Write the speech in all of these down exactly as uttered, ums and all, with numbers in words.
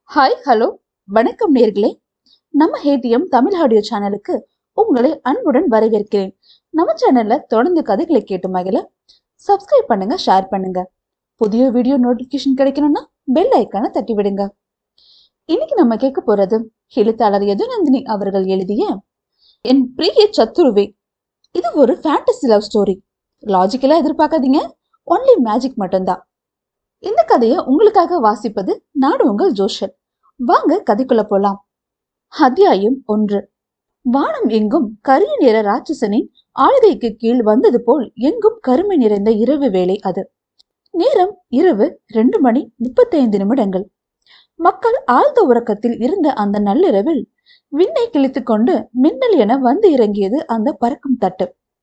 Hi hello வணக்கம் நேர்களே. நம்ம ஏடிஎம் தமிழ் ஆடியோ சேனலுக்கு உங்களை அன்புடன் வரவேற்கிறேன். நம்ம சேனல்ல தொடர்ந்து கதைகளை கேட்டு மகிழ சப்ஸ்கிரைப் பண்ணுங்க, ஷேர் பண்ணுங்க. புதிய வீடியோ நோட்டிபிகேஷன் கிடைக்கணும்னா பெல் ஐக்கான தட்டி விடுங்க. இன்னைக்கு நம்ம கேட்க போறது எழுத்தாளர் யது நந்தினி அவர்கள் எழுதிய என் பிரிய சத்துருவே. இது ஒரு ஃபேண்டசி லவ் ஸ்டோரி. லாஜிக்கலா எதிர்பார்க்காதீங்க, ஒன்லி மேஜிக் மட்டும்தான். இந்த கதையை உங்களுக்காக வாசிப்பது நாடு உங்கள் ஜோஷன். வாங்க கதைக்குள்ள போலாம். அத்தியாயம் ஒன்று. வானம் எங்கும் கரிய நிற ராட்சசனின் ஆளுகைக்கு கீழ் வந்தது போல் எங்கும் கருமை நிறைந்த இரவு வேளை அது. நேரம் இரவு ரெண்டு மணி முப்பத்தி ஐந்து நிமிடங்கள். மக்கள் ஆழ்ந்த உறக்கத்தில் இருந்த அந்த நள்ளிரவில் விண்ணை கிழித்து கொண்டு மின்னல் என வந்து இறங்கியது அந்த பறக்கும் தட்டு.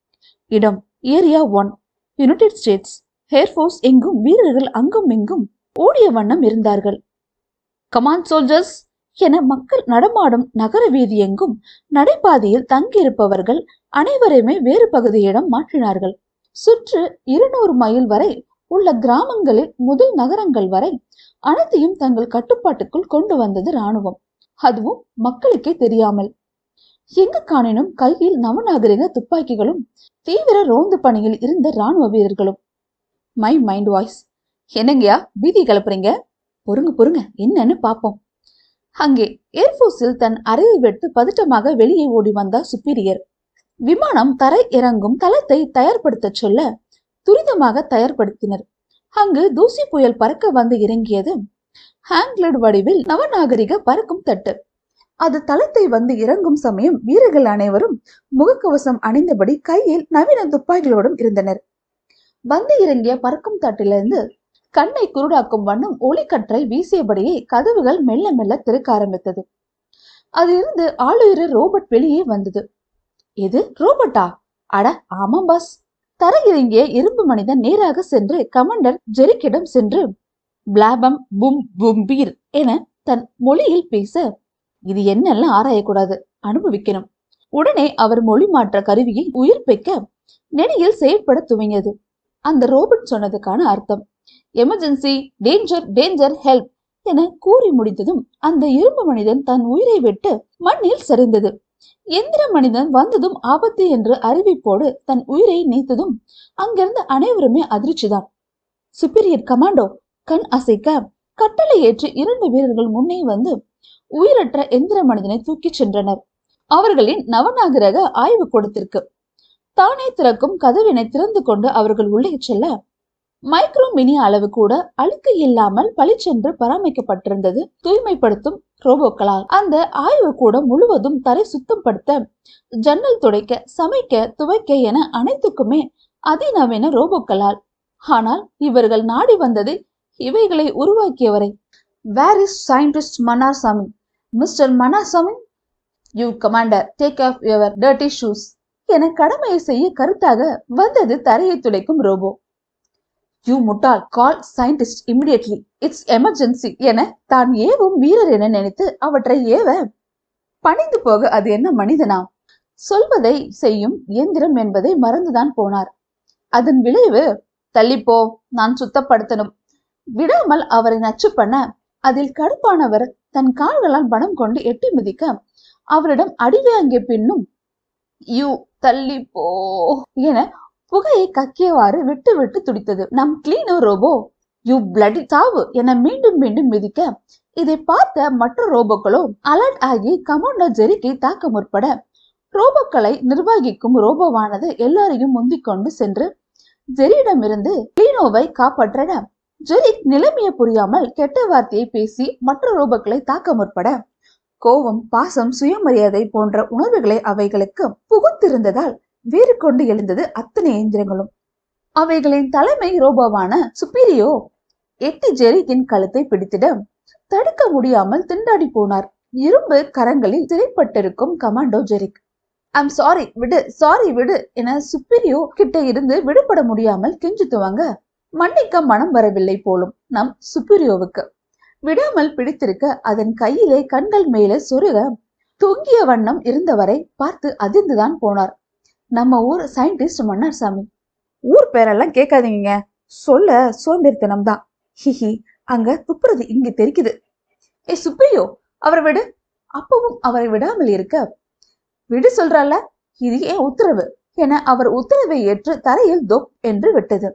இடம் area one, United States. Air force எங்கும் வீரர்கள் அங்கும் இங்கும் ஓடிய வண்ணம் இருந்தார்கள். கமான் சோல்ஜர்ஸ் என மக்கள் நடமாடும் நகர வீதி எங்கும் நடைபாதையில் தங்கியிருப்பவர்கள் அனைவரையுமே வேறு பகுதியிடம் மாற்றினார்கள். சுற்று இருநூறு மைல் வரை உள்ள கிராமங்களில் முதல் நகரங்கள் வரை அனைத்தையும் தங்கள் கட்டுப்பாட்டுக்குள் கொண்டு வந்தது ராணுவம். அதுவும் மக்களுக்கே தெரியாமல். எங்கு காணினும் கையில் நவநாகரிக துப்பாக்கிகளும் தீவிர ரோந்து பணியில் இருந்த ராணுவ வீரர்களும். மை மைண்ட் வாய்ஸ், என்னங்கயா பீதி கிளப்புறீங்க? பொறுங்க பொறுங்க, என்னன்னு பாப்போம். அங்கே ஏர்போர்ஸில் தன் அறையை விட்டு பதட்டமாக வெளியே ஓடி வந்தார் சுப்பீரியர். விமானம் தரை இறங்கும் தளத்தை தயார்படுத்த சொல்ல துரிதமாக தயார்படுத்தினர். அங்கு தூசி புயல் பறக்க வந்து இறங்கியது ஹேங்க்லட் வடிவில் நவநாகரிக பறக்கும் தட்டு. அது தளத்தை வந்து இறங்கும் சமயம் வீரர்கள் அனைவரும் முகக்கவசம் அணிந்தபடி கையில் நவீன துப்பாக்கிகளோடும் இருந்தனர். வந்து இறங்கிய பறக்கும் தட்டிலிருந்து கண்ணை குருடாக்கும் வண்ணம் ஒளிக்கற்றை வீசியபடியே கதவுகள் மெல்ல மெல்ல திறக்க ஆரம்பித்தது. அதிலிருந்து ஆளுயிர ரோபோட் வெளியே வந்தது. எது ரோபோட்டா? அட ஆமாம் பாஸ். தரையிறங்கிய இரும்பு மனிதன் நேராக சென்று கமாண்டர் ஜெரிக்கிடம் சென்று பிளாபம் பும் பும் பீர் என தன் மொழியில் பேச, இது என்னெல்லாம் ஆராயக்கூடாது, அனுபவிக்கணும். உடனே அவர் மொழி மாற்ற கருவியை உயிர்ப்பிக்க நெடியில் செயற்பட துவங்கியது. அந்த ரோபோட் சொன்னதுக்கான அர்த்தம் எமர்ஜென்சி, டேஞ்சர், டேஞ்சர், ஹெல்ப் என கூறி முடித்ததும் அந்த இரும்பு மனிதன் தன் உயிரை விட்டு மண்ணில் சரிந்தது. எந்திர மனிதன் வந்ததும் ஆபத்து என்று அறிவிப்போடு தன் உயிரை நீத்ததும் அங்கிருந்த அனைவருமே அதிர்ச்சிதான். சுப்பீரியர் கமாண்டோ கண் அசைக்க கட்டளை ஏற்றி இரண்டு வீரர்கள் முன்னே வந்து உயிரற்ற எந்திர மனிதனை தூக்கி சென்றனர். அவர்களின் நவநாகரக ஆய்வு கூடத்திற்கு. தானே திறக்கும் கதவினை திறந்து கொண்டு அவர்கள் உள்ளே செல்ல மைக்ரோ மினி அளவு கூட அழுக்கு இல்லாமல் பளிச்சென்று பராமரிக்கப்பட்டிருந்தது தூய்மைப்படுத்தும் ரோபோக்களால். அந்த ஆய்வு கூட முழுவதும் தரை சுத்தம் படுத்த, ஜன்னல் துடைக்க, சமைக்க, துவைக்க என அனைத்துக்குமே அதிநவீன ரோபோக்களால். ஆனால் இவர்கள் நாடி வந்தது இவைகளை உருவாக்கியவரை. Where is scientist Mannarsamy? Mister Mannarsamy, you commander, take off your dirty shoes என கடமையை செய்ய கருத்தாக வந்தது தரையை துடைக்கும் ரோபோ. யூ முட்டாள், call scientist immediately, it's emergency என தான் ஏவும் வீரர் என நினைத்து அவற்றை ஏவ பணிந்து போக அது என்ன மனிதனா? சொல்வதை செய்யும் இயந்திரம் என்பதை மறந்துதான் போனார். அதன் விளைவு, தள்ளிப்போ, நான் சுத்தப்படுத்தணும். விடாமல் அவரை நச்சு பண்ண அதில் கடுப்பானவர் தன் கால்களால் பணம் கொண்டு எட்டி மிதிக்க அவரிடம் அடிவாங்கிய பின்னும் யூ தள்ளி போ என புகையை கக்கியவாறு விட்டு விட்டு துடித்தது. நம் கிளீனோ ரோபோ யூ பிளடி சாவு என மீண்டும் மீண்டும் மிதிக்க இதை பார்த்த மற்ற ரோபோக்களோ அலர்ட் ஆகி கமாண்டர் ஜெரிக்கை தாக்க முற்பட ரோபோக்களை நிர்வகிக்கும் ரோபோவானது எல்லாரையும் முந்திக் கொண்டு சென்று ஜெரியிடமிருந்து கிளீனோவை காப்பாற்ற ஜெரிக் நிலைமையை புரியாமல் கெட்ட வார்த்தையை பேசி மற்ற ரோபோக்களை தாக்க முற்பட கோபம், பாசம், சுயமரியாதை போன்ற உணர்வுகளை அவைகளுக்கு புகுத்திருந்ததால் வேறு கொண்டு எழுந்தது அத்தனை எந்திரங்களும். அவைகளின் தலைமை ரோபோவான சுப்பீரியோ எட்டி ஜெரிக்கின் கழுத்தை பிடித்திட தடுக்க முடியாமல் திண்டாடி போனார். இரும்பு கரங்களில் சிறைப்பட்டிருக்கும் கமாண்டோ ஜெரிக். ஐம் சாரி விடு, சாரி விடு என சுப்பீரியோ கிட்ட இருந்து விடுபட முடியாமல் கெஞ்சு துவங்க மன்னிக்க மனம் வரவில்லை போலும் நம் சுப்பீரியோவுக்கு. விடாமல் பிடித்திருக்க அதன் கையிலே கண்கள் மேலே சொருக தொங்கிய வண்ணம் இருந்தவரை பார்த்து அதிர்ந்துதான் போனார் நம்ம ஊர் சயின்டிஸ்ட் மன்னார்சாமி. ஊர் பேரெல்லாம் கேட்காதீங்க, சொல்ல சோம்பேறித்தனம் தான். ஹிஹி, அங்க துப்புறது இங்க தெரிக்குது ஏ சுப்பையோ, அவரை விடு. அப்பவும் அவரை விடாமல் இருக்க, விடு சொல்றால, இது ஏன் உத்தரவு என அவர் உத்தரவை ஏற்று தரையில் தொப் என்று விட்டது.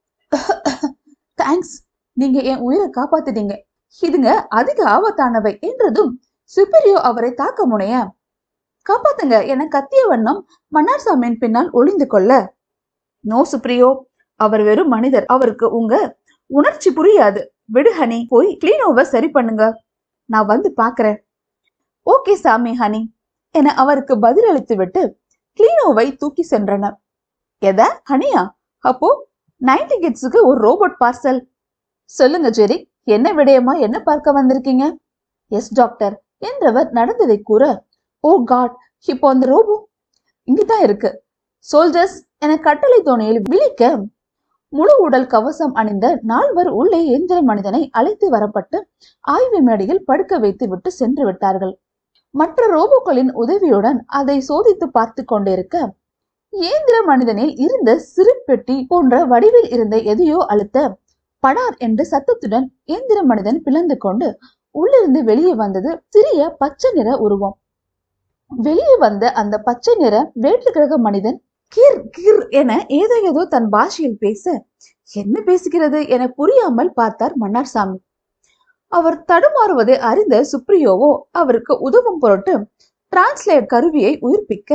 தேங்க்ஸ், நீங்க என் உயிரை காப்பாத்திட்டீங்க. இதுங்க அதிக ஆபத்தானவை என்றதும் சுப்பீரியோ அவரை தாக்க முனைய, காப்பாத்துங்க என கத்திய வண்ணம் மன்னார்சாமியின் பின்னால் ஒளிந்து கொள்ள, நோ சுப்ரியோ, அவர் வெறும் மனிதர், அவருக்கு உங்க உணர்ச்சி புரியாது. விடு ஹனி, போய் கிளீன் ஓவர் சரி பண்ணுங்க, நான் வந்து பாக்குறேன். ஓகே சாமி ஹனி என அவருக்கு பதிலளித்து விட்டு கிளீனோவை தூக்கி சென்றனர். எத ஹனியா? அப்போ நைன்டி கிட்ஸுக்கு ஒரு ரோபோட் பார்சல். சொல்லுங்க ஜெரி, என்ன விடயமா, என்ன பார்க்க வந்திருக்கீங்க? எஸ் டாக்டர் என்றவர் நடந்ததை கூற, ஓ காட், இப்போ அந்த ரோபோ இங்குதான் இருக்கு. சோல்ஜர்ஸ் என கட்டளை தோணியில் விழிக்க, முழு உடல் கவசம் அணிந்த நால்வர் உள்ளே எந்திர மனிதனை அழைத்து வரப்பட்டு ஆய்வு மேடையில் படுக்க வைத்து விட்டு சென்று விட்டார்கள். மற்ற ரோபோக்களின் உதவியுடன் அதை சோதித்து பார்த்து கொண்டிருக்க, இயந்திர மனிதனில் இருந்த சிறு பெட்டி போன்ற வடிவில் இருந்த எதையோ அழுத்த, படார் என்று சத்தத்துடன் இயந்திர மனிதன் பிளந்து கொண்டு உள்ளிருந்து வெளியே வந்தது சிறிய பச்சை நிற உருவம். வெளியே வந்த அந்த பச்சை நிற வேற்று கிரக மனிதன் கிர் கிர் என ஏதோ ஏதோ தன் பாஷையில் பேச, என்ன பேசுகிறது என புரியாமல் பார்த்தார் மன்னார்சாமி. அவர் தடுமாறுவதை அறிந்த சுப்ரியோவோ அவருக்கு உதவும் பொருட்டு டிரான்ஸ்லேட் கருவியை உயிர்ப்பிக்க,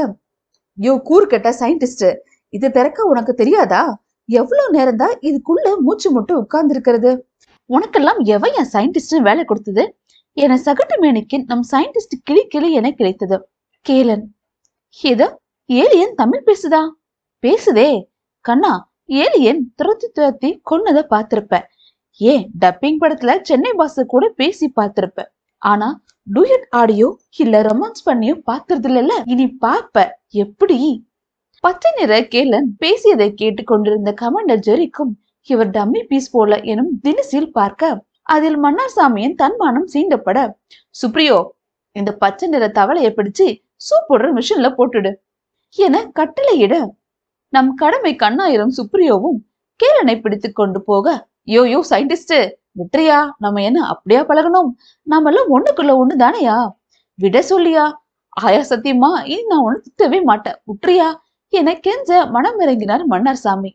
யோ கூறுகெட்ட சயின்டிஸ்ட், இது திறக்க உனக்கு தெரியாதா? எவ்வளவு நேரம் தான் இதுக்குள்ள மூச்சு முட்டு உட்கார்ந்து இருக்கிறது? உனக்கெல்லாம் எவன் என் சயின்டிஸ்ட் வேலை கொடுத்தது என சகட்டு மேனிக்கு நம் சயின்டிஸ்ட் கிளி கிளி என கிடைத்தது. கேளன், ஏதோ ஏலியன் தமிழ் பேசுதா? பேசுதே கண்ணா, ஏலியன் துரத்தி துரத்தி கொன்னதை பார்த்திருப்ப. ஏன் டப்பிங் படத்துல சென்னை பாஸ் கூட பேசி பார்த்திருப்ப. ஆனா டூயட் ஆடியோ இல்ல ரொமான்ஸ் பண்ணியும் பார்த்தது இல்ல. இனி பாப்ப எப்படி? பச்சை நிற கேளன் பேசியதை கேட்டு கொண்டிருந்த கமாண்டர் ஜெரிக்கும் இவர் டம்மி பீஸ் போல எனும் தினசில் பார்க்க, அதில் மன்னார்சாமியின் தன்மானம் சீண்டப்பட, சுப்ரியோ, இந்த பச்சை நிற தவளையை பிடிச்சு சூப்போடுற மிஷின்ல போட்டுடு என கட்டளையிட, நம் கடமை கண்ணாயிரம் சுப்ரியோவும் கேளனை பிடித்து கொண்டு போக, யோ யோ சயின்டிஸ்ட் விட்டுறியா, நம்ம என்ன அப்படியா பழகணும்? நாம எல்லாம் ஒண்ணுக்குள்ள ஒண்ணு தானையா, விட சொல்லியா? ஆயா சத்தியமா இனி நான் ஒண்ணு திட்டவே மாட்டேன், விட்டுறியா என கெஞ்ச மனம் இறங்கினார் மன்னார்சாமி.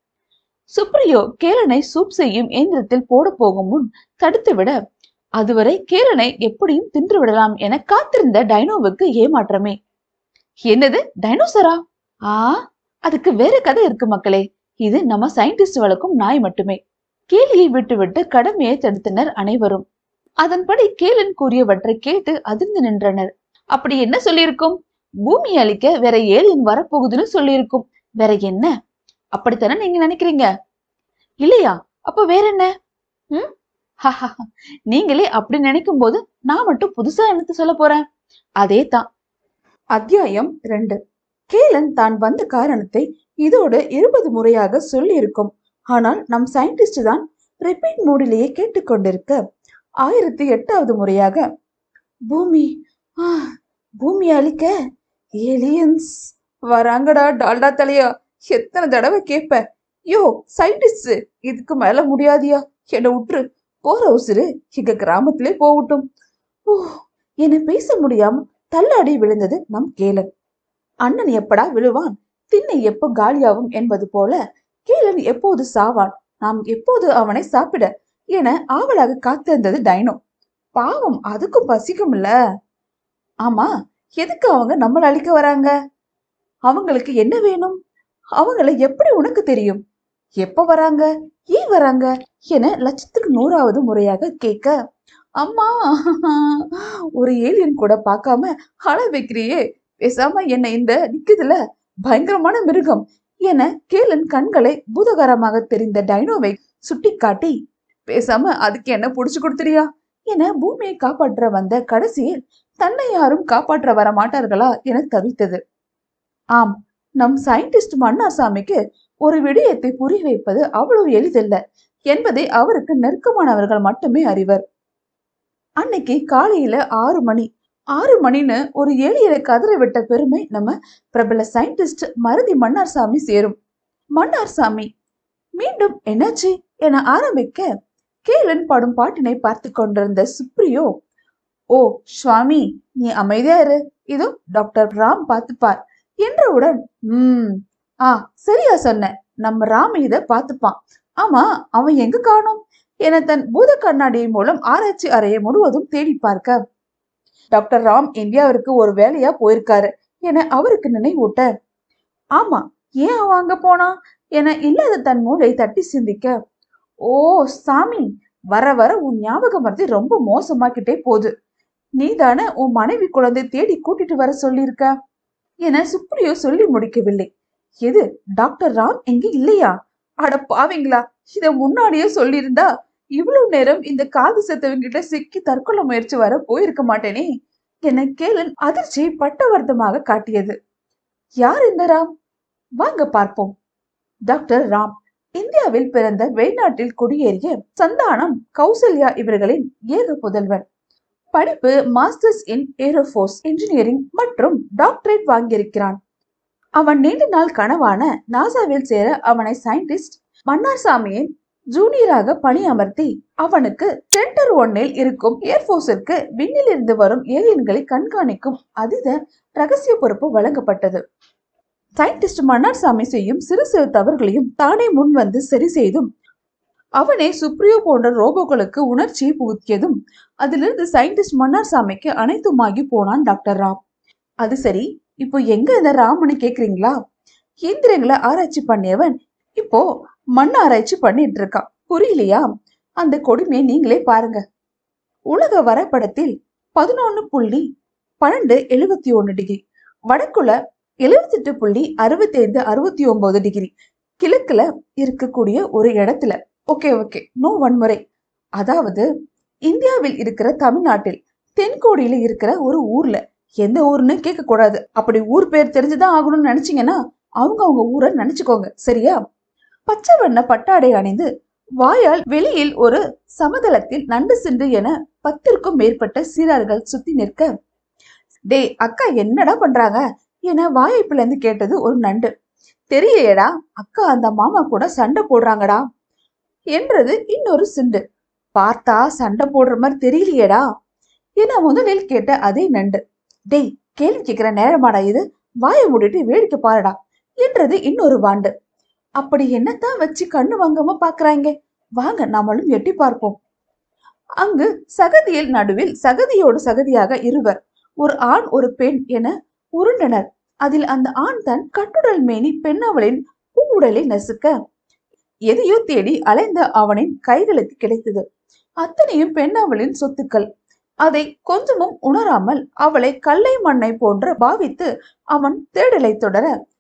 சுப்ரியோ கேளனை சூப் செய்யும் இயந்திரத்தில் போட போகும் முன் தடுத்து விட, அதுவரை கேளனை எப்படியும் தின்று விடலாம் என காத்திருந்த டைனோவுக்கு ஏமாற்றமே. என்னது டைனோசரா? ஆ, அதுக்கு வேற கதை இருக்கு மக்களே. இது நம்ம சயின்டிஸ்ட் வழக்கும் நாய் மட்டுமே. கேலியை விட்டுவிட்டு கடமையை தடுத்தனர் அனைவரும். அதன்படி கேளன் கூறியவற்றை கேட்டு அதிர்ந்து நின்றனர். அப்படி என்ன சொல்லியிருக்கும்? பூமி அழிக்க வேற ஏலியன் வரப்போகுதுன்னு சொல்லியிருக்கும். வேற என்ன? அப்படித்தானே நீங்க நினைக்கிறீங்க இல்லையா? அப்ப வேற என்ன? ம், நீங்களே அப்படி நினைக்கும் போது நான் மட்டும் புதுசா என்னத்து சொல்ல போறேன்? அதே தான். அத்தியாயம் ரெண்டு. கேளன் தான் வந்த காரணத்தை இதோடு இருபது முறையாக சொல்லி இருக்கும். ஆனால் நம் சயின்டிஸ்ட் தான் ரிப்பீட் மூடிலேயே கேட்டுக்கொண்டிருக்க, ஆயிரத்தி எட்டாவது முறையாக, பூமி ஆஹ் பூமி அழிக்க ஏலியன்ஸ் வராங்கடா டால்டா தலையா, எத்தனை தடவை கேப்ப? யோ சயின்டிஸ்ட், இதுக்கு மேல முடியாதியா, என்ன விட்டுரு, போற உசுறு எங்க கிராமத்திலே போகட்டும். ஓ என பேச முடியாம தள்ளாடி விழுந்தது நம் கேளன். அண்ணன் எப்படா விழுவான், திண்ணை எப்போ காலியாகும் என்பது போல கேளன் எப்போது சாவான், நாம் எப்போது அவனை சாப்பிட என ஆவலாக காத்திருந்தது டைனோ. பாவம், அதுக்கும் பசிக்கும் இல்ல. ஆமா, எதுக்கு அவங்க நம்மள அழிக்க வராங்க? அவங்களுக்கு என்ன வேணும்? அவங்கள எப்படி உனக்கு தெரியும்? எப்ப வராங்க, ஏன் வராங்க என லட்சத்துக்கு நூறாவது முறையாக கேட்க, அம்மா ஒரு ஏலியன் கூட பார்க்காம அழ வைக்கிறியே, பேசாம என்ன இந்த நிக்குதுல பயங்கரமான மிருகம் என கேளன் கண்களை பூதகரமாக தெரிந்த டைனோவை சுட்டி காட்டி, பேசாம அதுக்கு என்ன புடிச்சு கொடுத்துறியா என பூமியை காப்பாற்ற வந்த கடைசியில் தன்னை யாரும் காப்பாற்ற வர மாட்டார்களா என தவித்தது. ஆம், நம் சயின்டிஸ்ட் மன்னார்சாமிக்கு ஒரு விடயத்தை புரிய வைப்பது அவ்வளவு எளிதல்ல என்பதை அவருக்கு நெருக்கமானவர்கள் மட்டுமே அறிவர். அன்னைக்கு காலையில ஆறு மணி ஆறு மணின்னு ஒரு ஏலியரை கதற விட்ட பெருமை நம்ம பிரபல சயின்டிஸ்ட் மருதி மன்னார்சாமி சேரும். மன்னார்சாமி மீண்டும் என்னாச்சு என ஆரம்பிக்க, கேளன் படும் பாட்டினை பார்த்து கொண்டிருந்த சுப்ரியோ ஓ சுவாமி, நீ அமைதியா இரு, இதோ டாக்டர் ராம் பார்த்துப்பார் என்றவுடன், உம் ஆ சரியா சொன்ன, நம்ம ராம் இத பார்த்துப்பான். ஆமா, அவன் எங்க காணோம் என தன் பூத கண்ணாடியின் மூலம் ஆராய்ச்சி அறையை முழுவதும் தேடி பார்க்க, டாக்டர் ராம் இந்தியாவிற்கு ஒரு வேலையா போயிருக்காரு என அவருக்கு நினைவூட்ட, ஆமா, ஏன் அவன் அங்க போனா என இல்லாத தன் மூளை தட்டி சிந்திக்க, ஓ சாமி, வர வர உன் ஞாபக மருதி ரொம்ப மோசமாக்கிட்டே போகுது. நீதானே உன் மனைவி குழந்தை தேடி கூட்டிட்டு வர சொல்லியிருக்க என சுப்ரியோ சொல்லி முடிக்கவில்லை. எது, டாக்டர் ராம் எங்க இல்லையா? அட பாவீங்களா, இத முன்னாடியே சொல்லியிருந்தா இவ்வளவு நேரம் இந்த காது செத்தவங்கிட்ட சிக்கி தற்கொலை முயற்சி வர போயிருக்க மாட்டேனே என கேளன் அதிர்ச்சி பட்டவர்த்தமாக காட்டியது. யார் இந்த ராம்? வாங்க பார்ப்போம். டாக்டர் ராம் இந்தியாவில் பிறந்த வெளிநாட்டில் குடியேறிய சந்தானம் கௌசல்யா இவர்களின் ஏக புதல்வன். படிப்பு மாஸ்டர்ஸ் இன் ஏரோஃபோர்ஸ் இன்ஜினியரிங் மற்றும் டாக்டரேட் வாங்கியிருக்கிறான். அவன் நீண்ட நாள் கனவான நாசாவில் சேர அவனை சயின்டிஸ்ட் மன்னார்சாமியின் ஜூனியராக பணி அமர்த்தி அவனுக்கு சென்டர் ஒன்னில் இருக்கும் ஏர்போர்ஸிற்கு விண்ணில் இருந்து வரும் ஏலியன்களை கண்காணிக்கும் அதீத ரகசிய பொறுப்பு வழங்கப்பட்டது. சயின்டிஸ்ட் மன்னார்சாமி செய்யும் சிறு சிறு தவறுகளையும் தானே முன் வந்து சரி செய்தும், அவனே சுப்ரியோ போன்ற ரோபோக்களுக்கு உணர்ச்சியை புகுத்தியதும், அதிலிருந்து சயின்டிஸ்ட் மன்னார்சாமிக்கு அனைத்துமாகி போனான் டாக்டர் ராம். அது சரி, இப்போ எங்க இந்த ராமனு கேக்குறீங்களா? இயந்திரங்களை ஆராய்ச்சி பண்ணியவன் இப்போ மண் ஆராய்ச்சி பண்ணிட்டு இருக்கான். புரியலையா? அந்த கொடுமையை நீங்களே பாருங்க. உலக வரைபடத்தில் பதினொன்னு புள்ளி பன்னெண்டு எழுபத்தி ஒன்னு டிகிரி, வடக்குல எழுபத்தி எட்டு புள்ளி அறுபத்தி ஐந்து அறுபத்தி ஒன்பது டிகிரி, கிழக்குல இருக்கக்கூடிய ஒரு இடத்துல, ஓகே ஓகே நோ வன்முறை, அதாவது இந்தியாவில் இருக்கிற தமிழ்நாட்டில் தென்கோடியில இருக்கிற ஒரு ஊர்ல, எந்த ஊர்னு கேட்க கூடாது, அப்படி ஊர் பேர் தெரிஞ்சுதான் ஆகணும்னு நினைச்சீங்கன்னா அவங்க அவங்க ஊரை நினைச்சுக்கோங்க, சரியா? பச்சை வண்ண பட்டாடை அணிந்து வாயால் வெளியில் ஒரு சமதளத்தில் நண்டு சிண்டு என பத்திற்கும் மேற்பட்ட சீரார்கள் சுத்தி நிற்க, டே அக்கா என்னடா பண்றாங்க என வாயை பிளந்து கேட்டது ஒரு நண்டு. தெரியலையடா, அக்கா அந்த மாமா கூட சண்டை போடுறாங்கடா என்றது இன்னொரு சிண்டு. பார்த்தா சண்டை போடுற மாதிரி தெரியலையேடா என முதலில் கேட்ட அதே நண்டு. டேய், கேள்வி கேட்கிற நேரமாடா இது, வாயை மூடிட்டு வேடிக்கை பாருடா என்றது இன்னொரு வாண்டு. அப்படி என்னத்தான் வச்சு கண்ணு வாங்காம பாக்குறாங்க, வாங்க நாமளும் எட்டி பார்ப்போம். அங்கு சகதியில் நடுவில் சகதியோடு சகதியாக இருவர், ஒரு ஆண் ஒரு பெண் என உருண்டனர். அதில் அந்த ஆண் தன் கட்டுடல் மேனி பெண்ணவளின் பூவுடலை நசுக்க, எதையோ தேடி அலைந்த அவனின் கைகளுக்கு கிடைத்தது. அத்தனையும் பெண்ணவளின் சொத்துக்கள். அதை கொஞ்சமும் உணராமல் அவளை கல்லை மண்ணை போன்ற பாவித்து அவன் தேடலை தொடர,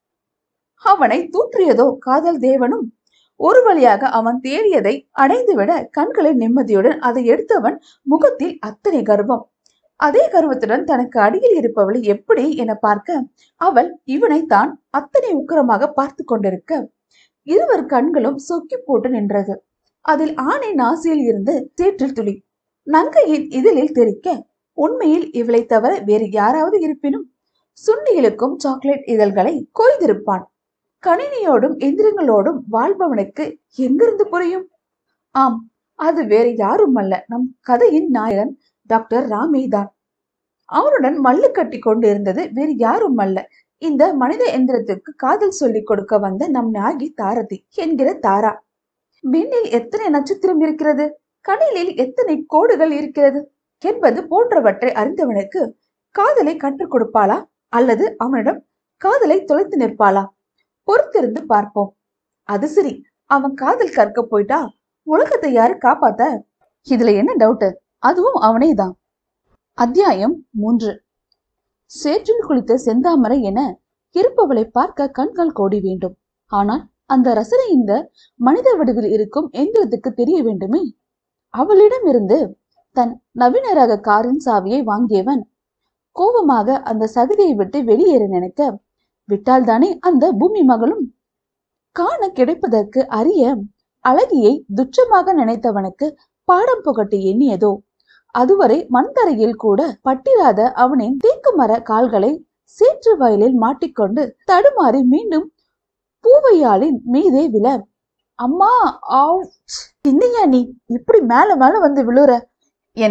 அவனை தூற்றியதோ காதல் தேவனும். ஒரு வழியாக அவன் தேடியதை அடைந்துவிட கண்களை நிம்மதியுடன் அதை எடுத்தவன் முகத்தில் அத்தனை கர்வம். அதே கர்வத்துடன் தனக்கு அடியில் இருப்பவளை எப்படி என பார்க்க, அவள் இவனை தான் அத்தனை உக்கிரமாக பார்த்து கொண்டிருக்க, இருவர் கண்களும் சொக்கி போட்டு நின்றது. அதில் ஆணின் ஆசையில் இருந்து சேற்றில் துளி நங்கையின் இதழில் தெரிக்க, உண்மையில் இவளை தவிர வேறு யாராவது இருப்பினும் சுண்டிகளுக்கும் சாக்லேட் இதழ்களை கொய்திருப்பான். கணினியோடும் எந்திரங்களோடும் வாழ்பவனுக்கு எங்கிருந்து புரியும்? ஆம், அது வேறு யாரும் அல்ல, நம் கதையின் நாயகன் டாக்டர் ராமே தான். அவனுடன் மல்லு கட்டி கொண்டு இருந்தது வேறு யாரும் அல்ல, இந்த மனித எந்திரத்துக்கு காதல் சொல்லிக் கொடுக்க வந்த நம் நாயகி தாரதி என்கிற தாரா. விண்ணில் எத்தனை நட்சத்திரம் இருக்கிறது, கடலில் எத்தனை கோடுகள் இருக்கிறது என்பது போன்றவற்றை அறிந்தவனுக்கு காதலை கற்றுக் கொடுப்பாளா அல்லது அவனிடம் காதலை தொலைத்து நிற்பாளா? பொறுத்திருந்து பார்ப்போம். அது சரி, அவன் காதல் கற்க போயிட்டா உலகத்தை யாரு காப்பாத்த? இதுல என்ன டவுட், அதுவும் அவனே தான். அத்தியாயம் மூன்று. சேற்றில் குளித்த செந்தாமரை என இருப்பவளை பார்க்க கண்கள் கோடி வேண்டும். ஆனால் அந்த ரசனை இந்த மனித வடிவில் இருக்கும் எந்திரத்துக்கு தெரிய வேண்டுமே. அவளிடம் இருந்து தன் நவீன ரக காரின் சாவியை வாங்கியவன் கோபமாக அந்த சகதியை விட்டு வெளியேற நினைக்க, விட்டால்தானே அந்த பூமி மகளும் காண கிடைப்பதற்கு அரிய அழகியை துச்சமாக நினைத்தவனுக்கு பாடம் புகட்டி எண்ணியதோ, அதுவரை மண்தரையில் கூட பட்டிராத அவனின் தேக்கு மர கால்களை சேற்று வயலில் மாட்டிக்கொண்டு தடுமாறி மீண்டும் பூவையாளின் மீதே விழ, அம்மா ஆவ், என்னையா நீ இப்படி மேல மேல வந்து விழுற என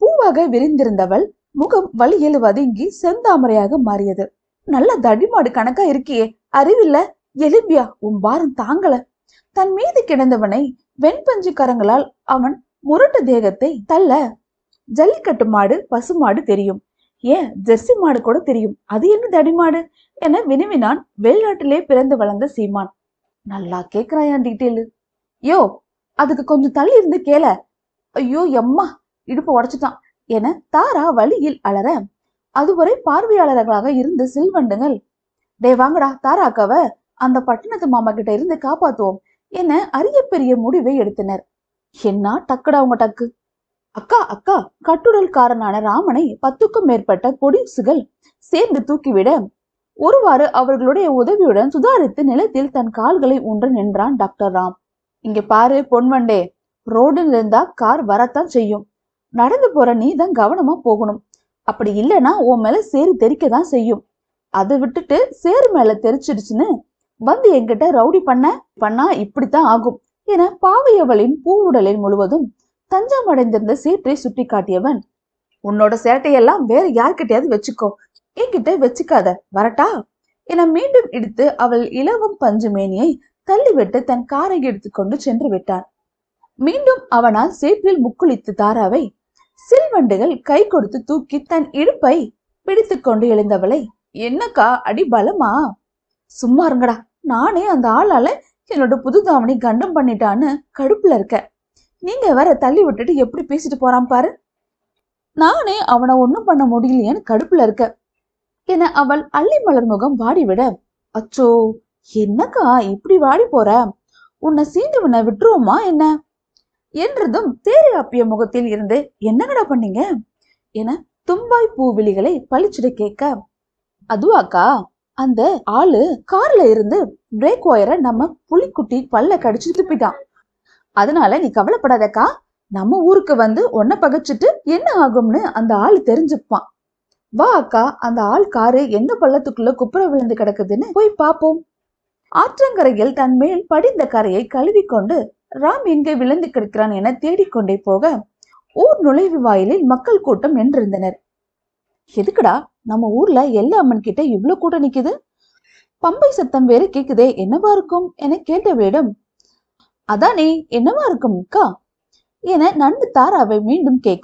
பூவாக விரிந்திருந்தவள் முகம் வலியில் வதங்கி செந்தாமரையாக மாறியது. நல்ல தடிமாடு கணக்கா இருக்கியே, அறிவில்ல, எலும்பியா, உன் பாரம் தாங்கல. தன் மீது கிடந்தவனை வெண்பஞ்சு கரங்களால் அவன் முரட்டு தேகத்தை தள்ள, ஜல்லிக்கட்டு மாடு பசுமாடு தெரியும், ஏன் ஜெர்சி மாடு கூட தெரியும், அது என்ன தடிமாடு என வினவினான் வெளிநாட்டிலே பிறந்து வளர்ந்த சீமான். நல்லா கேக்குறாயா டீட்டெயிலு. யோ, அதுக்கு கொஞ்சம் தள்ளி இருந்து கேள. ஐயோ எம்மா, இடுப்பு உடைச்சிட்டான் என தாரா வழியில் அலற, அதுவரை பார்வையாளர்களாக இருந்த சில்வண்டுங்கள், டே வாங்கடா தாராக்காவ அந்த பட்டணத்து மாமா கிட்ட இருந்து காப்பாத்துவோம் என அரிய பெரிய முடிவை எடுத்தனர். என்ன டக்குடா உங்க டக்கு. அக்கா அக்கா கட்டுடல்காரனான ராமனை பத்துக்கும் மேற்பட்ட பொடிசுகள் சேர்ந்து தூக்கிவிட, ஒருவாறு அவர்களுடைய உதவியுடன் சுதாரித்து நிலத்தில் தன் கால்களை ஊன்ற நின்றான் டாக்டர் ராம். இங்க பாரு பொன்வண்டே, ரோடுல இருந்தா கார் வரத்தான் செய்யும், நடந்து போற நீ தான் கவனமா போகணும். அப்படி இல்லைன்னா உன் மேல சேறு தெரிக்கதான் செய்யும். அதை விட்டுட்டு சேறு மேல தெரிச்சிடுச்சுன்னு வந்து என்கிட்ட ரவுடி பண்ண பண்ணா இப்படித்தான் ஆகும் என பாவையவளின் பூவுடலில் முழுவதும் தஞ்சம் அடைந்திருந்த சேற்றை சுட்டி காட்டியவன், உன்னோட சேட்டையெல்லாம் வேற யார்கிட்டயாவது வச்சுக்கோ, என்கிட்ட வச்சுக்காத, வரட்டா என மீண்டும் இடித்து அவள் இலவம் பஞ்சு மேனியை தள்ளிவிட்டு தன் காரை எடுத்துக்கொண்டு சென்று விட்டான். மீண்டும் அவனால் சேற்றில் முக்குளித்து தாராவை சில்வண்டுகள் கை கொடுத்து தூக்கி தன் இடுப்பை பிடித்து கொண்டு எழுந்தவளை, என்னக்கா அடி பலமா? சும்மா இருங்கடா, நானே அந்த ஆளால என்னோட புது தாவணி கண்டம் பண்ணிட்டான்னு கடுப்புல இருக்க, நீங்க வேற தள்ளி விட்டுட்டு எப்படி பேசிட்டு போறான் பாரு, நானே அவனை ஒண்ணும் பண்ண முடியலையேன்னு கடுப்புல இருக்க என அவள் அள்ளி மலர் முகம் வாடிவிட, அச்சோ என்னக்கா இப்படி வாடி போற, உன்னை சீண்டுவனை விட்டுருவோமா என்ன என்றதும் தேரி ஆப்பிய முகத்தில் இருந்து என்னங்கடா பண்ணீங்க என தும்பாய் பூவிழிகளை பளிச்சிட கேட்க, அதுவாக்கா அந்த ஆளு கார்ல இருந்து பிரேக் ஒயரை நம்ம புலிக்குட்டி பல்ல கடிச்சு துப்பிட்டான், அதனால நீ கவலைப்படாதக்கா, நம்ம ஊருக்கு வந்து ஒன்ன பகைச்சிட்டு என்ன ஆகும்னு அந்த ஆள் தெரிஞ்சுப்பான், வா அக்கா அந்த ஆள் காரு எந்த பள்ளத்துக்குள்ள குப்புற விழுந்து கிடக்குதுன்னு போய் பாப்போம். ஆற்றங்கரையில் தன் மேல் படிந்த கரையை கழுவி கொண்டு ராம் எங்கே விழுந்து கிடக்கிறான் என தேடிக்கொண்டே போக, ஊர் நுழைவு வாயிலில் மக்கள் கூட்டம் நின்றிருந்தனர். எதுக்குடா நம்ம ஊர்ல எல்லா அம்மன் கிட்ட இவ்வளவு கூட்டம் நிக்குது, பம்பை சத்தம் வேற கேக்குதே, என்னவா இருக்கும் என கேட்டவளிடம், அதானே என்னவா இருக்கும் அக்கா என நண்டு தாராவை மீண்டும் கேட்க,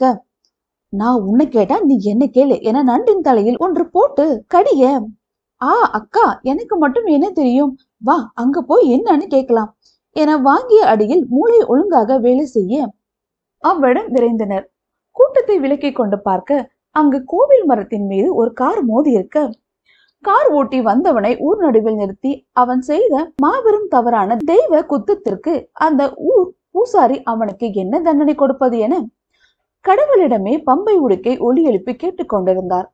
நான் உன்னை கேட்டா நீ என்ன கேளு என நண்டின் தலையில் ஒன்று போட்டு கடிய, ஆ அக்கா எனக்கு மட்டும் என்ன தெரியும், வா அங்க போய் என்னன்னு கேட்கலாம் என வாங்கிய அடியில் மூளை ஒழுங்காக வேலை செய்ய அவ்விடம் விரைந்தனர். கூட்டத்தை விலக்கி கொண்டு பார்க்க அங்கு கோவில் மரத்தின் மீது ஒரு கார் மோதி இருக்க, கார் ஓட்டி வந்தவனை ஊர் நடுவில் நிறுத்தி அவன் செய்த மாபெரும் தவறான தெய்வ குத்தத்திற்கு அந்த ஊர் பூசாரி அவனுக்கு என்ன தண்டனை கொடுப்பது என கடவுளிடமே பம்பை உடுக்கை ஒலி எழுப்பி கேட்டுக் கொண்டிருந்தார்.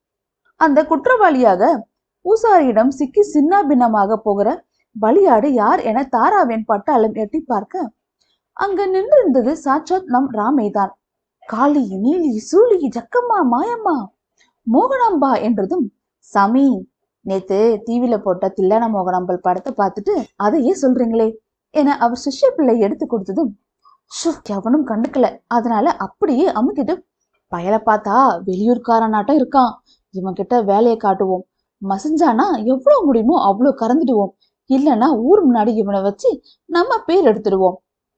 அந்த குற்றவாளியாக பூசாரியிடம் சிக்கி சின்ன பின்னமாக போகிற பலியாடு யார் என தாராவின் பட்டாளம் எட்டி பார்க்க அங்கு நின்றிருந்தது சாட்சாத் நம் ராமேதான். காளி நீலி சூலி ஜக்கம்மா மாயம்மா மோகனாம்பா என்றதும், சாமி நேத்து டிவில போட்ட தில்லான மோகனாம்பல் படத்தை பார்த்துட்டு அதையே சொல்றீங்களே என அவர் சிஷ்ய பிள்ளை எடுத்து கொடுத்ததும், எவனும் கண்டுக்கல, அதனால அப்படியே அமுக்கிட்டு, பயலை பார்த்தா வெளியூர்காரனாட்டம் இருக்கான், இவன் கிட்ட வேலையை காட்டுவோம், மசிஞ்சானா எவ்வளவு முடியுமோ அவ்வளவு கறந்துடுவோம், இல்லைன்னா ஊர் முன்னாடி இவனை வச்சு நம்ம பேர் எடுத்துடுவோம்.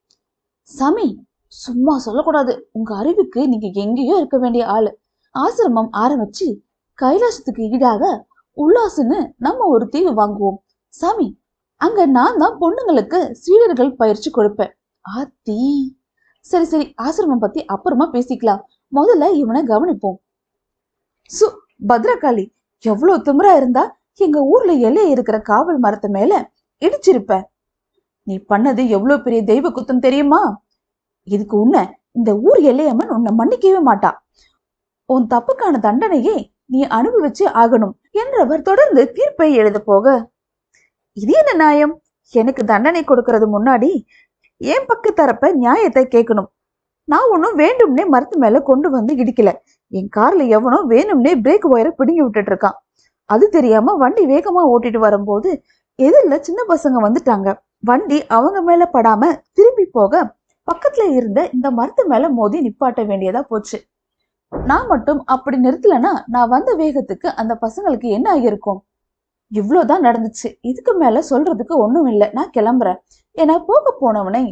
சாமி சும்மா சொல்லக்கூடாது, உங்க அறிவுக்கு நீங்க எங்கேயோ இருக்க வேண்டிய ஆளு, ஆசிரமம் ஆரம்பிச்சு கைலாசத்துக்கு ஈடாக உல்லாசுன்னு நம்ம ஒரு தீவு வாங்குவோம் சாமி, அங்க நான் தான் பொண்ணுங்களுக்கு சீடர்கள் பயிற்சி கொடுப்பேன். ஆத்தி, சரி சரி ஆசிரமம் பத்தி அப்புறமா பேசிக்கலாம், முதல்ல இவனை கவனிப்போம். சு பத்ரகாளி, எவ்வளவு திமிரா இருந்தா எங்க ஊர்ல எல்லைய இருக்கிற காவல் மரத்து மேல இடிச்சிருப்ப, நீ பண்ணது எவ்வளவு பெரிய தெய்வ குத்தம் தெரியுமா, இதுக்கு உன்னை இந்த ஊர் எல்லையம்மன் உன்னை மன்னிக்கவே மாட்டா, உன் தப்புக்கான தண்டனையே நீ அனுபவிச்சு ஆகணும் என்றவர் தொடர்ந்து தீர்ப்பை எழுத போக, இது என்ன நியாயம், எனக்கு தண்டனை கொடுக்கறது முன்னாடி என் பக்க தரப்ப நியாயத்தை கேட்கணும், நான் ஒன்னும் வேண்டும்னே மரத்து மேல கொண்டு வந்து இடிக்கல, என் கார்ல எவனோ வேணும்னே பிரேக் ஒயரை பிடுங்கி விட்டுட்டு இருக்கான், அது தெரியாம வண்டி வேகமா ஓட்டிட்டு வரும்போது எதிரில சின்ன பசங்க வந்துட்டாங்க, வண்டி அவங்க மேல படாம திரும்பி போக பக்கத்துல இருந்த இந்த மரத்து மேல மோதி நிப்பாட்ட வேண்டியதா போச்சு, நான் மட்டும் அப்படி நிறுத்தலனா நான் வந்த வேகத்துக்கு அந்த பசங்களுக்கு என்ன ஆகியிருக்கும்? இவ்வளவுதான் நடந்துச்சு, இதுக்கு மேல சொல்றதுக்கு ஒண்ணும் இல்லை, நான் கிளம்புறேன் என போக போனவனை,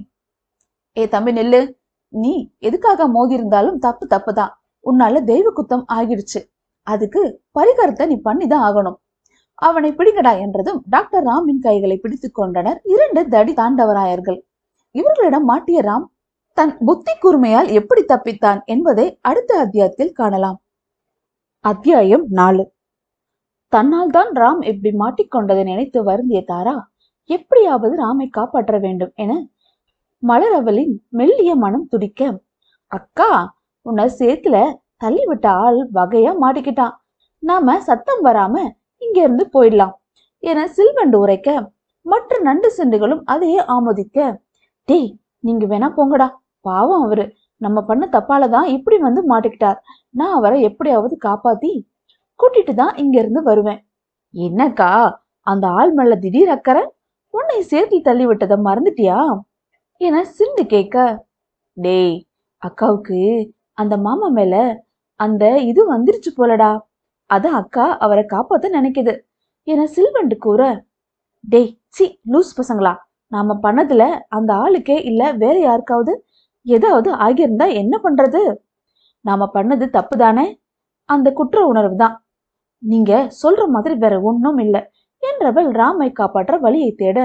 ஏ தம்பி நில்லு, நீ எதுக்காக மோதி இருந்தாலும் தப்பு தப்புதான், உன்னால தெய்வ குத்தம் ஆகிடுச்சு, அதுக்கு பரிகாரத்தை நீ பண்ணிதான் ஆகணும், அவனை பிடிங்கடா என்றதும் டாக்டர் ராமின் கைகளை பிடித்துக் கொண்டனர் இரண்டு தடி தாண்டவராயர்கள். இவர்களிடம் மாட்டிய ராம் தன் புத்தி கூர்மையால் எப்படி தப்பித்தான் என்பதை அடுத்த அத்தியாயத்தில் காணலாம். அத்தியாயம் நாலு. தன்னால் தான் ராம் இப்படி மாட்டிக்கொண்டதை நினைத்து வருந்திய தாரா எப்படியாவது ராமை காப்பாற்ற வேண்டும் என மலரவளின் மெல்லிய மனம் துடிக்க, அக்கா, உன்னை சேத்துல தள்ளி விட்ட ஆள் வகையா மாட்டிக்கிட்டான், நாம சத்தம் வராம இங்க இருந்து போயிடலாம் என சில்வண்டு உரைக்க, மற்ற நண்டு சிண்டுகளும் அதையே ஆமோதிக்க, டேய் நீங்க வேணா போங்கடா, பாவம் அவரு நம்ம பண்ண தப்பாலதான் இப்படி வந்து மாட்டிக்கிட்டார், நான் அவரை எப்படியாவது காப்பாத்தி கூட்டிட்டு தான் இங்க இருந்து வருவேன். என்னக்கா அந்த ஆள் மேல திடீர் அக்கறை, உன்னை சேர்த்து தள்ளி விட்டதை மறந்துட்டியா என சிண்டு கேட்க, டேய் அக்காவுக்கு அந்த மாமா மேல அந்த இது வந்துருச்சு போலடா, அதான் அக்கா அவரை காப்பாத்த நினைக்குது என சில்வண்டு கூற, டேய் சி லூஸ் பசங்களா, நாம பண்ணதுல அந்த ஆளுக்கே இல்ல வேற யாருக்காவது ஏதாவது ஆகியிருந்தா என்ன பண்றது, நாம பண்ணது தப்பு தானே, அந்த குற்ற உணர்வு தான், நீங்க சொல்ற மாதிரி வேற ஒன்னும் இல்லை என்றவள் ராமை காப்பாற்ற வழியை தேட,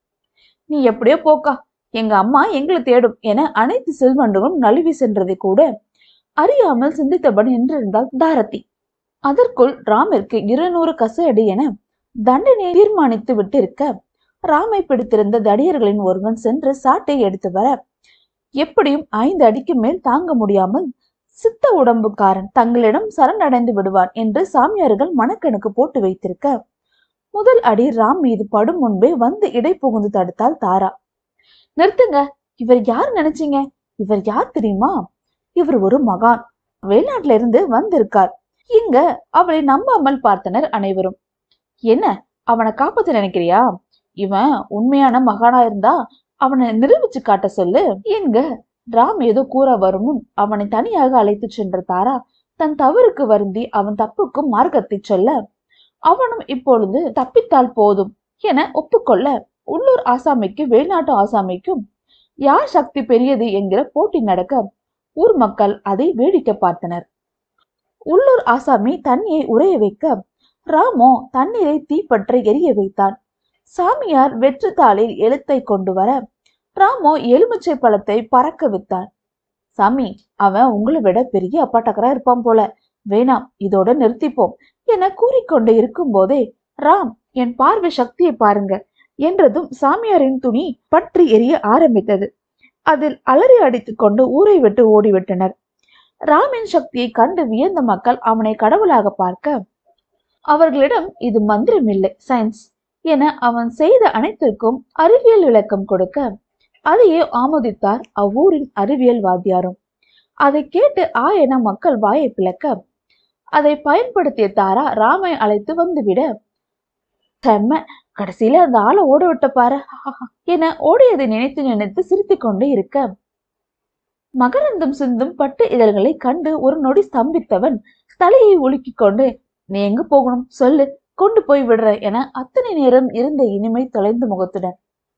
நீ எப்படியோ போக்கா, எங்க அம்மா எங்களை தேடும் என அனைத்து செல்வண்டுகளும் நழுவி சென்றதை கூட அறியாமல் சிந்தித்தபடி நின்றிருந்தாள் தாரதி. அதற்குள் ராமிற்கு இருநூறு கசையடி என தண்டனை தீர்மானித்து விட்டு இருக்க, ராமை பிடித்திருந்த தடியர்களின் ஒருவன் சென்று சாட்டை எடுத்து வர, எப்படியும் ஐந்து அடிக்கு மேல் தாங்க முடியாமல் சித்த உடம்புக்காரன் தங்களிடம் சரணடைந்து விடுவான் என்று சாமியார்கள் மனக்கணக்கு போட்டு வைத்திருக்க, முதல் அடி ராம் மீது படும் முன்பே வந்து இடை புகுந்து தடுத்தாள் தாரா. நிறுத்துங்க, இவர் யார் நினைச்சீங்க, இவர் யார் தெரியுமா, இவர் ஒரு மகான், வெளிநாட்டுல இருந்து வந்திருக்கார் இங்க, அவளை நம்பாமல் பார்த்தனர் அனைவரும். என்ன அவனை காப்பாத்த நினைக்கிறியா, இவன் உண்மையான மகானா இருந்தா அவனை நிரூபிச்சு காட்ட சொல்லு என்க. ராம் ஏதோ கூற வரும் முன் அவனை தனியாக அழைத்து சென்ற தாரா தன் தவறுக்கு வருந்தி அவன் தப்புக்கும் மார்க்கத்தை சொல்ல, அவனும் இப்பொழுது தப்பித்தால் போதும் என ஒப்புக்கொள்ள, உள்ளூர் ஆசாமிக்கு வெளிநாட்டு ஆசாமிக்கும் யார் சக்தி பெரியது என்கிற போட்டி நடக்க ஊர் மக்கள் அதை வேடிக்கை பார்த்தனர். உள்ளூர் ஆசாமி தண்ணியை உறைய வைக்க, ராமோ தண்ணீரை தீப்பற்ற எரிய வைத்தான். சாமியார் வெற்று தாளில் எழுத்தை கொண்டு வர, ராமோ எலுமிச்சை பழத்தை பறக்க வித்தான். சாமி, அவன் உங்களை விட பெரிய அப்பாட்டக்கரா இருப்பான் போல, வேணாம் இதோட நிறுத்திப்போம் என கூறிக்கொண்டு இருக்கும் போதே, ராம் என் பார்வை சக்தியை பாருங்க என்றதும் சாமியாரின் துணி பற்றி எரிய ஆரம்பித்தது. அதில் அலறி அடித்துக் கொண்டு ஊரை விட்டு ஓடிவிட்டனர். ராமின் சக்தியை கண்டு வியந்த மக்கள் அவனை கடவுளாக பார்க்க, அவர்களிடம் இது மந்திரம் இல்லை, சயின்ஸ் என அவன் செய்த அனைத்திற்கும் அறிவியல் விளக்கம் கொடுக்க, அதையே ஆமோதித்தார் அவ்வூரின் அறிவியல் வாத்தியாரும். அதை கேட்டு ஆ என மக்கள் வாயை பிளக்க, அதை பயன்படுத்திய தாரா ராமை அழைத்து வந்துவிட, செம்ம, கடைசியில அந்த ஆளை ஓட விட்ட பாரு என ஓடியதை நினைத்து நினைத்து சிரித்து கொண்டு இருக்க, மகரந்தும் சிந்தும் பட்டு இதழ்களை கண்டு ஒரு நொடி ஸ்தம்பித்தவன் தலையை உலுக்கி கொண்டு, நீ எங்க போகணும் சொல்லு, கொண்டு போய் விடுற என அத்தனை நேரம் இருந்த இனிமை தொலைந்து முகத்துடன்.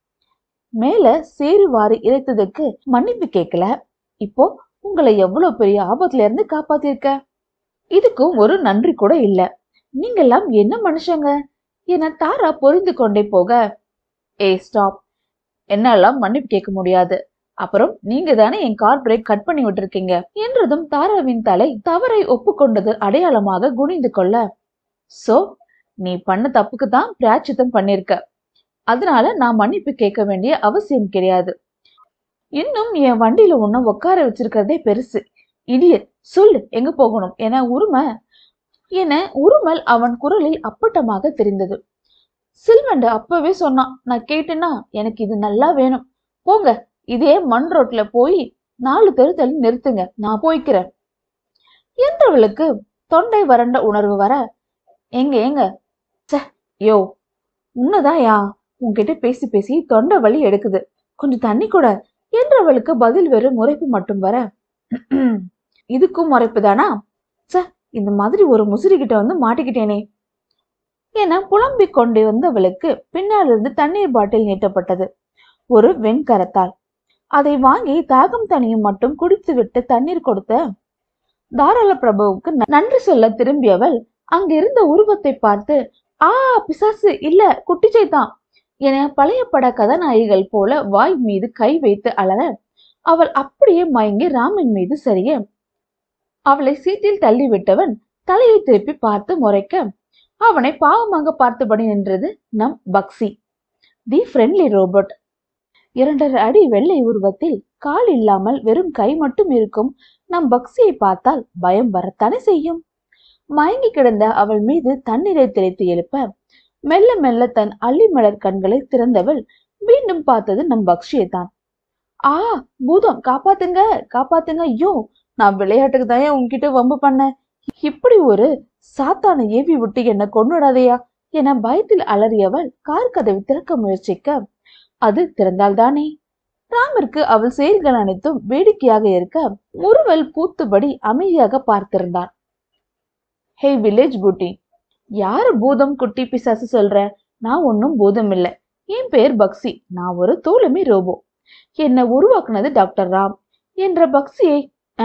மேல சேரு வாரி இறைத்ததுக்கு மன்னிப்பு கேட்கல, இப்போ உங்களை எவ்வளவு பெரிய ஆபத்துல இருந்து காப்பாத்திருக்க, இதுக்கும் ஒரு நன்றி கூட இல்ல, நீங்கெல்லாம் என்ன மனுஷங்க என தாரா பொறிந்து கொண்டே போக, ஏ ஸ்டாப், என்னெல்லாம் மன்னிப்பு கேட்க முடியாது, அப்புறம் நீங்க தானே என் கார் பிரேக் கட் பண்ணி விட்டுருக்கீங்க என்றதும் தாராவின் தலை தவறை ஒப்புக்கொண்டது அடையாளமாக குனிந்து கொள்ள, சோ நீ பண்ண தப்புக்கு தான் பிராயச்சித்தம் பண்ணிருக்க, அதனால நான் மன்னிப்பு கேட்க வேண்டிய அவசியம் கிடையாது, இன்னும் என் வண்டியில உன்ன உட்கார வச்சிருக்கிறதே பெருசு, இடியட், சொல்லு எங்க போகணும் என உரும என உருமல் அவன் குரலில் அப்பட்டமாக தெரிந்தது. சில்வண்டு அப்பவே சொன்னான், நான் கேட்டேன்னா எனக்கு இது நல்லா வேணும், போங்க இதே மண் ரோட்ல போய் நாலு தெரு தள்ளி நிறுத்துங்க, நான் போய்க்கிறேன் என்றவளுக்கு தொண்டை வறண்ட உணர்வு வர, எங்க எங்க யோ உன்னதான் யா, உன்கிட்ட பேசி பேசி தொண்டை வலி எடுக்குது, கொஞ்சம் தண்ணி கூட என்றவளுக்கு பதில் வெறும் முறைப்பு மட்டும் வர, இதுக்கும் முறைப்புதானா? ச இந்த மாதிரி ஒரு முசிறி கிட்ட வந்து மாட்டிக்கிட்டேனே என புலம்பிக் கொண்டு வந்தவளுக்கு பின்னாலிருந்து தண்ணீர் பாட்டில் நீட்டப்பட்டது, ஒரு வெண்கரத்தால். அதை வாங்கி தாகம் தனியும் மட்டும் குடித்துவிட்டு தண்ணீர் கொடுத்த தாராள பிரபுவுக்கு நன்றி சொல்ல திரும்பியவள் அங்கிருந்த உருவத்தை பார்த்து, ஆ பிசாசு இல்ல குட்டிச்சைதான் என பழைய பட கதாநாயகிகள் போல வாய் மீது கை வைத்து அலற, அவள் அப்படியே மயங்கி ராமன் மீது சரிய அவளை சீட்டில் தள்ளிவிட்டவன் தலையை திருப்பி பார்த்து முறைக்க, அவனை பாவமாக பார்த்தபடி நின்றது நம் பக்சி, தி ஃப்ரெண்ட்லி ரோபோட். இரண்டரை அடி வெள்ளை உருவத்தில் கால் இல்லாமல் வெறும் கை மட்டும் இருக்கும் நம் பக்சியை பார்த்தால் பயம் வரத்தானே செய்யும். மயங்கி கிடந்த அவள் மீது தண்ணீரை தெளித்து எழுப்ப மெல்ல மெல்ல தன் அள்ளி மலர் கண்களை திறந்தவள் மீண்டும் பார்த்தது நம் பக்சியை தான். ஆ பூதம், காப்பாத்துங்க காப்பாத்துங்க, ஐயோ நான் விளையாட்டுக்கு தான் உன்கிட்ட வம்பு பண்ண, இப்படி ஒரு சாத்தான ஏவி விட்டு என்ன கொன்னுடாதையா என பயத்தில் அலறியவள் கார் கதவை திறக்க முயற்சிக்க அது திறந்தால்தானே. ராமிற்கு அவள் செயல்கள் அனைத்தும் வேடிக்கையாக இருக்க முறுவல் பூத்துபடி அமைதியாக பார்த்திருந்தான். ஹே வில்லேஜ் பூட்டி, யாரு பூதம் குட்டி பிசாசு சொல்ற? நான் ஒன்னும் பூதம் இல்ல, என் பெயர் பக்சி, நான் ஒரு தோழமை ரோபோ, என்னை உருவாக்குனது டாக்டர் ராம் என்ற பக்சியை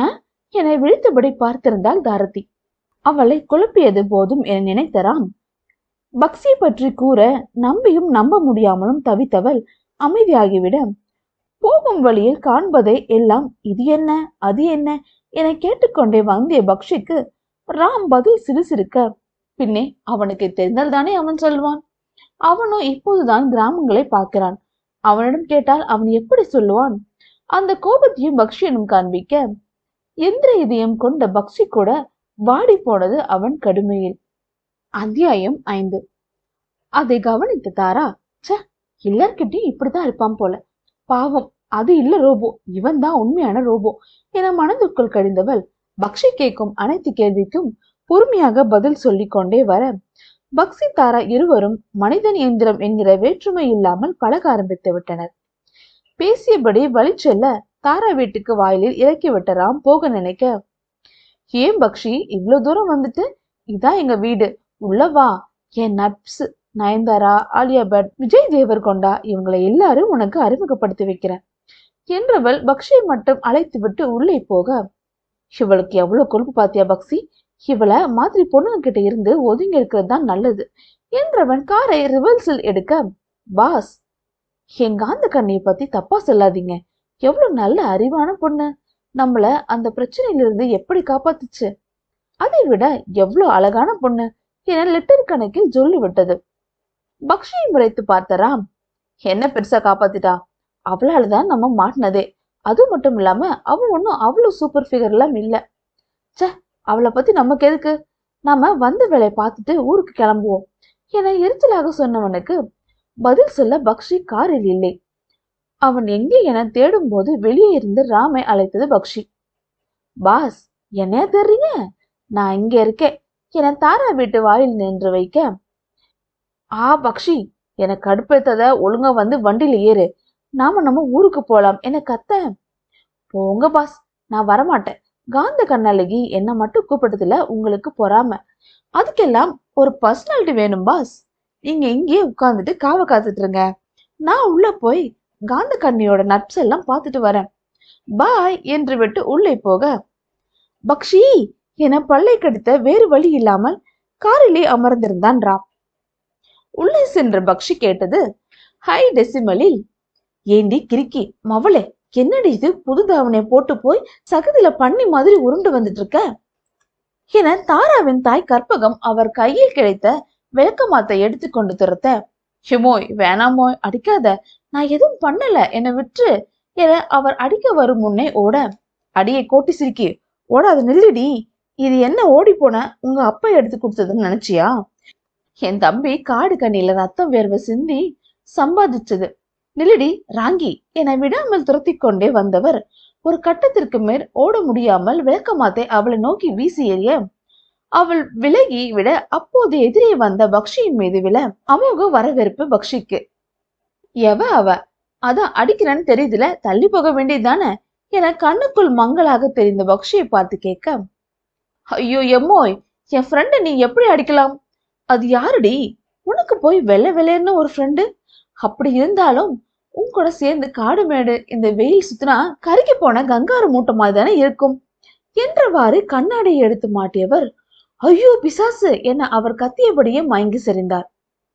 என விழித்தபடி பார்த்திருந்தாள் தாரதி. அவளை குழப்பியது போதும் என நினைத்த ராம் பக்சியை பற்றி கூற நம்பியும் நம்ப முடியாமலும் தவித்தவள் அமைதியாகிவிட, போகும் வழியில் காண்பதை எல்லாம் இது என்ன அது என்ன என கேட்டுக்கொண்டே வந்திய பக்ஷிக்கு ராம் பதில் சிறுசிறுக்க, பின்னே அவனுக்கு தெரிந்தால் தானே அவன் சொல்வான், அவனோ இப்போதுதான் கிராமங்களை பார்க்கிறான், அவனிடம் கேட்டால் அவன் எப்படி சொல்லுவான்? அந்த கோபத்தையும் பக்ஷியனும் காண்பிக்க எந்திர இதயம் கொண்ட பக்ஷி கூட வாடி போனது அவன் கடுமையில். அத்தியாயம் ஐந்து. அதை கவனித்த தாரா, ச எல்லார்கிட்டையும் இப்படிதான் இருப்பான் போல, பாவம் அது இல்ல ரோபோ, இவன் தான் உண்மையான ரோபோ என மனதுக்குள் கடிந்தவள் பக்ஷி கேட்கும் அனைத்து கேள்விக்கும் பொறுமையாக பதில் சொல்லிக் கொண்டே வர பக்சி தாரா இருவரும் மனிதன் எந்திரம் என்கிற வேற்றுமை இல்லாமல் பழக ஆரம்பித்து விட்டனர். பேசியபடி வழி செல்ல தாரா வீட்டுக்கு வாயிலில் இறக்கி விட்ட ராம் போக நினைக்க, ஏன் பக்ஷி இவ்வளவு தூரம் வந்துட்டு, இதான் எங்க வீடு, உள்ளவா, என் நட்ஸ் நயன்தாரா, ஆலியா பட், விஜய் தேவர் கொண்டா, இவங்களை எல்லாரும் உனக்கு அறிமுகப்படுத்தி வைக்கிறேன் என்றவள் பக்ஷியை மட்டும் அழைத்து விட்டு உள்ளே போக, இவளுக்கு எவ்வளவு கொழுப்பு பாத்தியா பக்சி, இவளை மாதிரி பொண்ணுங்க கிட்ட இருந்து ஒதுங்கி இருக்கிறது தான் நல்லது என்றவன் காரை ரிவர்ஸில் எடுக்க, பாஸ் எங்க அந்த கண்ணியை பத்தி தப்பா சொல்லாதீங்க, எவ்வளவு நல்ல அறிவான பொண்ணு, நம்மள அந்த பிரச்சனையிலிருந்து எப்படி காப்பாத்துச்சு, அதை விட எவ்வளவு அழகான பொண்ணு என லிட்டர் கணக்கில் சொல்லி விட்டது. பக்ஷியை முறைத்து பார்த்த ராம், என்ன பெருசா காப்பாத்திட்டா, அவளாலதான் நம்ம மாட்டினதே, அது மட்டும் இல்லாம அவன் ஒன்னும் அவ்வளவு சூப்பர் ஃபிகர் எல்லாம் இல்ல, ச அவளை பத்தி நமக்கு எதுக்கு, நாம வந்த வேலையை பார்த்துட்டு ஊருக்கு கிளம்புவோம் என எரிச்சலாக சொன்னவனுக்கு பதில் சொல்ல பக்ஷி காரில் இல்லை. அவன் எங்கே என தேடும் போது வெளியே இருந்து ராமை அழைத்தது பக்ஷி. பாஸ் என்ன தெரியுங்க, நான் இங்க இருக்கேன் என தாரா வீட்டு வாயில் நின்று வைக்க, ஆ பக்ஷி என கடுப்பேத்தத ஒழுங்கா வந்து வண்டியில ஏறு, நாம நம்ம ஊருக்கு போலாம் என கத்த, போங்க பாஸ் நான் வரமாட்டேன், காந்த கண்ணழகி என்ன மட்டும் கூப்பிட்டதுல உங்களுக்கு பொறாம, அதுக்கெல்லாம் ஒரு பர்சனாலிட்டி வேணும் பாஸ், நீங்க இங்கேயே உட்கார்ந்துட்டு காவ காத்துட்டு இருங்க, நான் உள்ள போய் காந்த கண்ணியோட நட்ஸ் எல்லாம் பார்த்துட்டு வரேன், பாய் என்று விட்டு உள்ளே போக, பக்ஷி என பல்லை கடித்த வேறு வழி இல்லாமல் காரிலே அமர்ந்திருந்தான் ராம். உள்ளே சென்ற பக்ஷி கேட்டது ஹை டெசிமலில், ஏண்டி கிறுக்கி மவளே, என்னடி இது புது தாவணை போட்டு போய் சகதியில பண்ணி மாதிரி உருண்டு வந்துட்டு இருக்க என தாராவின் தாய் கற்பகம் அவர் கையில் கிடைத்த விளக்கமாத்தை எடுத்துக்கொண்டு துரத்த, ஹிமோய் வேணாமோய் அடிக்காத, நான் எதுவும் பண்ணல என விற்று என அவர் அடிக்க வரும் முன்னே ஓட, அடியை கோட்டி சிரிக்கி ஓடாது நில்லுடி, இது என்ன ஓடி போன உங்க அப்பா எடுத்து கொடுத்ததுன்னு நினைச்சியா, என் தம்பி காடு கண்ணில ரத்தம் வேர்வை சிந்தி சம்பாதிச்சது, நில்லுடி ராங்கி என விடாமல் துரத்தி கொண்டே வந்தவர் ஒரு கட்டத்திற்கு மேல் ஓட முடியாமல் விளக்கமாத்தை அவளை நோக்கி வீசி எறிய, அவள் விலகி விட அப்போது எதிரே வந்த பக்ஷியின் மீது விழ அமோக வரவேற்பு பக்ஷிக்கு. எவ அவ, அதான் அடிக்கிறன்னு தெரியுதுல, தள்ளி போக வேண்டியதுதானே என கண்ணுக்குள் மங்களாக தெரிந்த பக்ஷியை பார்த்து கேட்க, ஐயோ எம்மோய், என் ஃப்ரெண்ட நீ எப்படி அடிக்கலாம்? அது யாருடி? உனக்கு போய் வெள்ளை வெள்ளையர்னு ஒரு ஃப்ரெண்டு? அப்படி இருந்தாலும் உன் கூட சேர்ந்து காடு மேடு இந்த வெயில் சுத்தினா கருகி போன கங்காரு மூட்டை மாதிரி தானே இருக்கும் என்றவாறு கண்ணாடியை எடுத்து மாட்டியவர், ஐயோ பிசாசு என அவர் கத்தியபடியே மயங்கி சரிந்தார்.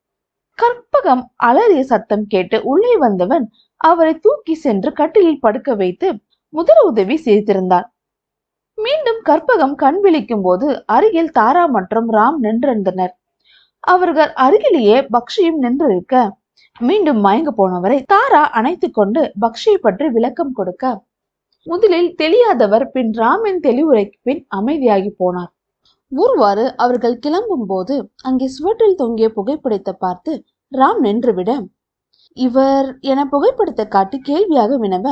கற்பகம் அலறிய சத்தம் கேட்டு உள்ளே வந்தவன் அவரை தூக்கி சென்று கட்டிலில் படுக்க வைத்து முதல் உதவி செய்திருந்தார். மீண்டும் கற்பகம் கண் விழிக்கும் போது அருகில் தாரா மற்றும் ராம் நின்றிருந்தனர். அவர்கள் அருகிலேயே பக்ஷியும் நின்றிருக்க மீண்டும் மயங்க போனவரை தாரா அணைத்து கொண்டு பக்ஷியை பற்றி விளக்கம் கொடுக்க முதலில் தெரியாதவர் பின் ராமின் தெளிவுரைக்கு பின் அமைதியாகி போனார். ஒருவாறு அவர்கள் கிளம்பும் போது அங்கே சுவற்றில் தொங்கிய புகைப்படத்தை பார்த்து ராம் நின்றுவிட, இவர் என புகைப்படத்தை காட்டி கேள்வியாக வினவ,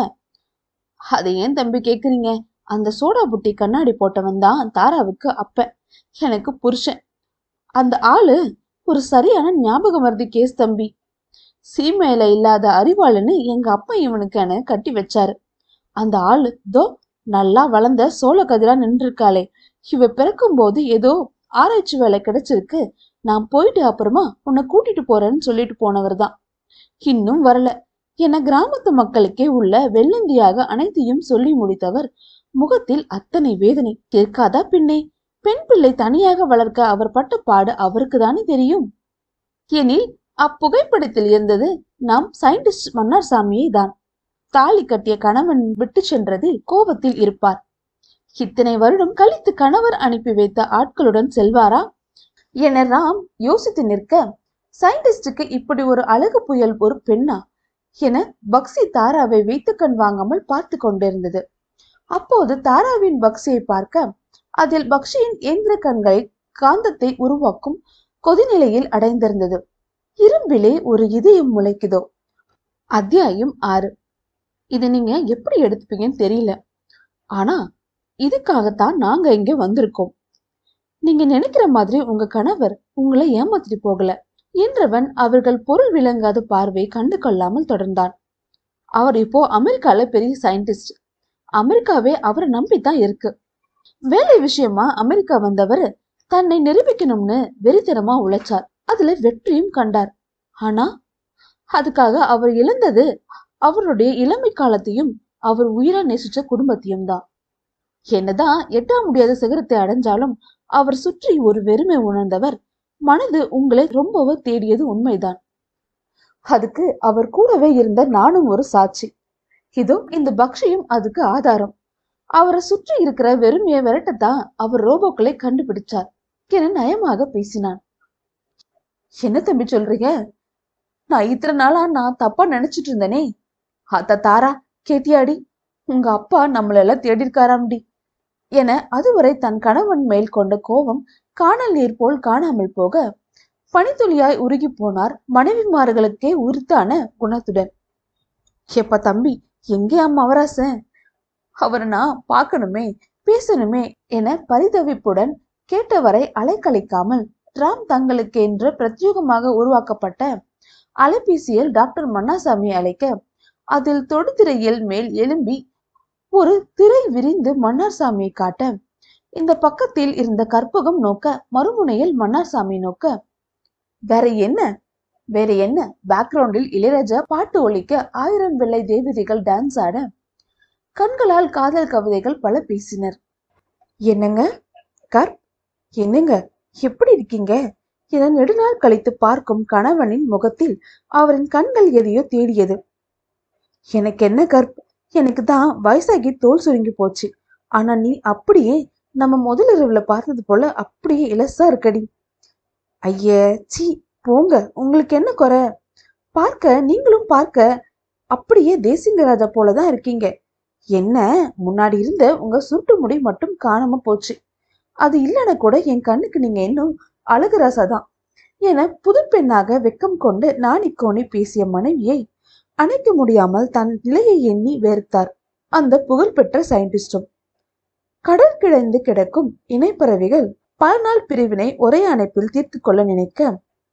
அதை ஏன் தம்பி கேக்குறீங்க? அந்த சோடா புட்டி கண்ணாடி போட்டவன் தான் தாராவுக்கு அப்ப எனக்கு புருஷன். அந்த ஆளு ஒரு சரியான ஞாபக மருதி கேஸ் தம்பி. சீமையில இல்லாத அறிவாளுன்னு எங்க அப்பா இவனுக்கு கட்டி வச்சாரு. அந்த ஆளு தோ நல்லா வளர்ந்த சோழ கதிரா நின்று இருக்காளே, இவ பிறக்கும் போது ஏதோ ஆராய்ச்சி வேலை கிடைச்சிருக்கு, நான் போயிட்டு அப்புறமா உன்னை கூட்டிட்டு போறேன்னு சொல்லிட்டு போனவர் தான். இன்னும் வரல என கிராமத்து மக்களுக்கே உள்ள வெள்ளந்தியாக அனைத்தையும் சொல்லி முடித்தவர் முகத்தில் அத்தனை வேதனை. கேட்காதா பின்னே? பெண் பிள்ளை தனியாக வளர்க்க அவர் பட்ட பாடு அவருக்கு தானே தெரியும். எனில் அப்புகைப்படத்தில் இருந்தது நாம் சயின்டிஸ்ட் மன்னார்சாமியை தான். தாலி கட்டிய கணவன் விட்டு சென்றதில் கோபத்தில் இருப்பார். இத்தனை வருடம் கழித்து கணவர் அனுப்பி வைத்த ஆட்களுடன் செல்வாரா என ராம் யோசித்து நிற்க, சயின்டிஸ்டுக்கு இப்படி ஒரு அழகு புயல் ஒரு பெண்ணா என பக்சி தாராவை வைத்து கண் வாங்காமல் பார்த்து கொண்டிருந்தது. அப்போது தாராவின் பக்சியை பார்க்க அதில் பக்ஷியின் இயந்திர கண்களை காந்தத்தை உருவாக்கும் கொதிநிலையில் அடைந்திருந்தது. இரும்பிலே ஒரு இதயம் முளைக்குதோ. அத்தியாயம் ஆறு. இது நீங்க எப்படி எடுத்துப்பீங்கன்னு தெரியல, ஆனா இதுக்காகத்தான் நாங்க இங்க வந்திருக்கோம். நீங்க நினைக்கிற மாதிரி உங்க கணவர் உங்களை ஏமாத்திட்டு போகல என்றவன் அவர்கள் பொருள் விளங்காத பார்வை கண்டு கொள்ளாமல் தொடர்ந்தான். அவர் இப்போ அமெரிக்கால பெரிய சயின்டிஸ்ட். அமெரிக்காவே அவரை நம்பித்தான் இருக்கு. வேலை விஷயமா அமெரிக்கா வந்தவர் தன்னை நிரூபிக்கணும்னு வெறித்தனமா உழைச்சார். அதுல வெற்றியும் கண்டார். ஆனா அதுக்காக அவர் இழந்தது அவருடைய இளமை காலத்தையும் அவர் உயிரா நேசிச்ச குடும்பத்தையும் தான். என்னதான் எட்ட முடியாத சிகரத்தை அடைஞ்சாலும் அவர் சுற்றி ஒரு வெறுமை உணர்ந்தவர் மனது உங்களை ரொம்பவே தேடியது உண்மைதான். அதுக்கு அவர் கூடவே இருந்த நானும் ஒரு சாட்சி. இதோ இந்த பக்ஷியும் அதுக்கு ஆதாரம். அவரை சுற்றி இருக்கிற வெறுமையை விரட்டத்தான் அவர் ரோபோக்களை கண்டுபிடிச்சார் என நயமாக பேசினான். என்ன தம்பி சொல்றீங்க? நான் இத்தனை நாளா நான் தப்பா நினைச்சிட்டு இருந்தேனே. அத்த தாரா, கேட்டியாடி, உங்க அப்பா நம்மளெல்லாம் தேடி இருக்காராம்டி என அதுவரை தன் கணவன் மேல் கொண்ட கோபம் காணல் நீர் போல் காணாமல் போக பனித்துளியாய் உருகி போனார் மனைவிமார்களுக்கே உறுத்தான குணத்துடன். எப்ப தம்பி, எங்கே அம்மா அவராசன்? அவரை நான் பார்க்கணுமே, பேசணுமே என பரிதவிப்புடன் கேட்டவரை அலைக்கழிக்காமல் ராம் தங்களுக்கு என்று பிரத்யேகமாக உருவாக்கப்பட்ட அலைபேசியில் டாக்டர் மன்னாசாமி அழைக்க அதில் தொடுதிரையில் மேல் எழும்பி ஒரு திரை விரிந்து மன்னார்சாமியை காட்ட இந்த பக்கத்தில் இருந்த கற்பகம் நோக்க மறுமுனையில் மன்னார்சாமி நோக்க வேற என்ன வேற என்ன பேக்ரவுண்டில் இளையராஜா பாட்டு ஒலிக்க ஆயிரம் வெள்ளை தேவதைகள் டான்ஸ் ஆட கண்களால் காதல் கவிதைகள் பல பேசினர். என்னங்க கர், என்னங்க எப்படி இருக்கீங்க என நெடுநாள் கழித்து பார்க்கும் கணவனின் முகத்தில் அவரின் கண்கள் எதையோ தேடியது. எனக்கு என்ன கர்ப், எனக்கு தான் வயசாகி தோல் சுருங்கி போச்சு. ஆனா நீ அப்படியே நம்ம முதல் இரவுல பார்த்தது போல அப்படியே இலசா இருக்கடி. ஐய சீ போங்க, உங்களுக்கு என்ன குறை? பார்க்க நீங்களும் பார்க்க அப்படியே தேசிங்கராஜா போலதான் இருக்கீங்க. என்ன முன்னாடி இருந்த உங்க சுருட்டு முடி மட்டும் காணாம போச்சு. அது இல்லைன்னா கூட என் கண்ணுக்கு நீங்க இன்னும் அழகுராசாதான் என புது பெண்ணாக வெக்கம் கொண்டு நாணிக்கோணி பேசிய மனைவியை அணைக்க முடியாமல் தன் நிலையை எண்ணி வெறுத்தார் அந்த புகழ்பெற்ற சயின்டிஸ்டும். கடல் கிடந்து கிடக்கும் இணைப்பறவைகள் பல நாள் பிரிவினை ஒரே அணைப்பில் தீர்த்து கொள்ள நினைக்க,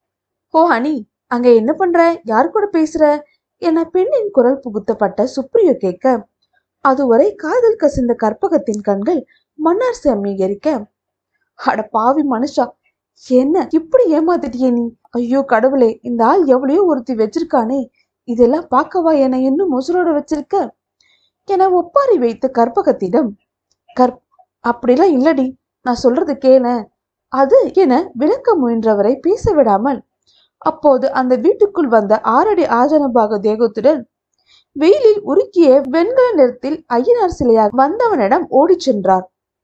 ஓ ஹனி, அங்க என்ன பண்ற, யார் கூட பேசுற என பெண்ணின் குரல் புகுத்தப்பட்ட சுப்ரியோ கேட்க, அதுவரை காதல் கசிந்த கற்பகத்தின் கண்கள் மன்னார் சாமி எரிக்க, அட பாவி மனுஷா, என்ன இப்படி ஏமாத்திட்டியே நீ? ஐயோ கடவுளே, இந்த ஆள் எவ்வளையோ ஒருத்தி வச்சிருக்கானே, இதெல்லாம் பார்க்கவா என்னை இன்னும் முசுரோட வச்சிருக்க என ஒப்பாரி வைத்த கற்பகத்திடம், கற் அப்படிலாம் இல்லடி, நான் சொல்றது கேள அது என விளக்க முயன்றவரை பேச விடாமல், அப்போது அந்த வீட்டுக்குள் வந்த ஆறடி ஆஜனபாக தேகத்துடன் வெயிலில் உருக்கிய வெண்கல நிறத்தில் ஐயனார் சிலையாக வந்தவனிடம் ஓடி சென்றார்.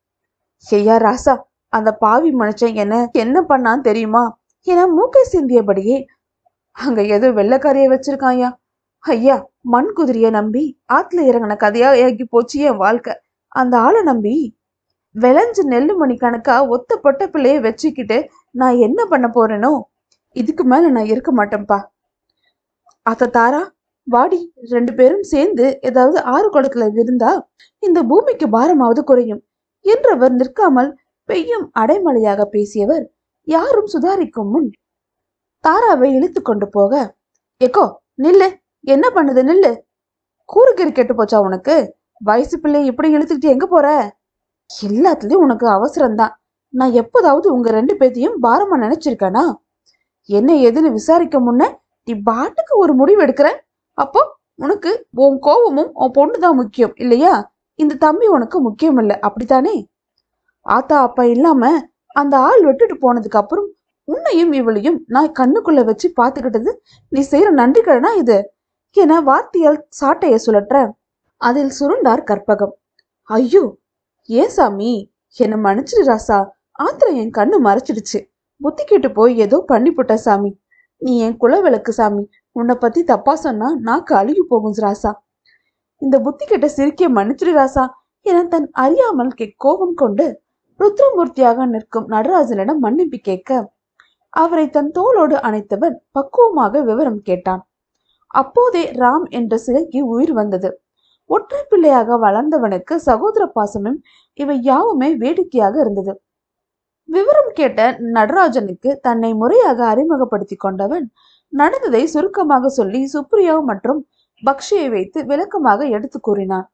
ஐயா ராசா, அந்த பாவி மனுஷன் என்ன என்ன பண்ணான்னு தெரியுமா என மூக்கை சிந்தியபடியே, அங்க ஏதோ வெள்ளக்காரிய வச்சிருக்காயா ஐயா, மண் குதிரைய நம்பி ஆத்துல இறங்கின கதையா ஏகி போச்சு என் வாழ்க்கை. அந்த ஆளை நம்பி விளைஞ்ச நெல்லு மணி கணக்கா ஒத்த பொட்ட பிள்ளைய வச்சுக்கிட்டு நான் என்ன பண்ண போறேனோ, இதுக்கு மேல நான் இருக்க மாட்டேன்பா. அத்த தாரா, வாடி, ரெண்டு பேரும் சேர்ந்து ஏதாவது ஆறு குளத்துல விருந்தா இந்த பூமிக்கு பாரமாவது குறையும் என்றவர் நிற்காமல் பெய்யும் அடைமழையாக பேசியவர் யாரும் சுதாரிக்கும் முன் தாராவை இழுத்து கொண்டு போக, எக்கோ நில்லு, என்ன பண்ணுது நில்லு, கூறுகிற கெட்டு போச்சா உனக்கு? வயசு பிள்ளை இப்படி இழுத்துக்கிட்டு எங்க போற? எல்லாத்துலயும் உனக்கு அவசரம்தான். நான் எப்போதாவது உங்க ரெண்டு பேத்தையும் பாரமா நினைச்சிருக்கேனா? என்ன ஏதுன்னு விசாரிக்க முன்ன நீ பாட்டுக்கு ஒரு முடிவு எடுக்கிற. அப்போ உனக்கு உன் கோபமும் உன் பொண்ணுதான் முக்கியம் இல்லையா? இந்த தம்பி உனக்கு முக்கியம் இல்லை, அப்படித்தானே? ஆத்தா அப்பா இல்லாம அந்த ஆள் விட்டுட்டு போனதுக்கு அப்புறம் உன்னையும் இவளையும் நான் கண்ணுக்குள்ள வச்சு பாத்துக்கிட்டது நீ செய்யற நன்றிக்கடனா இது என வார்த்தையால் சாட்டைய சுழற்ற அதில் சுருண்டார் கற்பகம். ஐயோ ஏன் சாமி, என்ன மன்னிச்சிடு ராசா, ஆத்திரம் என் கண்ணு மறைச்சிடுச்சு, புத்தி கேட்டு போய் ஏதோ பண்ணிவிட்ட சாமி, நீ என் குல விளக்கு சாமி, உன்னை பத்தி தப்பா சொன்னா நாக்கு அழுகி போகும் ராசா, இந்த புத்தி கிட்ட சிரிக்க மன்னிச்சிடு ராசா என தன் அறியாமல் கோபம் கொண்டு ருத்ரமூர்த்தியாக நிற்கும் நடராஜனிடம் மன்னிப்பு கேட்க, அவரை தன் தோளோடு அணைத்தவன் பக்குவமாக விவரம் கேட்டான். அப்போதே ராம் என்ற சிலைக்கு உயிர் வந்தது. ஒற்றை பிள்ளையாக வளர்ந்தவனுக்கு சகோதர பாசமும் இவை யாவுமே வேடிக்கையாக இருந்தது. விவரம் கேட்ட நடராஜனுக்கு தன்னை முறையாக அறிமுகப்படுத்தி கொண்டவன் நடந்ததை சுருக்கமாக சொல்லி சுப்ரியா மற்றும் பக்ஷியை வைத்து விளக்கமாக எடுத்து கூறினான்.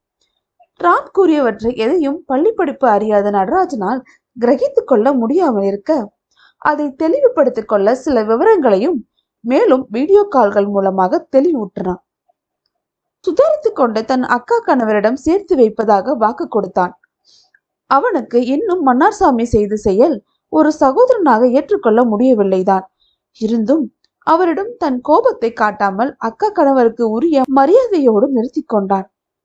ராம் கூறியவற்றை எதையும் பள்ளி படிப்பு அறியாத நடராஜனால் கிரகித்து கொள்ள முடியாமல் இருக்க, அதை தெளிவுபடுத்திக் கொள்ள சில விவரங்களையும் மேலும் வீடியோ கால்கள் மூலமாக தெளிவூட்டினான். சுதாரித்து கொண்டு தன் அக்கா கணவரிடம் சேர்த்து வைப்பதாக வாக்கு கொடுத்தான். அவனுக்கு இன்னும் மன்னார்சாமி செய்த செயல் ஒரு சகோதரனாக ஏற்றுக்கொள்ள முடியவில்லைதான். இருந்தும் அவரிடம் தன் கோபத்தை காட்டாமல் அக்கா கணவருக்கு உரிய மரியாதையோடு நிறுத்தி கொண்டான்.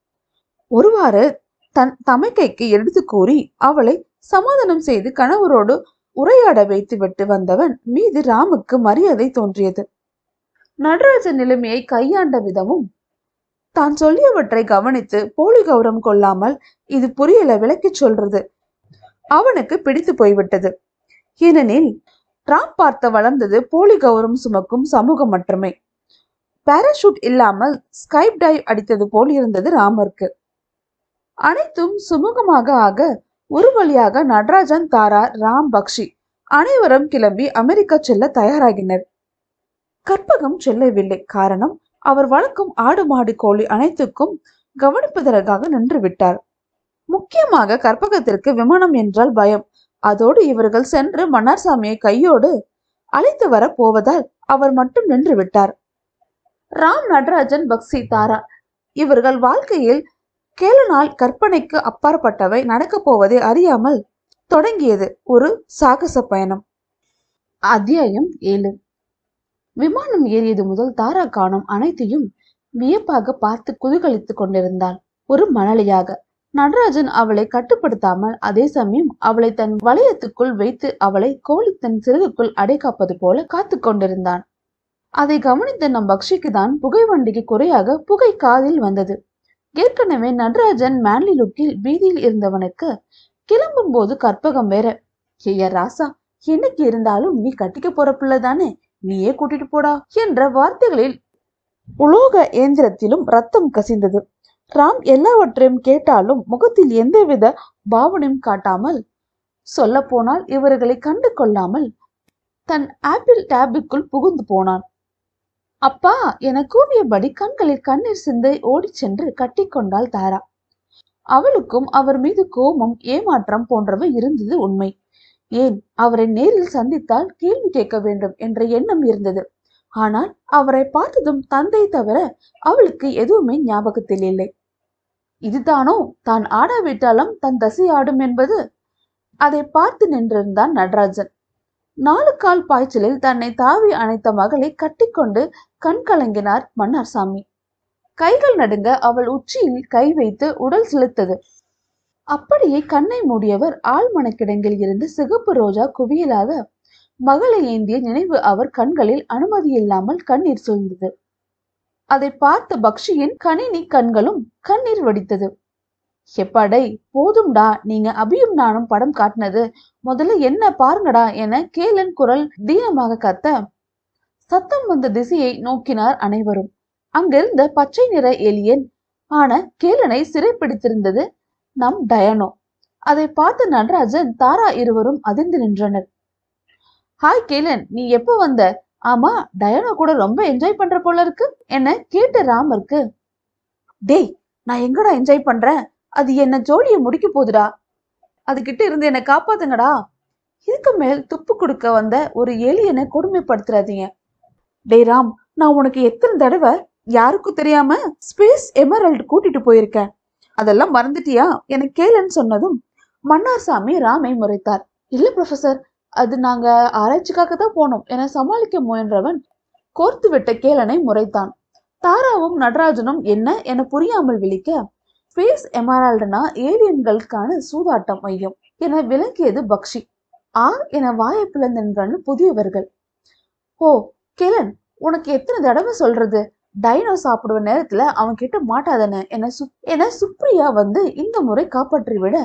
ஒருவாறு தன் தமைக்கைக்கு எடுத்து கூறி அவளை சமாதானம் செய்து கணவரோடு உரையாட வைத்து விட்டு வந்தவன் மீது ராமுக்கு மரியாதை தோன்றியது. நடராஜன் நிலைமையை கையாண்ட விதமும் தான் சொல்லியவற்றை கவனித்து போலி கௌரவம் கொள்ளாமல் இது புரியல விளக்கி சொல்றது அவனுக்கு பிடித்து போய்விட்டது. ஏனெனில் ராம் பார்த்த வளர்ந்தது போலி கௌரவம் சுமக்கும் சமூகம் மட்டுமே. பாராசூட் இல்லாமல் ஸ்கைப் டைவ் அடித்தது போல் இருந்தது ராமருக்கு. அனைத்தும் சுமூகமாக ஆக ஒரு வழியாக நடராஜன், தாரா, ராம், பக்ஷி அனைவரும் கிளம்பி அமெரிக்கா செல்ல தயாராகினர். கற்பகம் செல்லவில்லை. காரணம், அவர் வளர்க்கும் ஆடு மாடு கோழி அனைத்துக்கும் கவனிப்பதற்காக நின்று விட்டார். முக்கியமாக கற்பகத்திற்கு விமானம் என்றால் பயம். அதோடு இவர்கள் சென்று மன்னார்சாமியை கையோடு அழைத்து வர போவதால் அவர் மட்டும் நின்று விட்டார். ராம், நடராஜன், பக்ஷி, தாரா இவர்கள் வாழ்க்கையில் கேளனால் கற்பனைக்கு அப்பாற்பட்டவை நடக்கப் போவதை அறியாமல் தொடங்கியது ஒரு சாகச பயணம். அத்தியாயம் ஏழு. விமானம் ஏறியது முதல் தாரா காணும் அனைத்தையும் வியப்பாக பார்த்து குதூகலித்துக் கொண்டிருந்தாள். ஒரு மழலையாக நடராஜன் அவளை கட்டுப்படுத்தாமல் அதே சமயம் அவளை தன் வளையத்துக்குள் வைத்து அவளை கோழி தன் சிறகுக்குள் அடைக்காப்பது போல காத்து கொண்டிருந்தான். அதை கவனித்த நம் பக்ஷிக்கு தான் புகை வண்டிக்கு குறையாக புகை காதில் வந்தது. ஏற்கனவே நடராஜன் மேன்லி லுக்கில் வீதியில் இருந்தவனுக்கு கிளம்பும் போது கற்பகம் வேற, ஐயா ராசா, என்னைக்கு இருந்தாலும் நீ கட்டிக்க போற பிள்ளைதானே, நீயே கூட்டிட்டு போடா என்ற வார்த்தைகளில் உலோக ஏந்திரத்திலும் ரத்தம் கசிந்தது. ராம் எல்லாவற்றையும் கேட்டாலும் முகத்தில் எந்தவித பாவனையும் காட்டாமல், சொல்ல போனால் இவர்களை கண்டு கொள்ளாமல் தன் ஆப்பிள் டேபுக்குள் புகுந்து போனான். அப்பா என கூவியபடி கண்களில் கண்ணீர் சிந்தை ஓடி சென்று கட்டி கொண்டாள் தாரா. அவளுக்கும் அவர் மீது கோபம், ஏமாற்றம் போன்றவை இருந்தது உண்மை. ஏன், அவரை நேரில் சந்தித்தால் கேள்வி கேட்க வேண்டும் என்ற எண்ணம் இருந்தது. ஆனால் அவரை பார்த்ததும் தந்தை தவிர அவளுக்கு எதுவுமே ஞாபகத்தில் இல்லை. இதுதானோ தான் ஆடாவிட்டாலும் தன் தசை ஆடும் என்பது? அதை பார்த்து நின்றிருந்தான் நடராஜன். நாலு கால் பாய்ச்சலில் தன்னை தாவி அணைத்த மகளை கட்டிக்கொண்டு கண் கலங்கினார் மன்னார்சாமி. கைகள் நடுங்க அவள் உச்சியில் கை வைத்து உடல் செலுத்தது. அப்படியே கண்ணை மூடியவர் ஆழ்மனக்கிடங்கில் இருந்து சிகப்பு ரோஜா குவியலாக மகளை ஏந்திய நினைவு அவர் கண்களில் அனுமதி இல்லாமல் கண்ணீர் சூழ்ந்தது. அதை பார்த்த பக்ஷியின் கணினி கண்களும் கண்ணீர் வடித்தது. எப்பாடை, போதும்டா, நீங்க அபியும் நானும் படம் காட்டினது, முதல்ல என்ன பாருங்கடா என கேலன் குரல் தீனமாக கத்த சத்தம் வந்த திசையை நோக்கினார் அனைவரும். அங்கிருந்த பச்சை நிற ஏலியன் ஆன கேலனை சிறைப்பிடித்திருந்தது நம் டயனோ. அதை பார்த்த நடராஜன், தாரா இருவரும் அதிர்ந்து நின்றனர். ஹாய் கேலன், நீ எப்போ வந்த? ஆமா, டயனோ கூட ரொம்ப என்ஜாய் பண்ற போல இருக்கு என கேட்ட ராமருக்கு, டேய், நான் எங்கடா என்ஜாய் பண்றேன்? அது என்ன ஜோலிய முடிக்க போதுடா. அதுகிட்ட இருந்து என்னை காப்பாத்துங்கடா. இதுக்கு மேல் துப்பு கொடுக்க வந்த ஒரு ஏலியனை கொடுமைப்படுத்துறாதீங்க. டே ராம், நான் உனக்கு எத்தனை தடவை யாருக்கும் தெரியாம ஸ்பேஸ் எமரல்ட் கூட்டிட்டு போயிருக்கேன், அதெல்லாம் மறந்துட்டியா என கேலன் சொன்னதும் மன்னார்சாமி ராமை முறைத்தார். இல்ல ப்ரொஃபசர், அது நாங்க ஆராய்ச்சிக்காக தான் போனோம் என சமாளிக்க முயன்றவன் கோர்த்து விட்ட கேலனை முறைத்தான். தாராவும் நடராஜனும் என்ன என புரியாமல் விழிக்க, ஸ்பேஸ் எமரால்டுனா ஏலியன்களுக்கான சூதாட்டம் மையம் என விளக்கியது பக்ஷி. ஆ என வாயை பிளந்தென்றன புதியவர்கள். ஓ கேலன், உனக்கு எத்தனை தடவை சொல்றது, டைனோ சாப்பிடுவ நேரத்துல அவன் கிட்ட மாட்டாதன என என சுப்ரியா வந்து இந்த முறை காப்பாற்றி விட,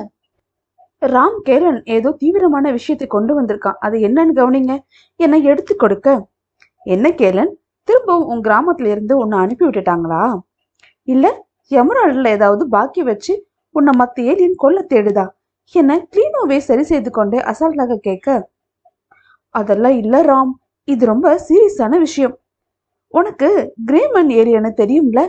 ராம் கேலன் ஏதோ தீவிரமான விஷயத்தை கொண்டு வந்திருக்கான், அது என்னன்னு கவனிங்க என எடுத்து கொடுக்க, என்ன கேலன், திரும்பவும் உன் கிராமத்துல இருந்து உன்னை அனுப்பி விட்டுட்டாங்களா? இல்ல எமரால்டுல ஏதாவது பாக்கி வச்சு உன்னை மத்த ஏலியன் கொல்ல தேடுதா என கிளீனோவை சரி செய்து கொண்டே அசால்ட்டாக கேட்க, அதெல்லாம் இல்ல ராம், இது ரொம்ப சீரியஸான விஷயம். உனக்கு கிரேமன் ஏலியனை தெரியும்ல?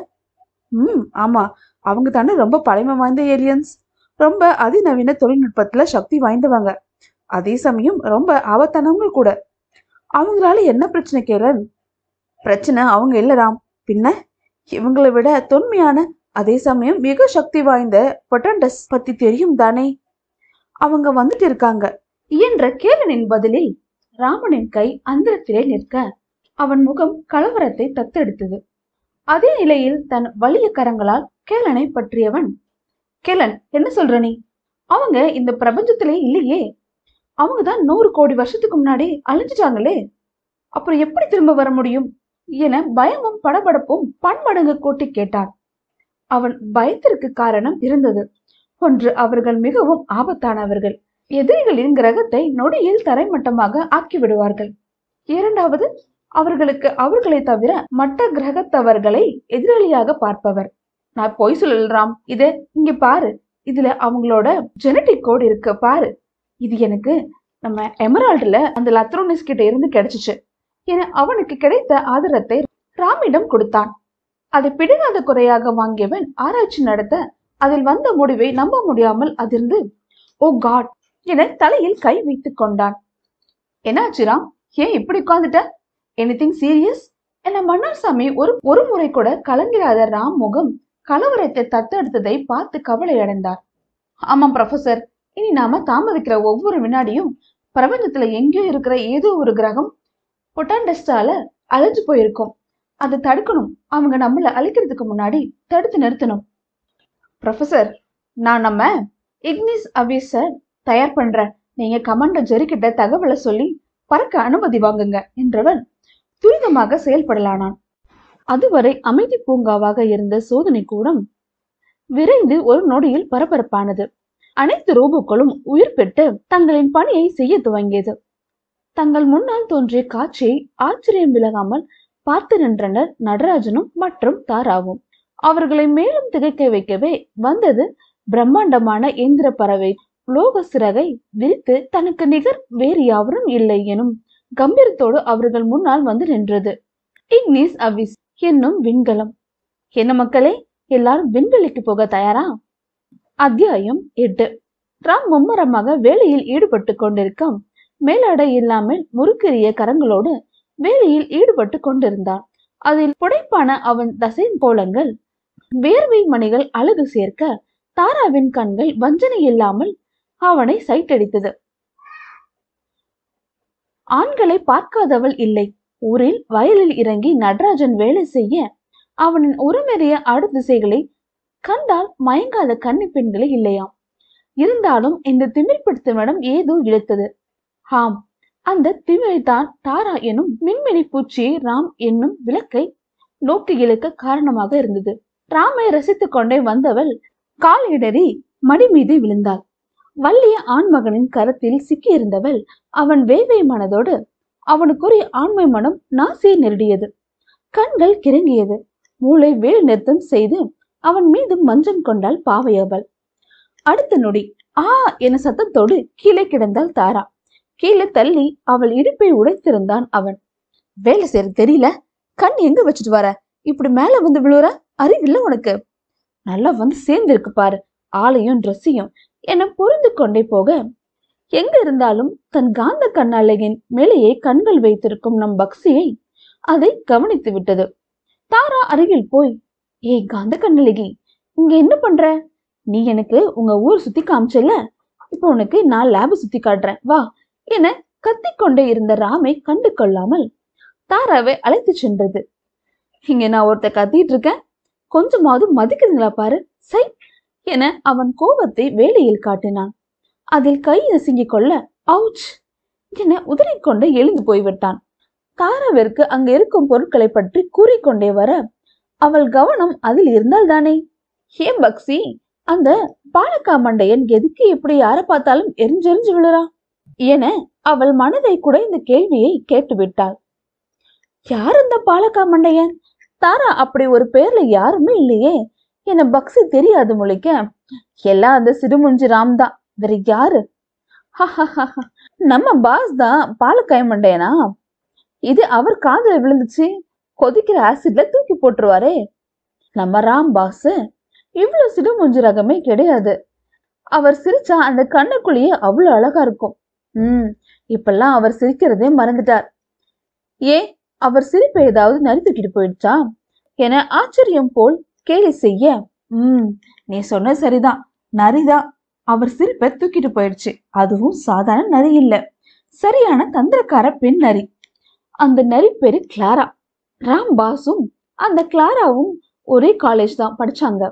ம் ஆமா, அவங்க தானே ரொம்ப பழமை வாய்ந்த ஏலியன்ஸ், ரொம்ப அதிநவீன தொழில்நுட்பத்துல சக்தி வாய்ந்தவங்க, அதே சமயம் ரொம்ப ஆபத்தானவங்க கூட. அவங்களால என்ன பிரச்சனை கேலன்? பிரச்சனை அவங்க இல்ல ராம், பின்ன இவங்களை விட தொன்மையான அதே சமயம் மிக சக்தி வாய்ந்த பொட்டண்டஸ் பத்தி தெரியும் தானே? அவங்க வந்துட்டு இருக்காங்க என்ற கேலனின் பதிலில் ராமனின் கை அந்தரத்திலே நிற்க அவன் முகம் கலவரத்தை தத்தெடுத்தது. அதே நிலையில் தன் வலிய கரங்களால் கேலனை பற்றியவன், கேலன் என்ன சொல்ற நீ? அவங்க இந்த பிரபஞ்சத்திலே இல்லையே, அவங்கதான் நூறு கோடி வருஷத்துக்கு முன்னாடி அழிஞ்சிட்டாங்களே, அப்புறம் எப்படி திரும்ப வர முடியும் என பயமும் படபடப்பும் பன்மடங்கு கூட்டி கேட்டான். அவன் பயத்திற்கு காரணம் இருந்தது. ஒன்று, அவர்கள் மிகவும் ஆபத்தானவர்கள், எதிரிகளின் கிரகத்தை நொடியில் தரைமட்டமாக ஆக்கிவிடுவார்கள். இரண்டாவது, அவர்களுக்கு அவர்களை தவிர மற்ற கிரகத்தவர்களை எதிராளியாக பார்ப்பவர். நான் பொய் சொல்லலாம், இத இங்க பாரு, இதுல அவங்களோட ஜெனட்டிக் கோட் இருக்கு பாரு, இது எனக்கு நம்ம எமரால்டுல அந்த லத்ரோனிஸ் கிட்ட இருந்து கிடைச்சிச்சு என அவனுக்கு கிடைத்த ஆதாரத்தை ராமிடம் கொடுத்தான். அதை பிடிக்காத குறையாக வாங்கியவன் ஆராய்ச்சி நடத்த அதில் வந்த முடிவை நம்ப முடியாமல் அதிர்ந்து, ஓ காட் என தலையில் கை வைத்துக் கொண்டான். என்னாச்சு ராம், ஏன் இப்படி உட்கார்ந்துட்ட? எனிதிங் சீரியஸ் என மன்னார்சாமி ஒரு ஒரு முறை கூட கலங்கிறாத ராம் முகம் கலவரத்தை தத்தெடுத்ததை பார்த்து கவலை அடைந்தார். ஆமாம் ப்ரொஃபசர், இனி நாம தாமதிக்கிற ஒவ்வொரு வினாடியும் பிரபஞ்சத்துல எங்கேயோ இருக்கிற ஏதோ ஒரு கிரகம் பொட்டாண்டஸ்டால அழிஞ்சு போயிருக்கும். அதை தடுக்கணும், அவங்க நம்மள அழிக்கிறதுக்கு முன்னாடி தடுத்து நிறுத்தணும். ப்ரொஃபசர், நான் நம்ம இக்னிஸ் அவிஸ தயார் பண்றேன், நீங்க கமாண்டர் ஜெரி கிட்ட தகவலை சொல்லி பறக்க அனுமதி வாங்குங்க என்றவன் துரிதமாக செயல்படலானான். அதுவரை அமைதி பூங்காவாக இருந்த சோதனை கூடம் விரைந்து ஒரு நொடியில் பரபரப்பானது. அனைத்து ரோபோக்களும் உயிர் பெற்று தங்களின் பணியை செய்ய துவங்கியது. தங்கள் முன்னால் தோன்றிய காட்சியை ஆச்சரியம் விலகாமல் பார்த்து நின்றனர் நடராஜனும் மற்றும் தாராவும். அவர்களை மேலும் திகைக்க வைக்கவே வந்தது பிரம்மாண்டமான இந்திர பறவை உலோக சிறகை விரித்து தனக்கு நிகர் வேறு யாவரும் இல்லை எனும் கம்பீரத்தோடு அவர்கள் முன்னால் வந்து நின்றது. இக்னிஸ் அவிஸ் என்னும் விண்கலம். என்ன மக்களே, எல்லாரும் விண்வெளிக்கு போக தயாரா? அத்தியாயம் எட்டு. ராம் மும்மரமாக வேலையில் ஈடுபட்டு கொண்டிருக்கான். மேலாடை இல்லாமல் முறுக்கெறிய கரங்களோடு வேலையில் ஈடுபட்டு கொண்டிருந்தான். அதில் புடைப்பான அவன் தசை கோலங்கள், வேர்வை மணிகள் அழகு சேர்க்க தாராவின் கண்கள் வஞ்சனை இல்லாமல் அவனை சைட்டடித்தது. ஆண்களை பார்க்காதவள் இல்லை. ஊரில் வயலில் இறங்கி நடராஜன் வேலை செய்ய அவனின் உருமெறிய ஆடு திசைகளை கண்டால் மயங்காத கன்னி பெண்களே இல்லையாம். இருந்தாலும் இந்த திமிர்பிடித்தவனிடம் ஏதோ இழுத்தது. ஆம், அந்த திமிரைத்தான் தாரா எனும் மின்மினி பூச்சியை ராம் என்னும் விளக்கை நோக்கி இழுக்க காரணமாக இருந்தது. ராமை ரசித்துக் கொண்டே வந்தவள் கால் இடறி மடி மீது விழுந்தாள். வள்ளிய ஆண்மகனின் கரத்தில் சிக்கியிருந்தவள் அவன் வேவை மனதோடு அவனுக்குரிய ஆண்மை மனம் நாசியை நெருடியது. கண்கள் கிறங்கியது. மூளை வேல் நிறுத்தம் செய்து அவன் மீது மஞ்சம் கொண்டாள் பாவையவள். அடுத்த நொடி ஆ என சத்தத்தோடு கீழே கிடந்தாள் தாரா. கீழே தள்ளி அவள் இடுப்பை உடைத்திருந்தான் அவன். வேலை செய்ய தெரியல, கண் எங்க வச்சுட்டு வர, இப்படி மேல வந்து விழுற, அறிவில்ல உனக்கு? நல்லா வந்து சேர்ந்து இருக்கு பாரு, ஆளையும் ட்ரெஸ்ஸையும் என புரிந்து கொண்டே போக, எங்க இருந்தாலும் தன் காந்த கண்ணாலையின் மேலேயே கண்கள் வைத்திருக்கும் நம் பக்சியை அதை கவனித்து விட்டது. தாரா அருகில் போய், ஏய் காந்த கண்ணழகி, இங்க என்ன பண்ற? நீ எனக்கு உங்க ஊர் சுத்தி காமிச்சல, இப்ப உனக்கு நான் லேப சுத்தி காட்டுறேன் வா என கத்திக்கொண்டே இருந்த ராமை கண்டு கொள்ளாமல் தாராவை அழைத்து சென்றது. இங்க நான் ஒருத்த கத்திட்டு இருக்கேன், கொஞ்சமாவது மதிக்குதுங்களா பாரு சை என அவன் கோபத்தை வேலையில் காட்டினான். அதில் கை நசுங்கிக் கொள்ள அவுச் என உதறிக்கொண்டு எழுந்து போய்விட்டான். தாராவிற்கு அங்க இருக்கும் பொருட்களை பற்றி கூறிக்கொண்டே வர அவள் கவனம் அதில் இருந்தால் தானே. ஹே பக்சி, அந்த பாலக்கா மண்டையன் எதுக்கு இப்படி யார பார்த்தாலும் எரிஞ்செறிஞ்சு விழுறா என அவள் மனதை குடைந்த கேள்வியை கேட்டுவிட்டாள். யார் அந்த பாலக்கா மண்டையன்? தாரா அப்படி ஒரு பேர்ல யாருமே இல்லையே என பக்சி தெரியாது முழிக்க, எல்லாம் அந்த சிறுமுஞ்சி ராம் தான், வேற யாரு? நம்ம பாஸ் தான் பாலக்காய் மண்டையனா? இது அவர் காதல விழுந்துச்சு, கொதிக்கிற ஆசிட்ல தூக்கி போட்டுருவாரே. நம்ம ராம் பாஸ் இவ்வளவு சிடுமுஞ்சு ரகமே கிடையாது. அவர் சிரிச்சா அந்த கண்ணுக்குள்ளேயே அவ்வளவு அழகா இருக்கும். உம் இப்பெல்லாம் அவர் சிரிக்கிறதே மறந்துட்டார். ஏன் அவர் சிரிப்பை ஏதாவது நரித்துக்கிட்டு போயிடுச்சா என ஆச்சரியம் போல் கேலி செய்ய, உம் நீ சொன்ன சரிதான், நரிதான். அவர் சிரிப்பை தூக்கிட்டு போயிடுச்சு. அதுவும் சாதாரண நரி இல்ல, சரியான தந்திரக்கார பெண் நரி. அந்த நரி பேரு கிளாரா. ராம் பாஸும் அந்த கிளாராவும் ஒரே காலேஜ் தான் படிச்சாங்க.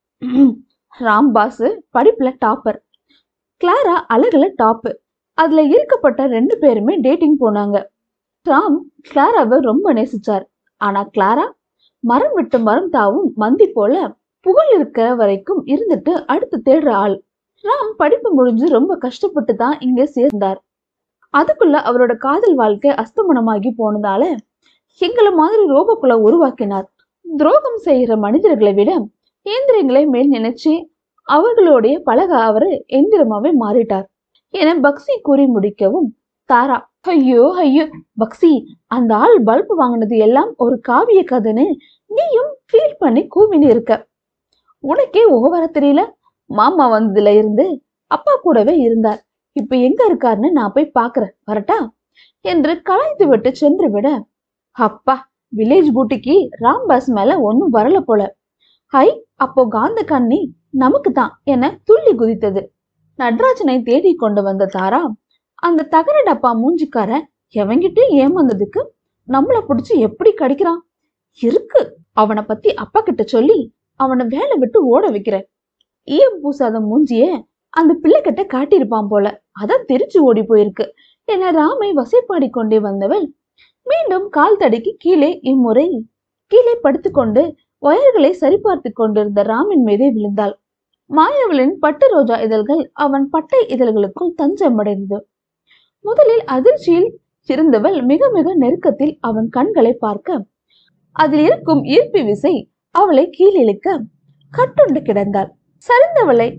ராம் பாஸ் படிப்புல டாப்பர், கிளாரா அழகுல டாப்பு. அதுல இருக்கப்பட்ட ரெண்டு பேருமே டேட்டிங் போனாங்க. ராம் கிளாராவை ரொம்ப நேசிச்சார். ஆனா கிளாரா மரம் விட்டு மரம் தாவும் மந்தி போல புகழ் இருக்கிற வரைக்கும் இருந்துட்டு அடுத்து தேடுற ஆள். ராம் படிப்பு முடிஞ்சு ரொம்ப கஷ்டப்பட்டு தான் இங்க சேர்ந்தார். அதுக்குள்ள அவரோட காதல் வாழ்க்கை அஸ்தமனமாகி போனதால எங்களை மாதிரி ரோபோக்குள்ள உருவாக்கினார். துரோகம் செய்கிற மனிதர்களை விட இயந்திரங்களை மேல் நினைச்சு அவர்களுடைய பழக அவரு எந்திரமாவே மாறிட்டார் என பக்சி கூறி முடிக்கவும், தாரா, ஐயோ ஐயோ பக்சி, அந்த ஆள் பல்பு வாங்கினது எல்லாம் ஒரு காவிய கதைன்னு நீயும் ஃபீல் பண்ணி கூவின்னு இருக்க. உனக்கே ஓவர தெரியல? மாமா வந்ததுல இருந்து அப்பா கூடவே இருந்தார், இப்ப எங்க இருக்காருன்னு நான் போய் பாக்குறேன் வரட்டா என்று கலாய்த்து விட்டு சென்று விட, அப்பா வில்லேஜ் பூட்டிக்கு ராம்பாஸ் மேல ஒன்னும் வரல போல. ஹை, அப்போ காந்த கண்ணி நமக்கு தான் என துள்ளி குதித்தது. நடராஜனை தேடி கொண்டு வந்த தாரா அந்த தகர டப்பா மூஞ்சிக்கார எவங்கிட்டே ஏமாந்ததுக்கு நம்மள புடிச்சு எப்படி கடிக்கிறான் இருக்கு. அவனை பத்தி அப்பா கிட்ட சொல்லி அவனை வேலை விட்டு ஓட வைக்கிறேன். ஈயம் பூசாத மூஞ்சிய அந்த பிள்ளை கிட்ட காட்டியிருப்பான் போல, அதான் தெரிச்சு ஓடி போயிருக்கு என ராமை வசைப்பாடி கொண்டே வந்தவள் மீண்டும் கால் தடுக்கி கீழே இம்முறை கீழே படுத்துக்கொண்டு ஒயர்களை சரிபார்த்து கொண்டிருந்த ராமின் மீதே விழுந்தாள். மாயவளின் பட்டு ரோஜா இதழ்கள் அவன் பட்டை இதழ்களுக்குள் தஞ்சமடைந்தது. முதலில் அதிர்ச்சியில் இருந்தவள் மிக மிக நெருக்கத்தில் அவன் கண்களை பார்க்க அதில் இருக்கும் ஈர்ப்பு விசை அவளை கீழிழுக்க கட்டுண்டு கிடந்தாள். சரிந்தவளை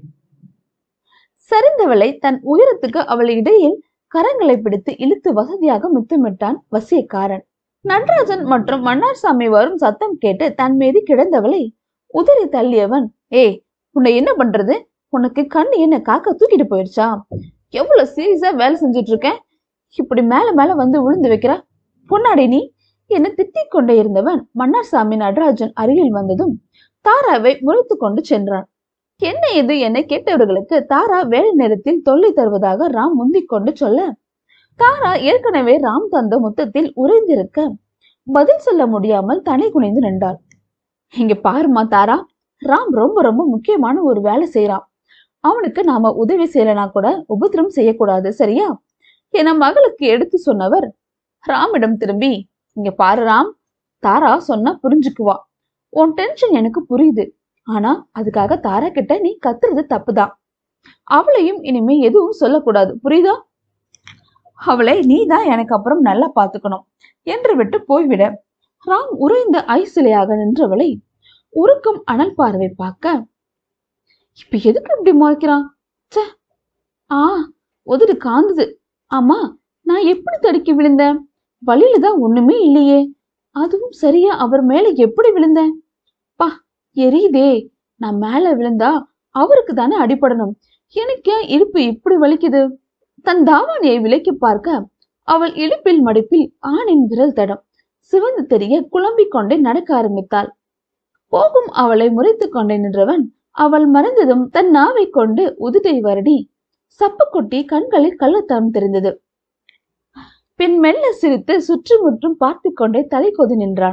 சரிந்தவளை தன் உயரத்துக்கு அவள் இடையில் கரங்களை பிடித்து இழுத்து வசதியாக முத்தமிட்டான் வசியக்காரன். நடராஜன் மற்றும் மன்னார்சாமி வரும் சத்தம் கேட்டு தன் மீது கிடந்தவளை உதறி தள்ளியவன், ஏய் உன்னை என்ன பண்றது, உனக்கு கண்ணு என்ன காக்கா தூக்கிட்டு போயிடுச்சா? எவ்வளவு சீரியஸா வேலை செஞ்சுட்டு இருக்கேன், இப்படி மேல மேல வந்து விழுந்து வைக்கிற பொன்னாடி நீ? என திட்டிக் கொண்டே இருந்தவன் மன்னார்சாமி நடராஜன் அருகில் வந்ததும் தாராவை முறைத்து கொண்டு சென்றான். என்ன இது என கேட்டவர்களுக்கு தாரா வேலை நேரத்தில் தொல்லை தருவதாக ராம் முந்திக் கொண்டு சொல்ல, தாரா ஏற்கனவே ராம் தந்த முத்தத்தில் உறைந்திருக்க பதில் சொல்ல முடியாமல் தனி குனிந்து நின்றாள். இங்க பாருமா தாரா, ராம் ரொம்ப ரொம்ப முக்கியமான ஒரு வேலை செய்யறான். அவனுக்கு நாம உதவி செய்யலனா கூட உபத்திரம் செய்யக்கூடாது, சரியா என மகளுக்கு எடுத்து சொன்னவர் ராமிடம் திரும்பி, இங்க பாரு ராம், தாரா சொன்னா புரிஞ்சுக்குவா. உன் டென்ஷன் எனக்கு புரியுது. ஆனா அதுக்காக தாரா கிட்ட நீ கத்துறது தப்புதான். அவளையும் இனிமே எதுவும் சொல்லக்கூடாது, புரியுதா? அவளை நீதான் எனக்கு அப்புறம் நல்லா பாத்துக்கணும் என்று விட்டு போய்விட ராம் உறைந்த ஐசிலையாக நின்றவளை உருக்கும் அனல் பார்வை பார்க்க, இப்ப எதுக்கு இப்படி முறைக்கிறான்? ஆ உதடு காந்தது. ஆமா, நான் எப்படி தடுக்கி விழுந்தேன்? வழியில தான் ஒண்ணுமே இல்லையே. அதுவும் சரியா அவர் மேல எப்படி விழுந்தேன்? பா எரியுதே. நான் மேல விழுந்தா அவருக்கு தானே அடிபடணும். எனக்கு ஏன் இடுப்பு இப்படி வலிக்குது? தன் தாவாணியை விலக்கி பார்க்க அவள் இடுப்பில் மடிப்பில் ஆணின் விரல் தடம் சிவந்து தெரிய குழம்பிக் கொண்டே நடக்க ஆரம்பித்தாள். போகும் அவளை முறைத்து கொண்டே நின்றவன் அவள் மறைந்ததும் தன் நாவை கொண்டு உதுட்டை வருடி சப்பு கொட்டி கண்களில் கள்ளத்தனம் தெரிந்தது. பின் மெல்ல சிரித்து சுற்றுமுற்றும் பார்த்து கொண்டே தலை கொதி நின்றான்.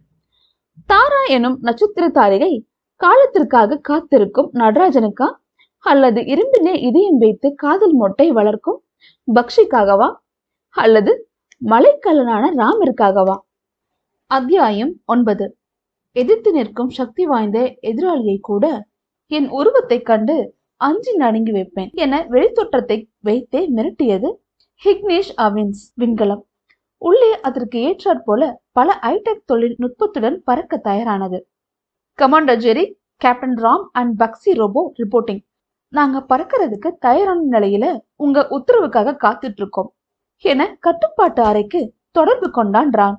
தாரா எனும் நட்சத்திர தாரிகை காலத்திற்காக காத்திருக்கும் நடராஜனுக்கா, அல்லது இரும்பிலே இதயம் வைத்து காதல் மொட்டை வளர்க்கும் பக்ஷிக்காகவா, அல்லது மலைக்கல்லனான ராமிற்காகவா? அத்தியாயம் ஒன்பது. எதிர்த்து நிற்கும் சக்தி வாய்ந்த எதிராளியை கூட என் உருவத்தை கண்டு அஞ்சி நடுங்கி வைப்பேன் என வெளித்தோற்றத்தை வைத்தே மிரட்டியது ஹிக்னேஷ் அவின்ஸ் விண்கலம். உள்ளே அதற்கு ஏற்றாற் போல பல ஹைடெக் தொழில்நுட்பத்துடன் பறக்க தயாரானது. Commander Jerry, captain Ram and Bakshi robot reporting. நாங்க பறக்கிறதுக்கு தயாரான நிலையில உங்க உத்தரவுக்காக காத்துட்டு இருக்கோம் என கட்டுப்பாட்டு அறைக்கு தொடர்பு கொண்டான் ராம்.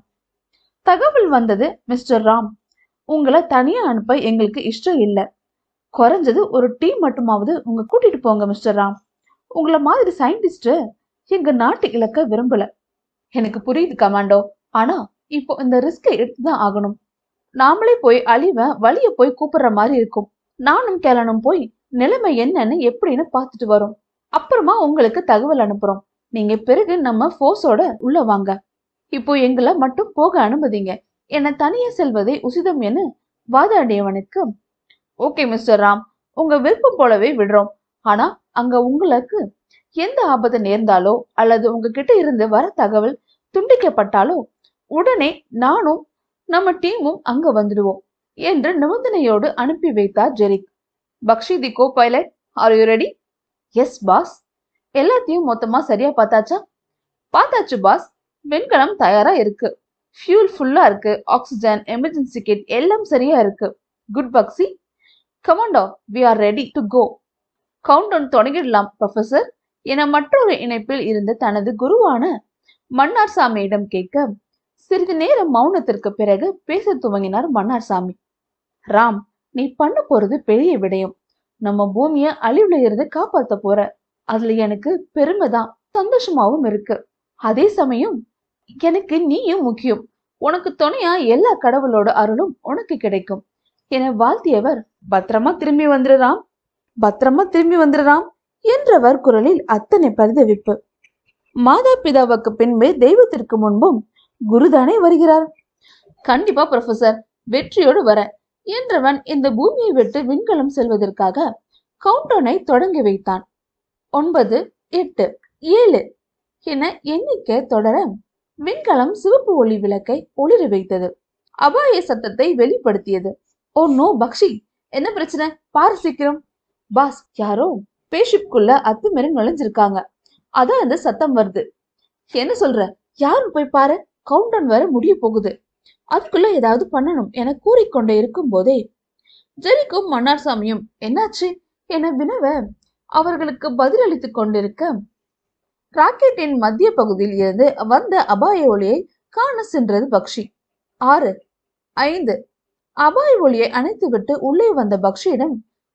தகவல் வந்தது மிஸ்டர் ராம், உங்களை தனியா அனுப்ப எங்களுக்கு இஷ்டம் இல்லை. குறைஞ்சது ஒரு டீம் மட்டுமாவது உங்க கூட்டிட்டு போங்க மிஸ்டர் ராம். உங்களை மாதிரி சயின்டிஸ்ட் எங்க நாட்டு இலக்க விரும்பல. எனக்கு புரியுது கமாண்டோ, ஆனா இப்போ இந்த ரிஸ்கை எடுத்துதான் ஆகணும். நாமளே போய் அழிவ வழிய போய் கூப்பிடுற மாதிரி இருக்கும். நானும் கேளனும் போய் நிலைமை என்னன்னு எப்படின்னு பார்த்துட்டு வரோம். அப்புறமா உங்களுக்கு தகவல் அனுப்புறோம். நீங்க பிறகு நம்ம போர்ஸோட உள்ள வாங்க. இப்போ எங்களை மட்டும் போக அனுமதிங்க என தனியே செல்வதே உசிதம் என வாதாடியவனுக்கு, ஓகே மிஸ்டர் ராம், உங்க விருப்பம் போலவே விடுறோம். ஆனா அங்க உங்களுக்கு எந்த ஆபத்து நேர்ந்தாலோ அல்லது உங்ககிட்ட இருந்து வர தகவல் துண்டிக்கப்பட்டாலோ உடனே நானும் நம்ம டீமும் அங்க வந்துடுவோம் என்று நிபந்தனையோடு அனுப்பி வைத்தார் Jerick. Bakshi the co pilot, are you ready? Yes boss. எல்லாத்தையும் மொத்தமா சரியா பார்த்தாச்சா? பார்த்தாச்சு பாஸ். விண்கலம் தயாரா இருக்கு. ஃபியூல் ஃபுல்லா இருக்கு. ஆக்சிஜன், எமர்ஜென்சி கிட் எல்லாம் சரியா இருக்கு. Good Bakshi. Commando, we are ready to go. Countdown தொடங்கிடலாம் ப்ரொஃபசர் என மற்றொரு இணைப்பில் இருந்த தனது குருவான மன்னார்சாமியிடம் கேட்க, சிறிது நேரம் மௌனத்திற்கு பிறகு பேச துவங்கினார் மன்னார்சாமி. ராம், நீ பண்ண போறது பெரிய விடயம். நம்ம பூமிய அழிவுல இருந்து காப்பாத்த போற. அதுல எனக்கு பெருமைதான், சந்தோஷமாவும் இருக்கு. அதே சமயம் எனக்கு நீயும் முக்கியம். உனக்கு துணையா எல்லா கடவுளோட அருளும் உனக்கு கிடைக்கும் என வாழ்த்தியவர், பத்திரமா திரும்பி வந்துடுறாம், பத்திரமா திரும்பி வந்துடுறாம் என்றவர் குரலில் அத்தனை பரிதவிப்பு. மாதா பிதாவுக்கு பின்பு தெய்வத்திற்கு முன்பும் குருதானே வருகிறார். கண்டிப்பா ப்ரொஃபசர், வெற்றியோடு வர என்றவன் இந்த பூமியை விட்டு விண்கலம் செல்வதற்காக கவுண்டவுனை தொடங்கி வைத்தான். ஒன்பது, எட்டு, ஏழு என எண்ணிக்கை தொடர விண்கலம் சிவப்பு ஒளி விளக்கை ஒளிர வைத்தது. அபாய சத்தத்தை வெளிப்படுத்தியது. ஓ நோ பக்ஷி, என்ன பிரச்சனை? பாரு சீக்கிரம். பாஸ், யாரோ பேஷிப்குள்ள அத்துமீறி நுழைஞ்சிருக்காங்க. அதான் அந்த சத்தம் வருது. என்ன சொல்ற? யாரும் போய் பாரு, கவுண்டவுன் வர முடிய போகுது. அதுக்குள்ள ஏதாவது பண்ணணும் என கூறிக்கொண்டே இருக்கும் போதே ஜெரிக்கும் மன்னார்சாமியும் என்னாச்சு என வினவ அவர்களுக்கு பதிலளித்துக் கொண்டிருக்க ராக்கெட்டின் மத்திய பகுதியில் இருந்து வந்த அபாய ஒளியை காண சென்றது பக்ஷி. ஆறு, ஐந்து. அபாய ஒளியை அணைத்து விட்டு உள்ளே வந்த பக்ஷியிடம்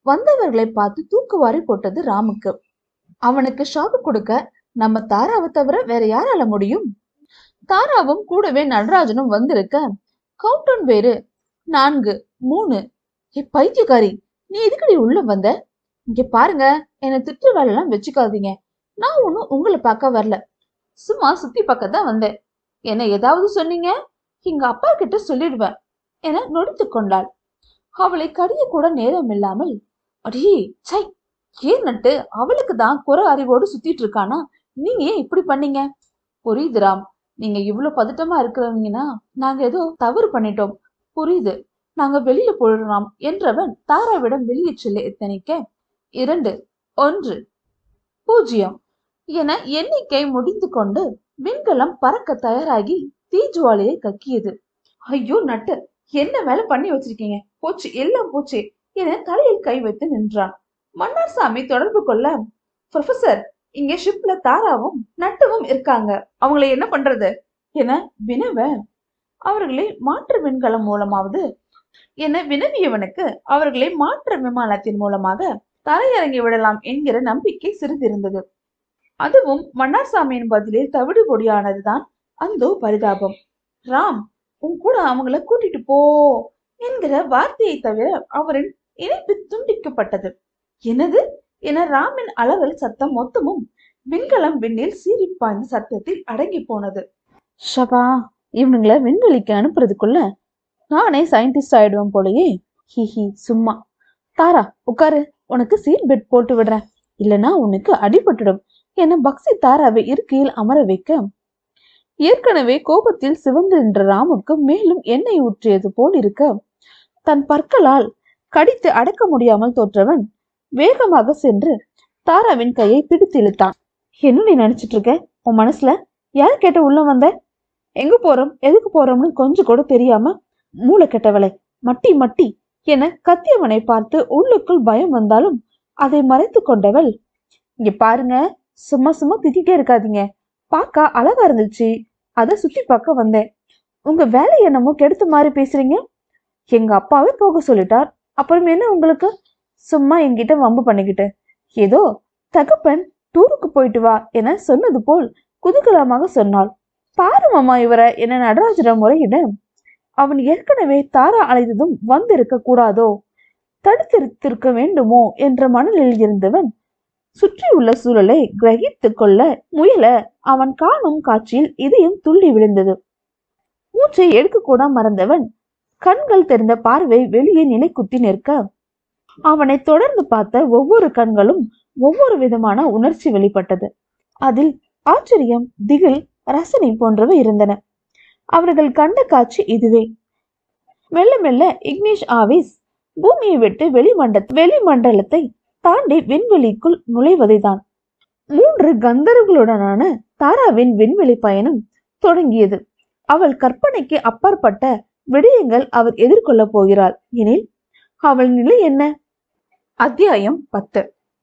வந்தவர்களை பார்த்து தூக்குவாரி போட்டது ராமுக்கு. அவனுக்கு ஷாக்கு கொடுக்க நம்ம தாராவை தவிர வேற யாரால முடியும்? தாராவும் கூடவே நடராஜனும் வந்திருக்க கவுண்டவுன் வேறு நான்கு மூணு. ஏ பைத்தியக்காரி, நீ எதுக்கடி உள்ள வந்த? இங்க பாருங்க, என்னை திட்டு வேலை எல்லாம் வச்சுக்காதீங்க. நான் ஒன்னும் உங்களை பார்க்க வரல, சும்மா சுத்தி பார்க்க தான் வந்தேன். என்ன ஏதாவது சொன்னீங்க எங்க அப்பா கிட்ட சொல்லிடுவேன் என நொடித்து கொண்டாள். அவளை கடிய கூட நேரம் இல்லாமல், அடியே சை, ஏன் நட்டு அவளுக்கு தான் குறை அறிவோடு சுத்திட்டு இருக்கானா, நீங்க ஏன் இப்படி பண்ணீங்க? புரியுது ராம், நீங்க இவ்வளவு பதட்டமா இருக்கிறவங்கன்னா நாங்க ஏதோ தவறு பண்ணிட்டோம், புரியுது, நாங்க வெளியில போயிடலாம் என்றவன் தாராவிடம் வெளியே செல்ல எத்தனைக்க இரண்டு ஒன்று பூஜ்ஜியம் என எண்ணிக்கை முடிந்து கொண்டு விண்கலம் பறக்க தயாராகி தீஜுவாலியை கக்கியது. ஐயோ நட்டு, என்ன வேலை பண்ணி வச்சிருக்கீங்க, போச்சு எல்லாம் போச்சு என தலையில் கை வைத்து நின்றான். மன்னார்சாமி தொடர்பு கொள்ள, ப்ரொஃபசர், இங்க ஷிப்ல தாராவும் நட்டுவும் இருக்காங்க, அவங்களை என்ன பண்றது என வினவ, அவர்களை மாற்று விண்கலம் மூலமாவது என வினவியவனுக்கு அவர்களை மாற்று விமானத்தின் மூலமாக தரையிறங்கி விடலாம் என்கிற நம்பிக்கை சிறிதிருந்தது. அதுவும் மன்னார்சாமியின் பதிலில் தவிடு பொடியானதுதான் அந்தோ பரிதாபம். ராம், உன் கூட அவங்கள கூட்டிட்டு போ என்கிற வார்த்தையை தவிர அவரின் இணைப்பு துண்டிக்கப்பட்டது. எனது என ராமின் அலறல் சத்தம் மொத்தமும் விண்கலம் விண்ணில் சீறி பாய்ந்த சத்தத்தில் அடங்கி போனது. ஷபா, இவனுங்களை விண்வெளிக்கு அனுப்புறதுக்குள்ள நானே சயின்டிஸ்ட் ஆயிடுவேன் போலயே. ஹிஹி, சும்மா. தாரா உட்காரு, உனக்கு சீட் பெட் போட்டு விடுறேன், இல்லனா உனக்கு அடிபட்டுடும் என பக்சி தாராவை இருக்கையில் அமர வைக்க, ஏற்கனவே கோபத்தில் சிவந்து நின்ற ராமுக்கு மேலும் எண்ணெய் ஊற்றியது போல் இருக்க, தன் பற்களால் கடித்து அடக்க முடியாமல் தோற்றவன் வேகமாக சென்று தாராவின் கையை பிடித்து இழுத்தான். என்னடி நினைச்சிட்டு இருக்க? உன் மனசுல யார் கேட்ட உள்ள வந்த? எங்க போறோம் எதுக்கு போறோம்னு கொஞ்சம் கூட தெரியாம மூளை கெட்டவளை, மட்டி மட்டி என கத்தியவனை பார்த்து உள்ளுக்குள் பயம் வந்தாலும் அதை மறைத்து கொண்டவள், இங்க பாருங்க, சும்மா சும்மா திட்டிட்டே இருக்காதீங்க, பார்க்க அழகா இருந்துச்சு, அத சுத்தி பார்க்க வந்தேன். உங்க வேலை என்னமோ கெடுத்த மாதிரி பேசுறீங்க. எங்க அப்பாவே போக சொல்லிட்டார், அப்புறம் என்ன உங்களுக்கு? சும்மா என்கிட்ட வம்பு பண்ணிக்கிட்டு ஏதோ தகப்பன் டூருக்கு போயிட்டு வா என சொன்னது போல் குதூகலமாக சொன்னாள். பாரு மாமா இவரை என நடராஜரம் முறையிட, அவன் ஏற்கனவே தாரா அழைத்ததும் வந்திருக்க கூடாதோ, தடுத்திருத்திருக்க வேண்டுமோ என்ற மனநிலையில் இருந்தவன் சுற்றியுள்ள சூழலை கிரகித்து கொள்ள முயல அவன் காணும் காட்சியில் இதயம் துள்ளி விழுந்தது. மூச்சை எடுக்க கூட மறந்தவன் கண்கள் தெரிந்த பார்வை வெளியே நிலை குத்தி நிற்க, அவனை தொடர்ந்து பார்த்த ஒவ்வொரு கண்களும் ஒவ்வொரு விதமான உணர்ச்சி வெளிப்பட்டது. அதில் ஆச்சரியம், திகில், ரசனை போன்றவை இருந்தன. அவர்கள் கண்ட காட்சி இதுவே. மெல்ல மெல்ல இக்னேஷ் ஆவிஸ் பூமியை விட்டு வெளிமண்ட வெளிமண்டலத்தை தாண்டி விண்வெளிக்குள் நுழைவதைதான். மூன்று கந்தர்களுடனான தாராவின் விண்வெளி பயணம் தொடங்கியது. அவள் கற்பனைக்கு அப்பாற்பட்ட விடயங்கள் அவர் எதிர்கொள்ள போகிறாள் எனில் அவள் நிலை என்ன? அத்தியாயம் பத்து.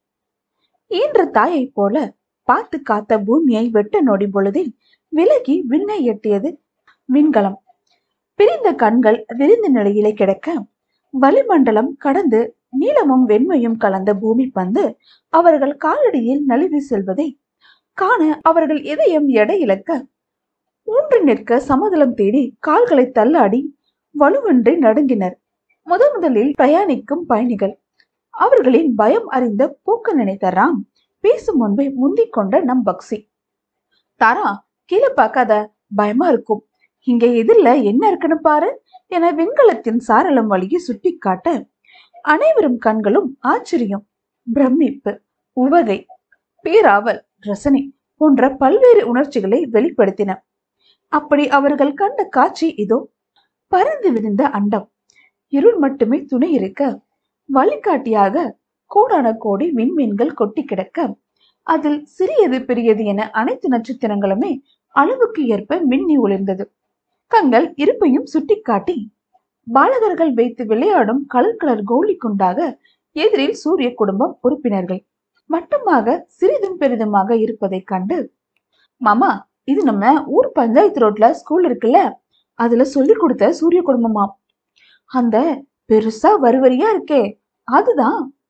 ஈன்ற தாயை போல பார்த்து காத்த பூமியை வெட்ட நொடி பொழுதில் விலகி விண்ணை எட்டியது விண்கலம். பிரிந்த கண்கள் விரிந்த நிலையிலே கிடக்க, வளிமண்டலம் கடந்து நீளமும் வெண்மையும் கலந்த பூமி பந்து அவர்கள் காலடியில் நழுவி செல்வதை காண அவர்கள் இதயம் எடை இழக்க, ஊன்று நிற்க சமதளம் தேடி கால்களை தள்ளாடி வலுவின்றி நடுங்கினர். முத முதலில் பிரயாணிக்கும் பயணிகள். அவர்களின் பயம் அறிந்த போக்க நினைத்த ராம் பேசும் முன்பே முந்திக் கொண்ட நம் பக்சி, தாரா கீழே பார்க்காத, பயமா இருக்கும், இங்க எதிரில என்ன இருக்குன்னு பாரு என விண்கலத்தின் சாரளம் வழியை சுட்டி காட்ட, அனைவரும் கண்களும் ஆச்சரியம், பிரமிப்பு, உவகை, பேராவல், ரசனை போன்ற பல்வேறு உணர்ச்சிகளை வெளிப்படுத்தின. அப்படி அவர்கள் கண்ட காட்சி இதோ. பறந்து விரிந்த அண்டம், இருள் மட்டுமே துணை இருக்க, வழிகாட்டியாக கோடான கோடி விண்மீன்கள் கொட்டி கிடக்க, அதில் சிறியது பெரியது என அனைத்து நட்சத்திரங்களுமே அளவுக்கு ஏற்ப மின்னி ஒளிர்ந்தது. தங்கள் இருப்பையும் சுட்டிக்காட்டி பாலகர்கள் வைத்து விளையாடும் கலர் கலர் கோலி குண்டாக எதிரில் சூரிய குடும்பம் உறுப்பினர்கள் வட்டமாக சிறிதும் பெரிதுமாக இருப்பதை கண்டு, மாமா இது நம்ம ஊர் பஞ்சாயத்து ரோட்ல ஸ்கூல் இருக்குல்ல, அதுல சொல்லி கொடுத்த சூரிய குடும்பமா, அந்த பெருசா வரிவரியா இருக்கே அதுதான்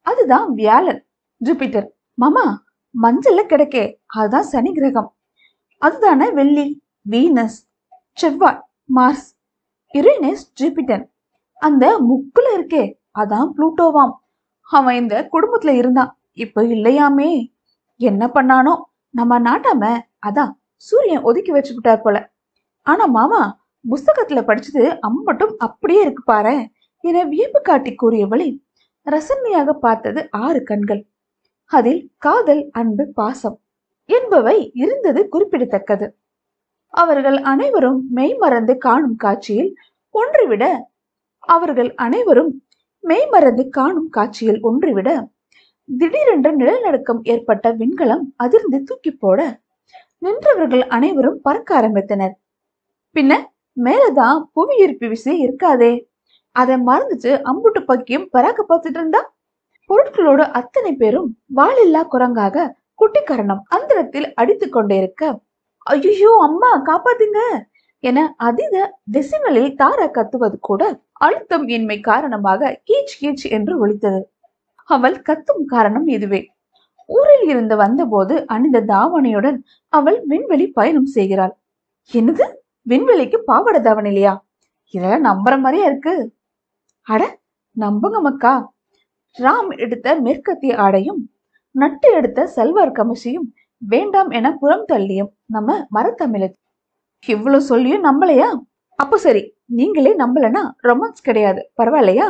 அதுதான் வியாழன், ஜூபிட்டர். மாமா, மஞ்சள்ல கிடைக்கே அதுதான் சனி கிரகம். அதுதானே வெள்ளி, வீனஸ், செவ்வாய், மார்ஸ், யுரேனஸ், ஜூபிட்டர். அந்த முக்குல இருக்கே அதான் புளூட்டோவாம். அவன் இந்த குடும்பத்துல இருந்தான், இப்ப இல்லையாமே. என்ன பண்ணானோ நம்ம நாட்டாம. அதான் சூரியன் ஒதுக்கி வச்சு விட்டார் போல. ஆனா மாமா, புஸ்தகத்துல படிச்சது அம்மட்டும் அப்படியே இருக்கு பாரு என வியப்பு காட்டி கூறியவளை ரசனையாக பார்த்தது ஆறு கண்கள். அதில் காதல், அன்பு, பாசம் என்பவை இருந்தது குறிப்பிடத்தக்கது. அவர்கள் அனைவரும் மெய்மறந்து காணும் காட்சியில் ஒன்றுவிட அவர்கள் அனைவரும் மெய்மறந்து காணும் காட்சியில் ஒன்றுவிட திடீரென்று நிலநடுக்கம் ஏற்பட்ட விண்கலம் அதிர்ந்து தூக்கி போட நின்றவர்கள் அனைவரும் பறக்க ஆரம்பித்தனர். பின்ன மேலதான் புவியீர்ப்பு விசை இருக்காதே, அதை மறந்துட்டு அம்புட்டு பக்கியும் பராக்க பார்த்துட்டு இருந்தா. பொருட்களோடு அத்தனை பேரும் வாளில்லா குரங்காக குட்டிக்கரணம் அந்தரத்தில் அடித்து கொண்டே இருக்க, ஐயோ அம்மா காப்பாத்துங்க என அதீத டெசிமலில் தாரா கத்துவது கூட அழுத்தம் இன்மை காரணமாக கீச் கீச் என்று ஒலித்தது. அவள் கத்தும் காரணம் இதுவே. ஊரில் இருந்து வந்தபோது அணிந்த தாவணியுடன் அவள் விண்வெளி பயணம் செய்கிறாள். என்னது, விண்வெளிக்கு பாவாடை தாவணி இல்லையா? இதெல்லாம் நம்புற மாதிரியா இருக்கு. அட நம்புங்க மக்கா. ராம் எடுத்த மேற்கத்திய ஆடையும் நட்டு எடுத்த சல்வார் கமிசியும் வேண்டாம் என புறம் தள்ளியும் நம்ம மரத்தமிழ். இவ்வளவு சொல்லியும் நம்பலையா? அப்போ சரி, நீங்களே நம்பலனா ரொமான்ஸ் கிடையாது, பரவாயில்லையா?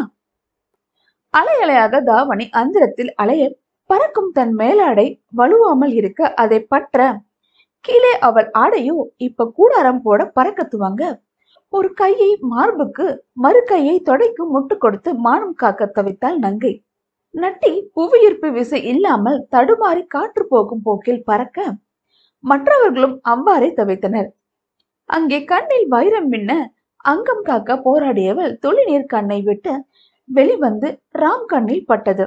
அலை அலையாக தாவணி அந்தரத்தில் அலைய பறக்கும் தன் மேலாடை வலுவாமல் இருக்க அதை பற்ற கீழே அவள் ஆடையோ இப்ப கூடாரம் போட பறக்கத்துவாங்க. ஒரு கையை மார்புக்கு மறு கையை தொடைக்கு முட்டு கொடுத்து மானம் காக்க தவித்தாள் நங்கை. நட்டி புவியீர்ப்பு விசை இல்லாமல் தடுமாறி காற்று போகும் போக்கில் பறக்க மற்றவர்களும் அவ்வாறே தவித்தனர். அங்கே கண்ணில் வைரம் மின்ன அங்கம் காக்க போராடியவள் தொழிநீர் கண்ணை விட்டு வெளிவந்து ராம் கண்ணில் பட்டது.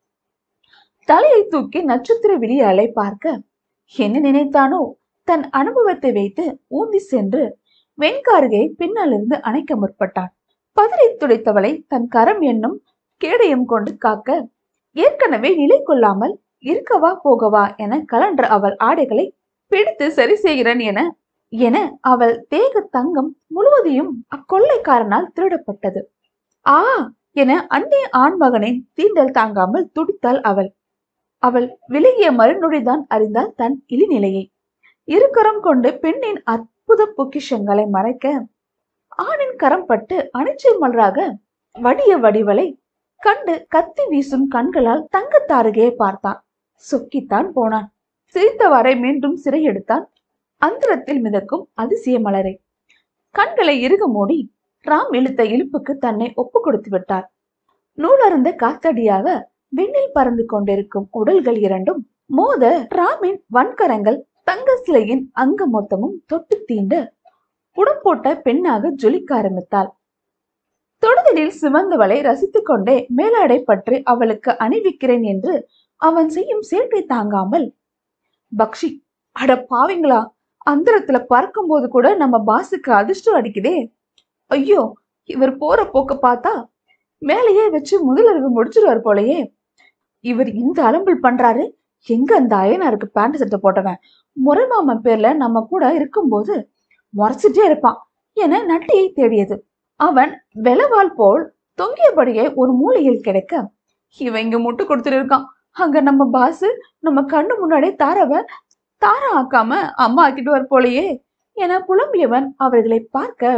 தலையை தூக்கி நட்சத்திர விழியாலை பார்க்க என்ன நினைத்தானோ தன் அனுபவத்தை வைத்து ஊந்தி சென்று வெண்கார்கையை பின்னாலிருந்து அணைக்க முற்பட்டான். பதறி துடைத்தவளை தன் கரம் என்னும் கேடயம் கொண்டு காக்க ஏற்கனவே நிலை கொள்ளாமல் இருக்கவா போகவா என கலன்ற அவள் ஆடைகளை பிடித்து சரி செய்கிறேன் என என அவள் தேக தங்கம் முழுவதையும் அக்கொள்ளைக்காரனால் திருடப்பட்டது. ஆ என அந்நிய ஆண்மகனின் தீண்டல் தாங்காமல் துடித்தாள் அவள். அவள் விலகிய மறுநொடிதான் அறிந்தாள் தன் இழிநிலையை. இருக்கரம் கொண்டு பெண்ணின் அற்புத பொக்கிஷங்களை மறைக்க ஆணின் கரம் பட்டு அணிச்சை மலராக வடிய வடிவலை கண்டு கத்தி வீசும் கண்களால் தங்கத்தாருகையை பார்த்தான். சொக்கித்தான் போனான். சிரித்தவாறே மீண்டும் சிறை எடுத்தான் அந்தரத்தில் மிதக்கும் அதிசய மலரை. கண்களை இறுக மூடி ராம் இழுத்த இழுப்புக்கு தன்னை ஒப்பு கொடுத்து விட்டார். நூலருந்த காத்தடியாக விண்ணில் பறந்து கொண்டிருக்கும் உடல்கள் இரண்டும் மோத ராமின் வன்கரங்கள் தங்க சிலையின் அங்க மொத்தமும் தொட்டு தீண்ட புடம் போட்ட பெண்ணாக ஜொலிக்க ஆரம்பித்தாள். தொடுதலில் சிவந்தவளை ரசித்துக் கொண்டே மேலாடை பற்றி அவளுக்கு அணிவிக்கிறேன் என்று அவன் செய்யும் சேர்க்கை தாங்காமல், பக்ஷி, அட பாவிங்களா, அந்தரத்துல பறக்கும் போது கூட நம்ம பாசுக்கு அதிர்ஷ்டம் அடிக்குதே. ஐயோ, இவர் போற போக்க பார்த்தா மேலேயே வச்சு முதலறிவு முடிச்சிருவார் போலயே. இவர் இந்த அலம்பல் பண்றாரு. எங்க அந்த அயனாருக்கு பேண்ட் சட்டை போட்டவன் முறைமாமன் பேர்ல நம்ம கூட இருக்கும்போது முறைச்சிட்டே இருப்பான் என நட்டியை தேடியது. அவன் வெளவால் போல் தொங்கியபடியே ஒரு மூலையில் கிடைக்க இவன் இங்க முட்டு கொடுத்துட்டு இருக்கான். அங்க நம்ம பாசு நம்ம கண்ணு முன்னாடியே தாராவ தாரா ஆக்காம அம்மா ஆக்கிடுவார் போலயே என புலம்பியவன் அவர்களை பார்க்க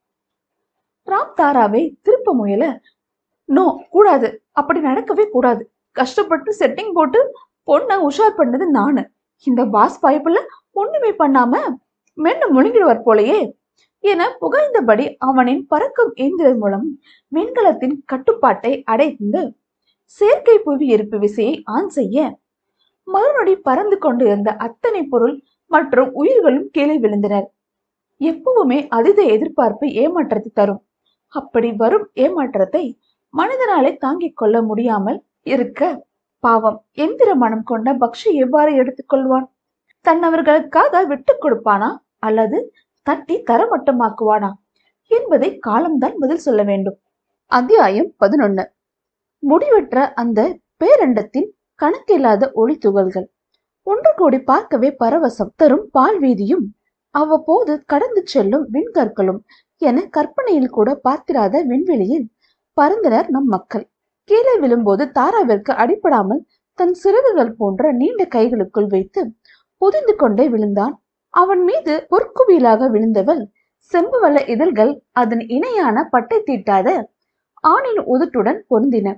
ராம் தாராவை திருப்ப முயல, நோ, கூடாது, அப்படி நடக்கவே கூடாது. கஷ்டப்பட்டு செட்டிங் போட்டு பொண்ணை உஷார் பண்ணது நானு. இந்த பாஸ் பைப்புல ஒண்ணுமே பண்ணாம மென்னு முழுங்கிடுவார் போலயே என புகழ்ந்தபடி அவனின் பறக்கும் இயந்திரம் மூலம் விண்கலத்தின் கட்டுப்பாட்டை அடைந்து செயற்கை புவி ஈர்ப்பு விசையை ஆன் செய்ய மறுநொடி பறந்து கொண்டு இருந்த அத்தனை பொருள் மற்றும் உயிர்களும் கீழே விழுந்தனர். எப்பவுமே அதீத எதிர்பார்ப்பு ஏமாற்றத்தை தரும். அப்படி வரும் ஏமாற்றத்தை மனிதனாலே தாங்கிக் கொள்ள முடியாமல் இருக்க பாவம் எந்திர மனம் கொண்ட பக்ஷி எவ்வாறு எடுத்துக்கொள்வான்? தன்னவர்களுக்காக விட்டு கொடுப்பானா அல்லது தட்டி தரமட்டமாக்குவானா என்பதை காலம்தான் பதில் சொல்ல வேண்டும். அத்தியாயம் பதினொன்னு. முடிவற்ற அந்த பேரண்டத்தில் கணக்கில்லாத ஒளி துகள்கள், ஒன்று கூடி பார்க்கவே பரவசம் தரும் பால் வீதியும் அவ்வப்போது கடந்து செல்லும் விண்கற்களும் என கற்பனையில் கூட பார்த்திராத விண்வெளியில் பறந்தனர் நம் மக்கள். கீழே விழும்போது தாராவிற்கு அடிபடாமல் தன் சிறகுகள் போன்ற நீண்ட கைகளுக்குள் வைத்து பொதிந்து கொண்டே விழுந்தான். அவன் மீது பொற்குவியலாக விழுந்தவள் செம்புவள இதழ்கள் அதன் இணையான பட்டை தீட்டாத ஆணின் உதட்டுடன் பொருந்தின.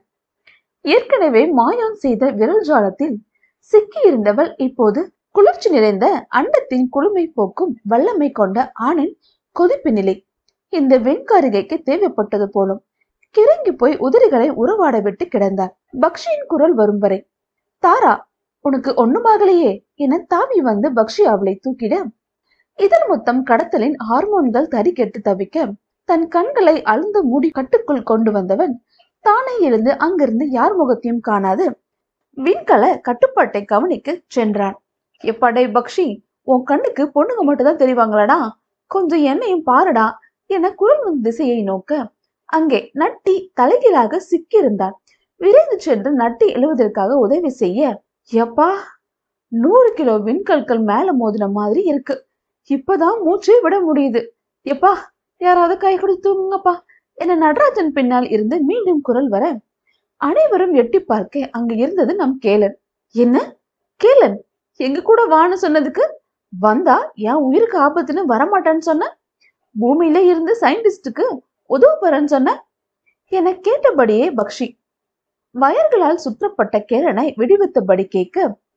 ஏற்கனவே மாயான் செய்த விரல் ஜாலத்தில் சிக்கி இருந்தவள் இப்போது குளிர்ச்சி நிறைந்த அண்டத்தின் குளுமை போக்கும் வல்லமை கொண்ட ஆணின் கொதிப்பு நிலை இந்த வெண்காரிகைக்கு தேவைப்பட்டது போலும். கிறங்கி போய் உதிரிகளை உறவாட விட்டு கிடந்தார். பக்ஷியின் குரல் வரும் வரை, தாரா உனக்கு ஒண்ணுமாகலையே என தாவி வந்து பக்ஷி அவளை தூக்கிட, இதழ் மொத்தம் கடத்தலின் ஹார்மோன்கள் தறி கெட்டு தவிக்க தன் கண்களை அழுந்த மூடி கட்டுக்குள் கொண்டு வந்தவன் தானே எழுந்து அங்கிருந்து யார் முகத்தையும் காணாது விண்கல கட்டுப்பாட்டை கவனிக்க சென்றான். எப்படை பக்ஷி, உன் கண்ணுக்கு பொண்ணுங்க மட்டும்தான் தெரிவாங்களாடா, கொஞ்சம் என்னையும் பாருடா என குரல் வந்த திசையை நோக்க அங்கே நட்டி தலைகீழாக சிக்கியிருந்தான். விரைந்து சென்று நட்டி எழுவதற்காக உதவி செய்ய, எப்பா நூறு கிலோ விண்கற்கள் மேல மோதின மாதிரி இருக்கு, இப்பதான் மூச்சு விட முடியுது, எப்பா யாராவது கை கொடுத்துங்கப்பா என நடராஜன் பின்னால் இருந்து மீண்டும் குரல் வர அனைவரும் எட்டி பார்க்க அங்கு இருந்தது நம் கேலன். என்ன கேலன், எங்க கூட வான்னு சொன்னதுக்கு வந்தா என் உயிருக்கு ஆபத்துன்னு வரமாட்டான்னு சொன்ன, பூமியில இருந்து சயின்டிஸ்டுக்கு உதவு பெறன்னு சொன்ன என கேட்டபடியே பக்ஷி வயர்களால் சுற்றப்பட்ட கேலனை விடுவித்தபடி கேட்க,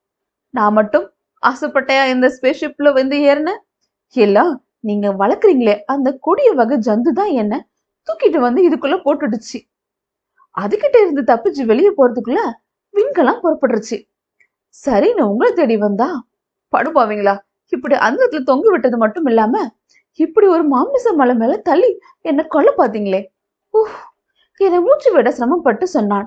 நான் மட்டும் ஆசைப்பட்டையா இந்த ஸ்பேஸ்ஷிப்ல வந்து ஏறின, எல்லாம் நீங்க வளர்க்குறீங்களே அந்த கொடிய வகை ஜந்து தான் என்ன தூக்கிட்டு வந்து இதுக்குள்ள போட்டுடுச்சு, அதுகிட்ட இருந்து தப்பிச்சு வெளியே போறதுக்குள்ள விண்கெல்லாம் புறப்படுருச்சு, சரின்னு உங்களை தேடி வந்தா படுபாவீங்களா, இப்படி அந்த தொங்கி விட்டது மட்டும் இல்லாம இப்படி ஒரு மாமிச மலை மேல தள்ளி என்ன கொல்ல பாத்தீங்களே, ஊஹ் என மூச்சு விட சிரமப்பட்டு சொன்னான்.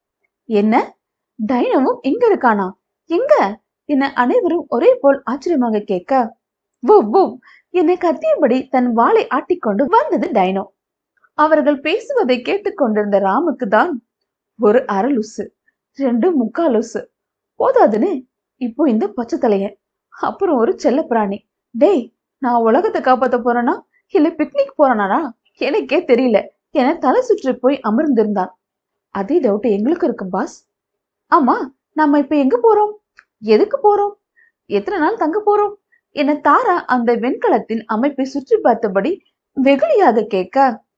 என்ன டைனவும் இங்க இருக்கானா, எங்க என அனைவரும் ஒரே போல் ஆச்சரியமாக கேட்க, வோ வோ என்னை கத்தியபடி தன் வாளை ஆட்டிக்கொண்டு வந்தது டைனோ. அவர்கள் பேசுவதை கேட்டுக்கொண்டிருந்த ராமுக்கு தான் ஒரு அரை லூசு, ரெண்டு முக்கால் லூசு போதாதுன்னு இப்போ இந்த பச்சை தலைய, அப்புறம் ஒரு செல்ல பிராணி. டேய், நான் உலகத்தை காப்பாத்த போறேனா இல்ல பிக்னிக் போறேனா எனக்கே தெரியல என தலை சுற்றி போய் அமர்ந்திருந்தான். அதே டவுட் எங்களுக்கு இருக்கு பாஸ். ஆமா, நம்ம இப்ப எங்க போறோம், எதுக்கு போறோம், எத்தனை நாள் தங்க போறோம் என தாரா அந்த வெண்கலத்தின் அமைப்பை சுற்றி பார்த்தபடி வெகுளியாக கேட்க,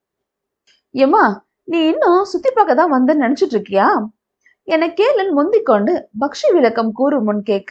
ஏமா நீ இன்னும் சுத்தி பார்க்க தான் வந்து நினைச்சிட்டு இருக்கியா என கேலன் முந்திக்கொண்டு பக்ஷி விளக்கம் கூறும் முன் கேட்க,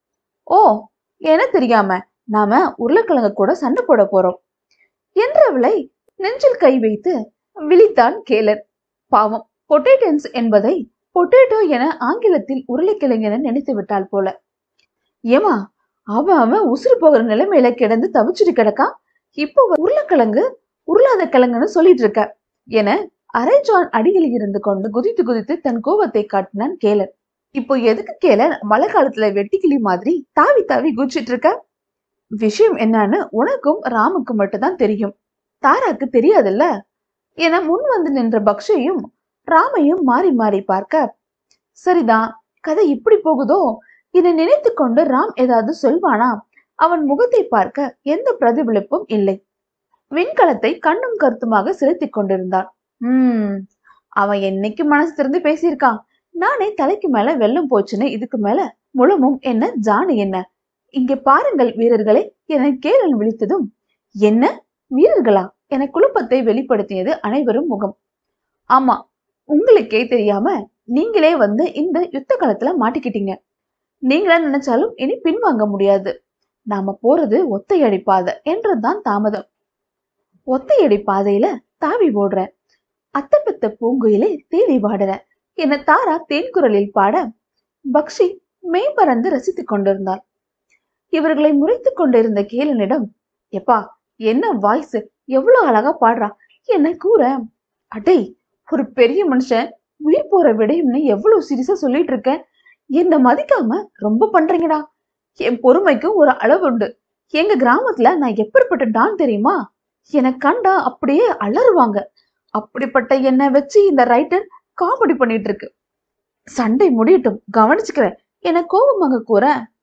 ஓ என தெரியாம நாம உருளைக்கிழங்கு கூட சண்டை போட போறோம் என்றவளை நெஞ்சில் கை வைத்து விழித்தான் கேலன். பாவம், பொட்டேட்டன்ஸ் என்பதை பொட்டேட்டோ என ஆங்கிலத்தில் உருளைக்கிழங்கு என நினைத்து விட்டால் போல. ஏமா அவன் அவன் உசுறு போகிற நிலைமையில கிடந்து தவிச்சுட்டு கிடக்கான், இப்போ உருளைக்கிழங்கு உருளாத கிழங்குன்னு சொல்லிட்டு இருக்க என அரைஜான் அடியில் இருந்து கொண்டு குதித்து குதித்து தன் கோபத்தை காட்டினான் கேலன். இப்போ எதுக்கு கேலன் மழை காலத்துல வெட்டிக்கிளி மாதிரி தாவி தாவி குதிச்சிட்டு இருக்க, விஷயம் என்னன்னு உனக்கும் ராமுக்கும் மட்டும்தான் தெரியும், தாராக்கு தெரியாதுல்ல என முன் வந்து நின்ற பக்ஷையும் ராமையும் மாறி மாறி பார்க்க, சரிதான் கதை இப்படி போகுதோ என நினைத்து கொண்டு ராம் ஏதாவது சொல்வானா. அவன் முகத்தை பார்க்க எந்த பிரதிபலிப்பும் இல்லை. விண்கலத்தை கண்ணும் கருத்துமாக செலுத்திக் கொண்டிருந்தான். உம் அவன் என்னைக்கு மனசு திறந்து பேசியிருக்கான், நானே தலைக்கு மேல வெள்ளம் போச்சுன்னு இதுக்கு மேல முழமும் என்ன ஜானு என்ன, இங்கே பாருங்கள் வீரர்களே என கேலன் விழித்ததும், என்ன வீரர்களா என குழப்பத்தை வெளிப்படுத்தியது அனைவரும் முகம். ஆமா, உங்களுக்கே தெரியாம நீங்களே வந்து இந்த யுத்த காலத்துல மாட்டிக்கிட்டீங்க, நீங்களா நினைச்சாலும் இனி பின்வாங்க முடியாது, நாம போறது ஒத்தையடி பாதை என்றுதான் தாமதம். ஒத்தையடி பாதையில தாவி ஓடுற அத்தப்பத்த பூங்குயிலே தேடி வாடுற என தாரா தேன்குரலில் பாட பக்ஷி மெய்பறந்து ரசித்துக் கொண்டிருந்தாள். இவர்களை முறைத்து கொண்டிருந்த கேலனிடம், எப்பா என்ன வாய்ஸ், எவ்வளவு அழகா பாடுறா என்ன கூற, அடே ஒரு பெரிய மனுஷன் உயிர் போற விடையும்னு எவ்வளவு சீரியஸா சொல்லிட்டு இருக்க, என்ன மதிக்காம ரொம்ப பண்றீங்கடா, என் பொறுமைக்கும் ஒரு அளவு உண்டு, எங்க கிராமத்துல நான் எப்படிப்பட்ட டான் தெரியுமா, என கண்டா அப்படியே அலறுவாங்க, அப்படிப்பட்ட என்ன வச்சு இந்த ரைட்டர் காமெடி பண்ணிட்டு இருக்கு. சண்டை முடியட்டும், கவனிச்சுக்கிறேன் என கோபமாக கூற,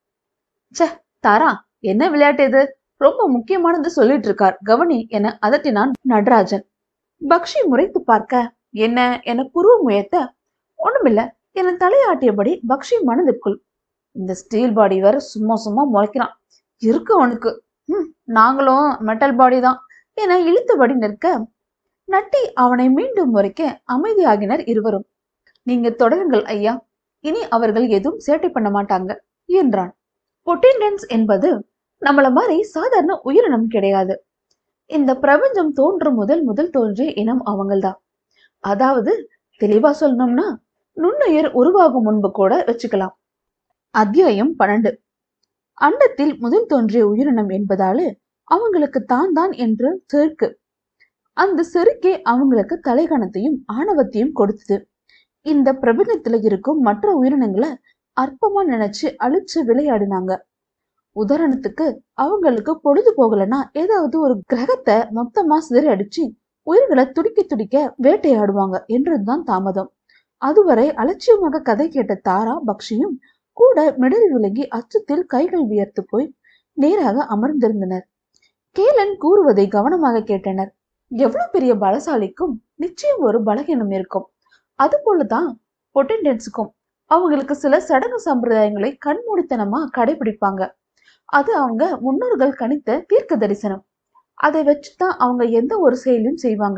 சே தாரா, என்ன விளையாட்டு இது? ரொம்ப முக்கியமானது சொல்லிட்டு இருக்கார், கவனி என அதட்டினான் நடராஜன். பக்ஷி முறைத்து பார்க்க, என்ன என புருவம் உயர்த்த, ஒண்ணுமில்ல என தலையாட்டியபடி பக்ஷி மனதிற்குள், இந்த ஸ்டீல் பாடி வேற சும்மா சும்மா முளைக்கிறான், இருக்கு அவனுக்கு. ஹம் நாங்களும் மெட்டல் பாடி தான் என இழுத்தபடி நிற்க, நட்டி அவனை மீண்டும் முறைக்க அமைதியாகினர் இருவரும். நீங்க தொடருங்கள் ஐயா, இனி அவர்கள் எதுவும் சேட்டை பண்ண மாட்டாங்க என்றான். பொட்டேண்டன்ஸ் என்பது நம்மள மாதிரி சாதாரண உயிரினம் கிடையாது. இந்த பிரபஞ்சம் தோன்றும் முதல் முதல் தோன்றிய இனம் அவங்கள்தான். அதாவது தெளிவா சொல்லணும்னா நுண்ணுயிர் உருவாகும் முன்பு கூட வச்சுக்கலாம். அத்தியாயம் பன்னெண்டு. அண்டத்தில் முதல் தோன்றிய உயிரினம் என்பதால அவங்களுக்கு தான் தான் என்று செருக்கு. அந்த செருக்கே அவங்களுக்கு தலைகணத்தையும் ஆணவத்தையும் கொடுத்தது. இந்த பிரபஞ்சத்துல இருக்கும் மற்ற உயிரினங்களை அற்பமா நினைச்சு அழிச்சு விளையாடினாங்க. உதாரணத்துக்கு அவங்களுக்கு பொழுது போகலன்னா ஏதாவது ஒரு கிரகத்தை மொத்தமா சிதறி அடிச்சு உயிர்களை துடிக்க துடிக்க வேட்டையாடுவாங்க என்றுதான் தாமதம். அதுவரை அலட்சியமாக கதை கேட்ட தாரா பக்ஷியும் கூட மிடறி விலகி அச்சத்தில் கைகள் வியர்த்து போய் நேராக அமர்ந்திருந்தனர். கேலன் கூறுவதை கவனமாக கேட்டனர். எவ்வளவு பெரிய பலசாலிக்கும் நிச்சயம் ஒரு பலகீனம் இருக்கும். அது போலதான் பொட்டன்டன்ஸுக்கும் அவங்களுக்கு சில சடங்கு சம்பிரதாயங்களை கண்மூடித்தனமா கடைபிடிப்பாங்க. அது அவங்க முன்னோர்கள் கணித்த தீர்க்க தரிசனம். அதை வச்சுதான் அவங்க எந்த ஒரு செயலையும் செய்வாங்க.